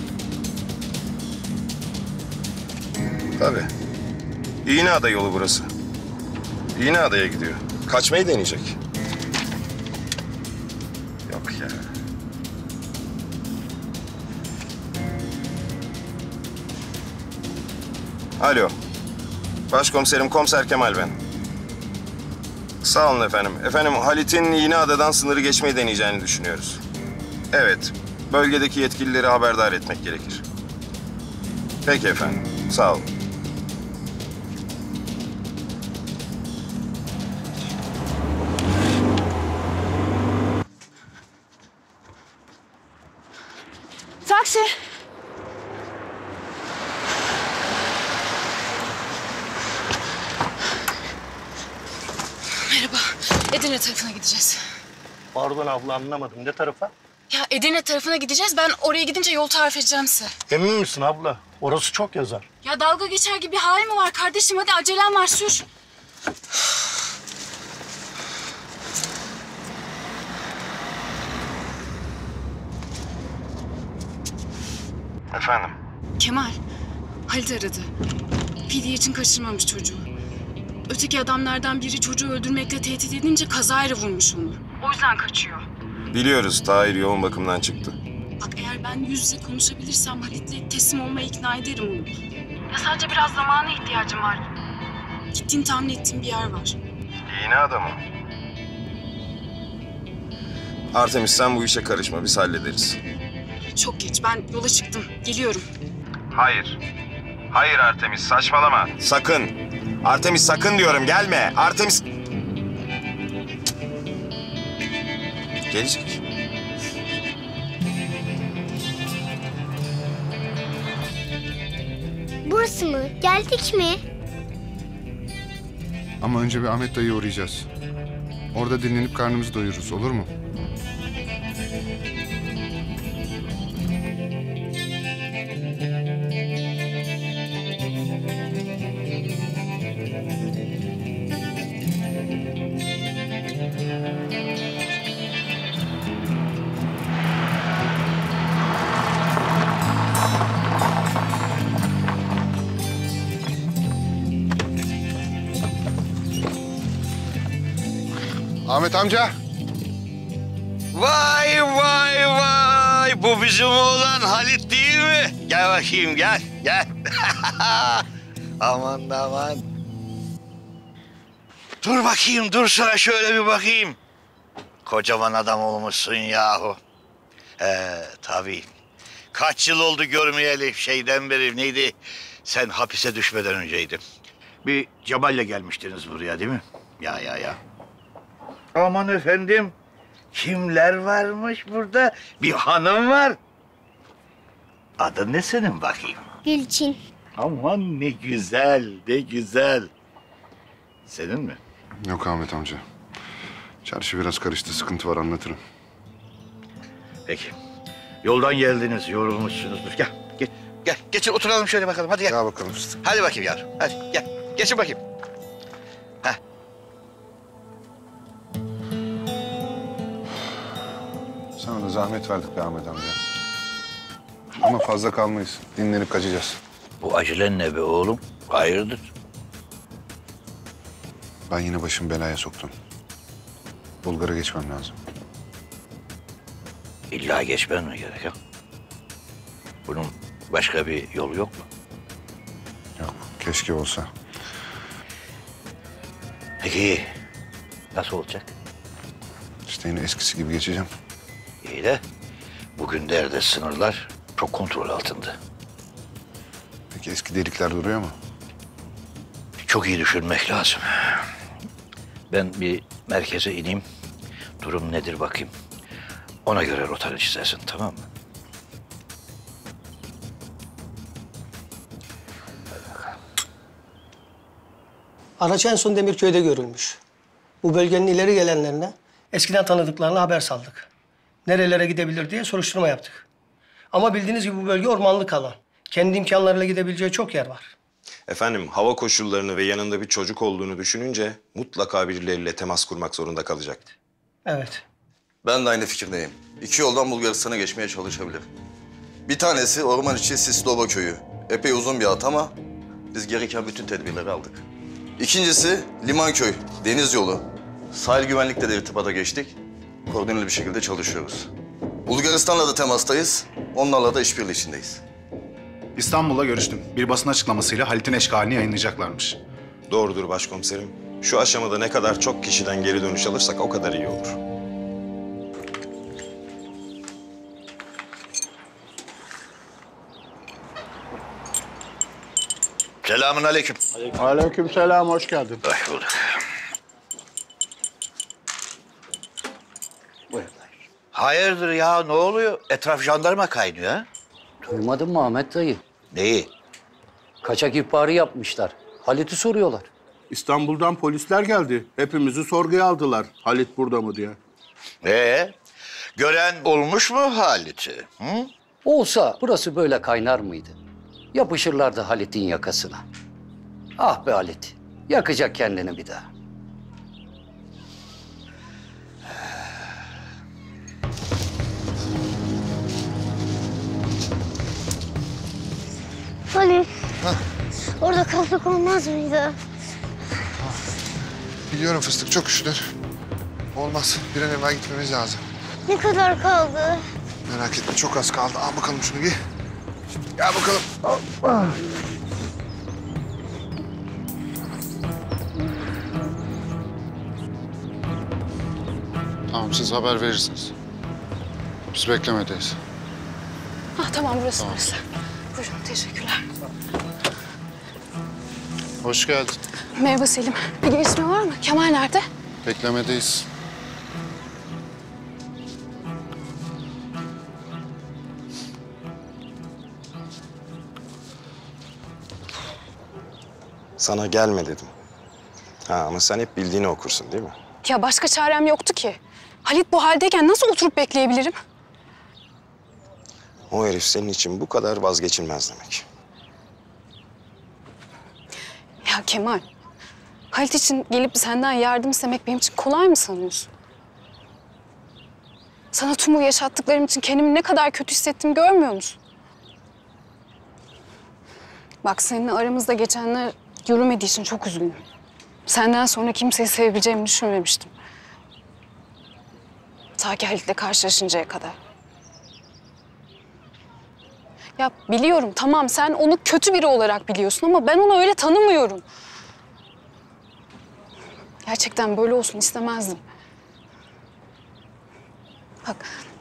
Tabii. İğneada yolu burası. İğneada'ya gidiyor. Kaçmayı deneyecek. Yok ya. Alo. Başkomiserim Komiser Kemal ben. Sağ olun efendim. Efendim Halit'in İğneada'dan sınırı geçmeyi deneyeceğini düşünüyoruz. Evet. Bölgedeki yetkilileri haberdar etmek gerekir. Peki efendim. Sağ olun. Taksi. Merhaba. Edirne tarafına gideceğiz. Pardon abla, anlamadım. Ne tarafa? Ya Edirne tarafına gideceğiz. Ben oraya gidince yol tarif edeceğim size. Emin misin abla? Orası çok yazar. Ya dalga geçer gibi hal mi var kardeşim? Hadi acelem var, sür. Efendim? Kemal, Halit aradı. Fidye için kaçırmamış çocuğu. Öteki adamlardan biri çocuğu öldürmekle tehdit edince kazayla vurmuş onu. O yüzden kaçıyor. Biliyoruz Tahir yoğun bakımdan çıktı. Bak eğer ben yüz yüze konuşabilirsem Halit'le teslim olmaya ikna ederim onu. Ya sadece biraz zamana ihtiyacım var. Gittiğini tahmin ettiğim bir yer var. İğneada mı? Artemis sen bu işe karışma, biz hallederiz. Çok geç, ben yola çıktım. Geliyorum. Hayır. Hayır Artemis, saçmalama. Sakın. Artemis sakın diyorum, gelme. Artemis... Gelecek. Burası mı? Geldik mi? Ama önce bir Ahmet dayıya uğrayacağız. Orada dinlenip karnımızı doyururuz, olur mu? Ahmet amca. Vay vay vay! Bu bizim oğlan Halit değil mi? Gel bakayım gel, gel. Aman aman. Dur bakayım, dur sana şöyle bir bakayım. Kocaman adam olmuşsun yahu. He tabii. Kaç yıl oldu görmeyeli şeyden beri neydi? Sen hapise düşmeden önceydi. Bir Cemal'le gelmiştiniz buraya değil mi? Ya ya ya. Aman efendim. Kimler varmış burada? Bir hanım var. Adın ne senin bakayım? Gülçin. Aman ne güzel, ne güzel. Senin mi? Yok Ahmet amca. Çarşı biraz karıştı, sıkıntı var, anlatırım. Peki. Yoldan geldiniz, yorulmuşsunuzdur. Gel, gel, gel. Geçin oturalım şöyle bakalım. Hadi gel. Gel bakalım fıstık. Hadi bakayım yavrum. Hadi gel. Geçin bakayım. Heh. Sana da zahmet verdik be Ahmet amca. Ama fazla kalmayız. Dinlenip kaçacağız. Bu acelen ne be oğlum? Hayırdır? Ben yine başımı belaya soktum. Bulgar'a geçmem lazım. İlla geçmen mi gerek ha? Bunun başka bir yolu yok mu? Yok, keşke olsa. Peki nasıl olacak? İşte yine eskisi gibi geçeceğim. İyi de bugünlerde sınırlar çok kontrol altında. Peki eski delikler duruyor mu? Çok iyi düşünmek lazım. Ben bir merkeze ineyim. Durum nedir bakayım. Ona göre rotanı çizersin, tamam mı? Araç en son Demirköy'de görülmüş. Bu bölgenin ileri gelenlerine eskiden tanıdıklarına haber saldık. Nerelere gidebilir diye soruşturma yaptık. Ama bildiğiniz gibi bu bölge ormanlık alan. Kendi imkanlarıyla gidebileceği çok yer var. Efendim, hava koşullarını ve yanında bir çocuk olduğunu düşününce mutlaka birileriyle temas kurmak zorunda kalacaktı. Evet. Ben de aynı fikirdeyim. İki yoldan Bulgaristan'a geçmeye çalışabilir. Bir tanesi orman içi Sislova köyü. Epey uzun bir hat ama biz gereken bütün tedbirleri aldık. İkincisi Limanköy, deniz yolu. Sahil güvenlikle de irtibata geçtik. Koordineli bir şekilde çalışıyoruz. Bulgaristan'la da temastayız. Onlarla da işbirliği içindeyiz. İstanbul'la görüştüm. Bir basın açıklamasıyla Halit'in eşkalini yayınlayacaklarmış. Doğrudur başkomiserim. Şu aşamada ne kadar çok kişiden geri dönüş alırsak o kadar iyi olur. Selamun aleyküm. Aleyküm selam, hoş geldin. Hoş bulduk. Hayırdır ya, ne oluyor? Etraf jandarma kaynıyor ha? Duymadın mı Ahmet dayı? Neyi? Kaçak ihbarı yapmışlar. Halit'i soruyorlar. İstanbul'dan polisler geldi. Hepimizi sorguya aldılar. Halit burada mı diye. Ee, gören olmuş mu Halit'i? Hı? Olsa burası böyle kaynar mıydı? Yapışırlardı Halit'in yakasına. Ah be Halit, yakacak kendini bir daha. Halit. Orada kalsak olmaz mıydı? Biliyorum fıstık, çok üşüdün. Olmaz, bir an evvel gitmemiz lazım. Ne kadar kaldı? Merak etme, çok az kaldı. Al bakalım şunu bir. Gel bakalım. Hoppa. Tamam, siz haber verirsiniz. Biz beklemedeyiz. Ah tamam, burası Tamam. burası. Buyurun, teşekkürler. Hoş geldin. Merhaba Selim. Bir gelişme var mı? Kemal nerede? Beklemedeyiz. Sana gelme dedim. Ha ama sen hep bildiğini okursun değil mi? Ya başka çarem yoktu ki. Halit bu haldeyken nasıl oturup bekleyebilirim? O herif senin için bu kadar vazgeçilmez demek. Ya Kemal, Halit için gelip senden yardım istemek benim için kolay mı sanıyorsun? Sana tüm bu yaşattıklarım için kendimi ne kadar kötü hissettim görmüyor musun? Bak seninle aramızda geçenler yürümediği için çok üzüldüm. Senden sonra kimseyi sevebileceğimi düşünmemiştim. Ta ki Halit'le karşılaşıncaya kadar. Ya biliyorum tamam sen onu kötü biri olarak biliyorsun ama ben onu öyle tanımıyorum. Gerçekten böyle olsun istemezdim. Bak.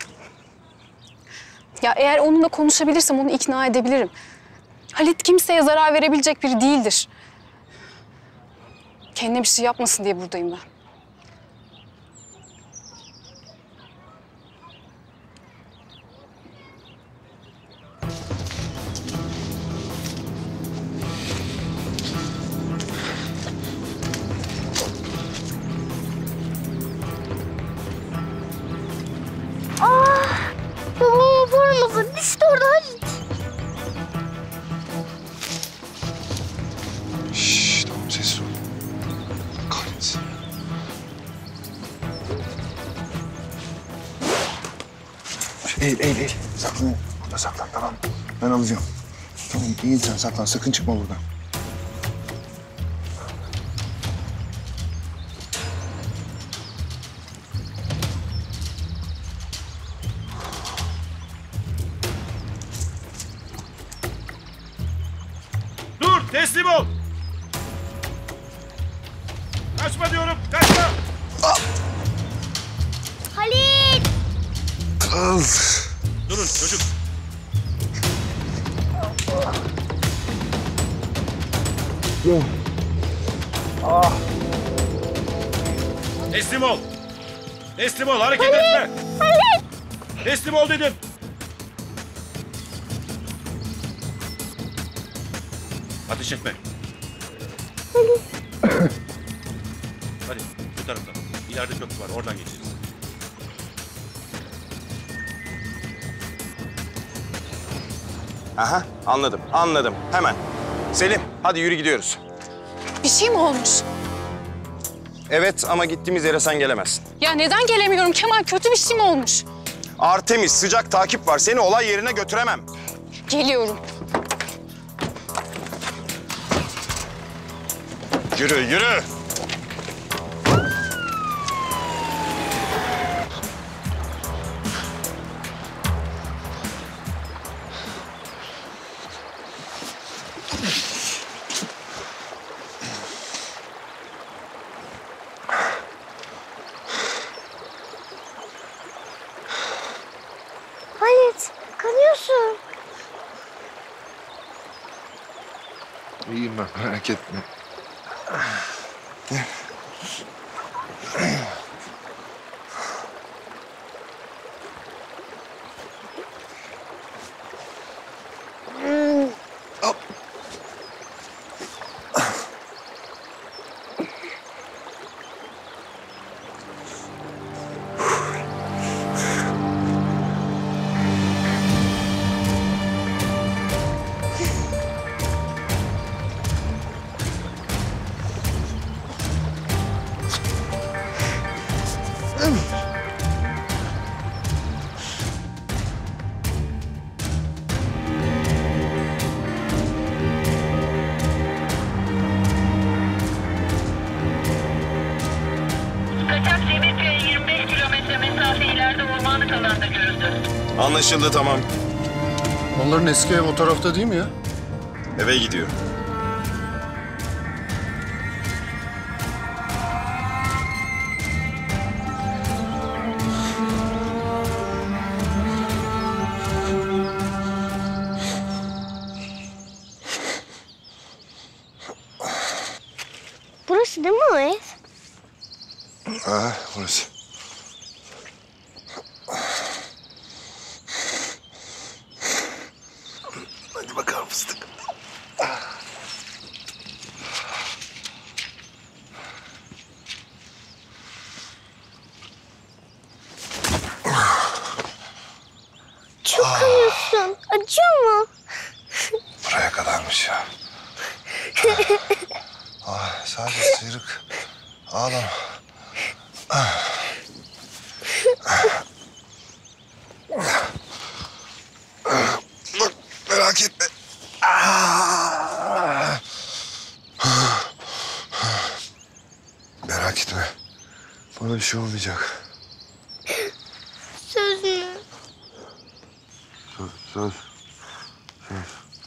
Ya eğer onunla konuşabilirsem onu ikna edebilirim. Halit kimseye zarar verebilecek biri değildir. Kendine bir şey yapmasın diye buradayım ben. Aa, babamın forması işte orada Halit. Şşş tamam sessiz ol. Kahretsin. Eğil, eğil, eğil. Saklan. Burada saklan, tamam mı? Ben alacağım. Tamam, iyi sen saklan. Sakın çıkma buradan. Dur, teslim ol. Kaçma diyorum, kaçma. Halit! Kal. Durun çocuk. Yok. Ah. Teslim ol. Teslim ol, hareket etme. Halit! Teslim ol dedim. Ateş etme. Hadi bu taraftan. İleride köprü var, oradan geçeceğiz. Aha, anladım, anladım. Hemen. Selim, hadi yürü gidiyoruz. Bir şey mi olmuş? Evet ama gittiğimiz yere sen gelemezsin. Ya neden gelemiyorum Kemal? Kötü bir şey mi olmuş? Artemis, sıcak takip var. Seni olay yerine götüremem. Geliyorum. Yürü, yürü. Halit, kanıyorsun. İyiyim ben merak etme. Kaçak Cemilköy'e yirmi beş kilometre mesafe ileride ormanlık alanda görüldü. Anlaşıldı, tamam. Onların eski ev o tarafta değil mi ya? Eve gidiyor. Burası değil mi o ev? Ha, burası. Hadi bakalım fıstık. Çok kanıyorsun. Acıyor mu? Buraya kadarmış ya. Ah, sadece sıyrık. Ağlama. Ah. Bak merak etme. Ah. Merak etme. Bana bir şey olmayacak. Söz. Söz.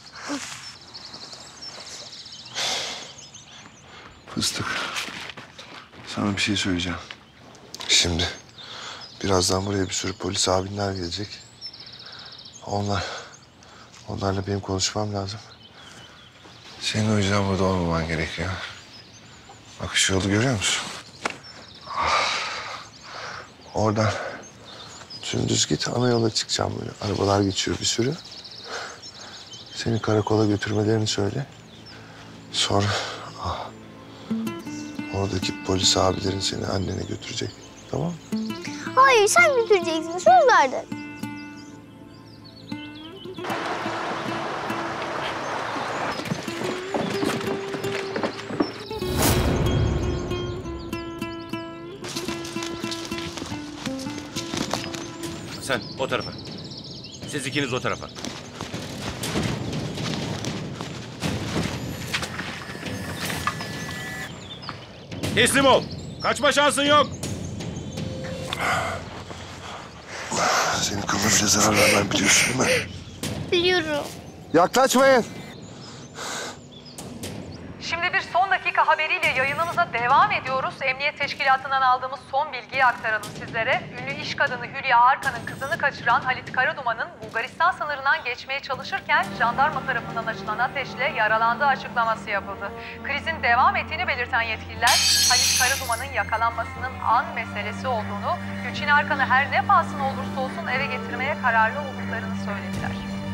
Fıstık. Sana bir şey söyleyeceğim. Şimdi birazdan buraya bir sürü polis abinler gelecek. Onlar, onlarla benim konuşmam lazım. Senin o yüzden burada olmaman gerekiyor. Bak şu yolu görüyor musun? Oradan dümdüz git, ana yola çıkacağım böyle. Arabalar geçiyor bir sürü. Seni karakola götürmelerini söyle. Sonra ah, oradaki polis abilerin seni annene götürecek. Tamam mı? Hayır, sen götüreceksin. Söz verdin. Sen o tarafa. Siz ikiniz o tarafa. Teslim ol. Kaçma şansın yok. Seni kılınca zarar vermem biliyorsun değil mi? Biliyorum. Yaklaşmayın. Şimdi bir son dakika haberiyle yayınımıza devam ediyoruz. Emniyet Teşkilatı'ndan aldığımız son bilgiyi aktaralım sizlere. Ünlü iş kadını Hülya Arkan'ın kızını kaçıran Halit Karaduman'ın Bulgaristan sınırından geçmeye çalışırken jandarma tarafından açılan ateşle yaralandığı açıklaması yapıldı. Krizin devam ettiğini belirten yetkililer Halit Karaduman'ın yakalanmasının an meselesi olduğunu, Gülçin Arkan'ı her ne pahasına olursa olsun eve getirmeye kararlı olduklarını söylediler.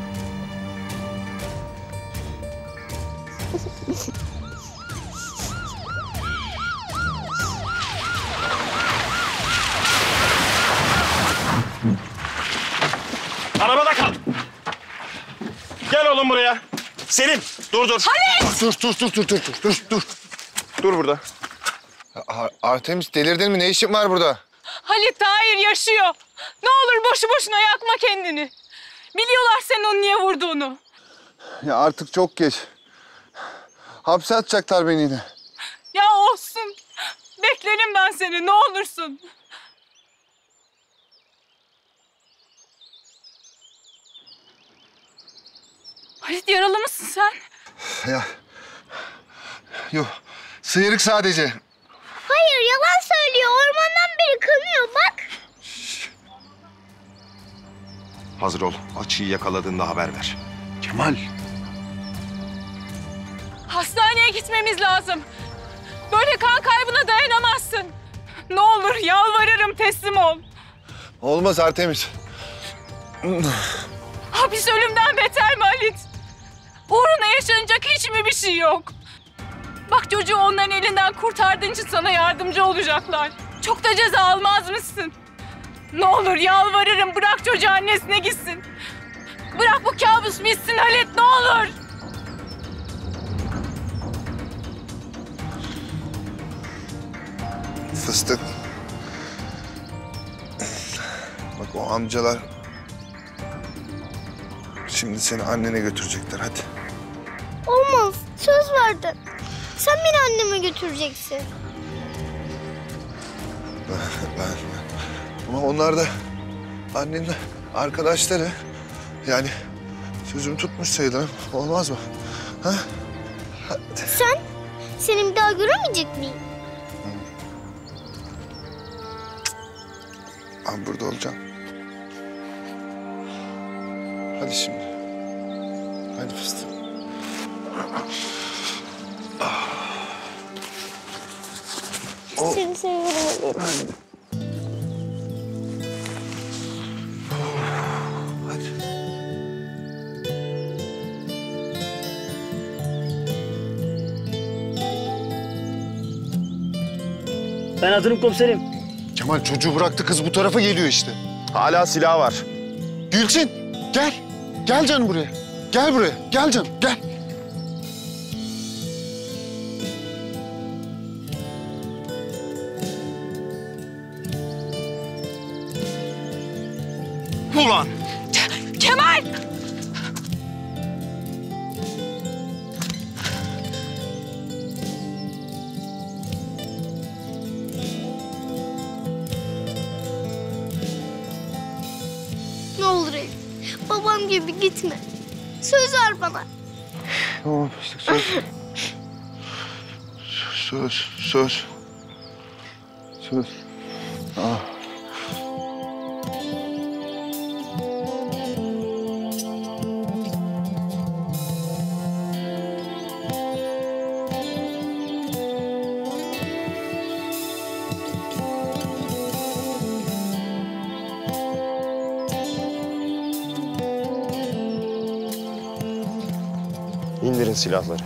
Arabada kal. Gel oğlum buraya. Selim, dur dur. Halit! Dur, dur, dur, dur, dur, dur, dur. Dur burada. Ar Artemis delirdin mi? Ne işin var burada? Halit Tahir yaşıyor. Ne olur boşu boşuna yakma kendini. Biliyorlar senin onu niye vurduğunu. Ya artık çok geç. Hapse atacaklar beni yine. Ya olsun. Beklerim ben seni ne olursun. Halit yaralı mısın sen? Ya. Yok. Sıyrık sadece. Hayır, yalan söylüyor. Ormandan beri kanıyor, bak. Hazır ol. Açıyı yakaladığında haber ver. Kemal. Hastaneye gitmemiz lazım. Böyle kan kaybına dayanamazsın. Ne olur yalvarırım teslim ol. Olmaz Artemis. Hapis ölümden beter mi Halit? Uğruna yaşanacak hiç mi bir şey yok? Bak çocuğu onların elinden kurtardığın için sana yardımcı olacaklar. Çok da ceza almaz mısın? Ne olur yalvarırım bırak çocuğu annesine gitsin. Bırak bu kabus bitsin Halit ne olur. Fıstık. Bak o amcalar şimdi seni annene götürecekler. Hadi. Olmaz. Söz verdin. Sen beni anneme götüreceksin. Ben, ben, ama onlar da annenin arkadaşları. Yani sözümü tutmuş sayılırım. Olmaz mı? Ha? Hadi. Sen? Seni bir daha göremeyecek miyim? Ben burada olacağım. Hadi şimdi. Hadi fıstık. Oh. Seni seviyorum. Hadi. Hadi. Ben hazırım komiserim. Kemal çocuğu bıraktı, kız bu tarafa geliyor işte. Hala silah var. Gülçin gel. Gel canım buraya. Gel buraya. Gel canım gel. Ulan! Kemal! Ne olur Elif. Babam Dediğim gibi gitme. Söz ver bana. Tamam fıstık söz. Söz, söz. Söz. Ah. İndirin silahları.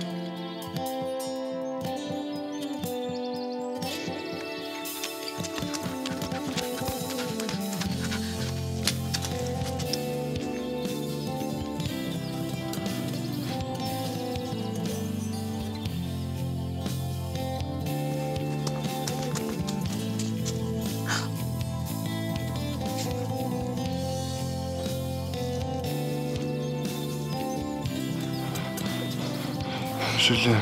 Özür dilerim.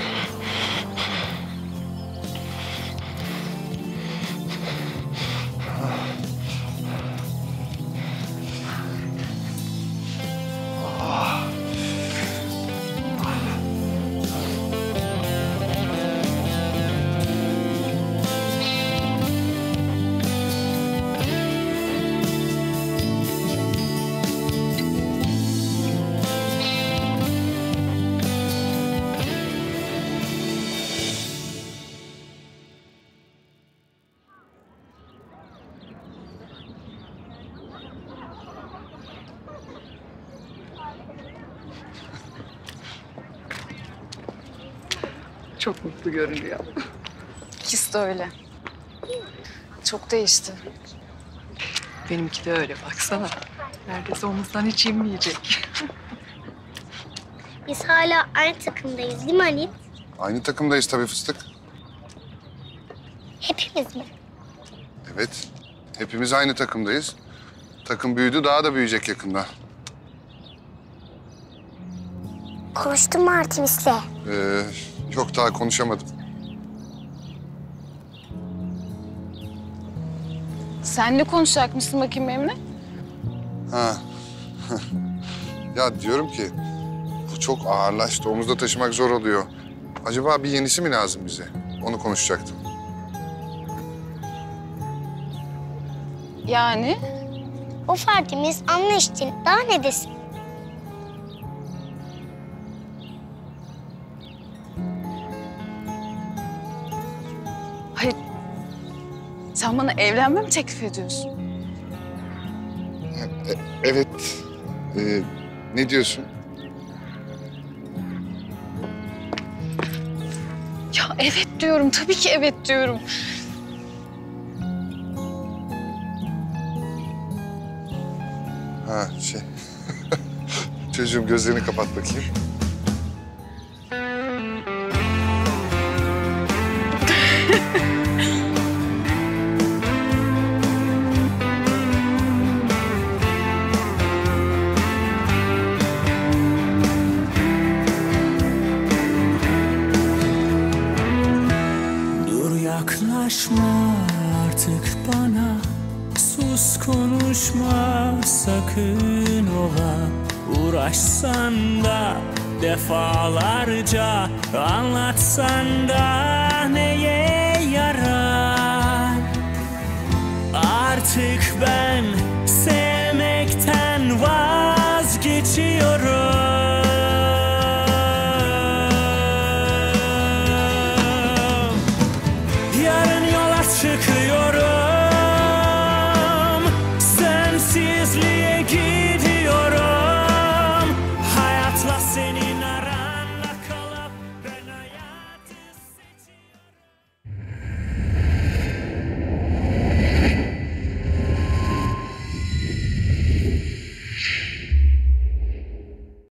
Çok mutlu görünüyor. İkisi de öyle. Çok değişti. Benimki de öyle baksana. Neredeyse omuzdan hiç inmeyecek. Biz hala aynı takımdayız değil mi Halit? Aynı takımdayız tabii fıstık. Hepimiz mi? Evet. Hepimiz aynı takımdayız. Takım büyüdü, daha da büyüyecek yakında. Konuştun mu Artemis'le? Ee, yok daha konuşamadım. Sen ne konuşacakmışsın bakayım benimle? Ha. Ya diyorum ki bu çok ağırlaştı. Omuzda taşımak zor oluyor. Acaba bir yenisi mi lazım bize? Onu konuşacaktım. Yani? Of Artemis anla işte. Daha ne desin? Hayır. Sen bana evlenme mi teklif ediyorsun? E, evet. Ee, ne diyorsun? Ya evet diyorum. Tabii ki evet diyorum. Ha şey. Çocuğum gözlerini kapat bakayım. Dur yaklaşma artık bana, sus konuşma sakın ola. Uğraşsan da defalarca, anlatsan da neye yarar? Artık ben sevmekten vazgeçiyorum.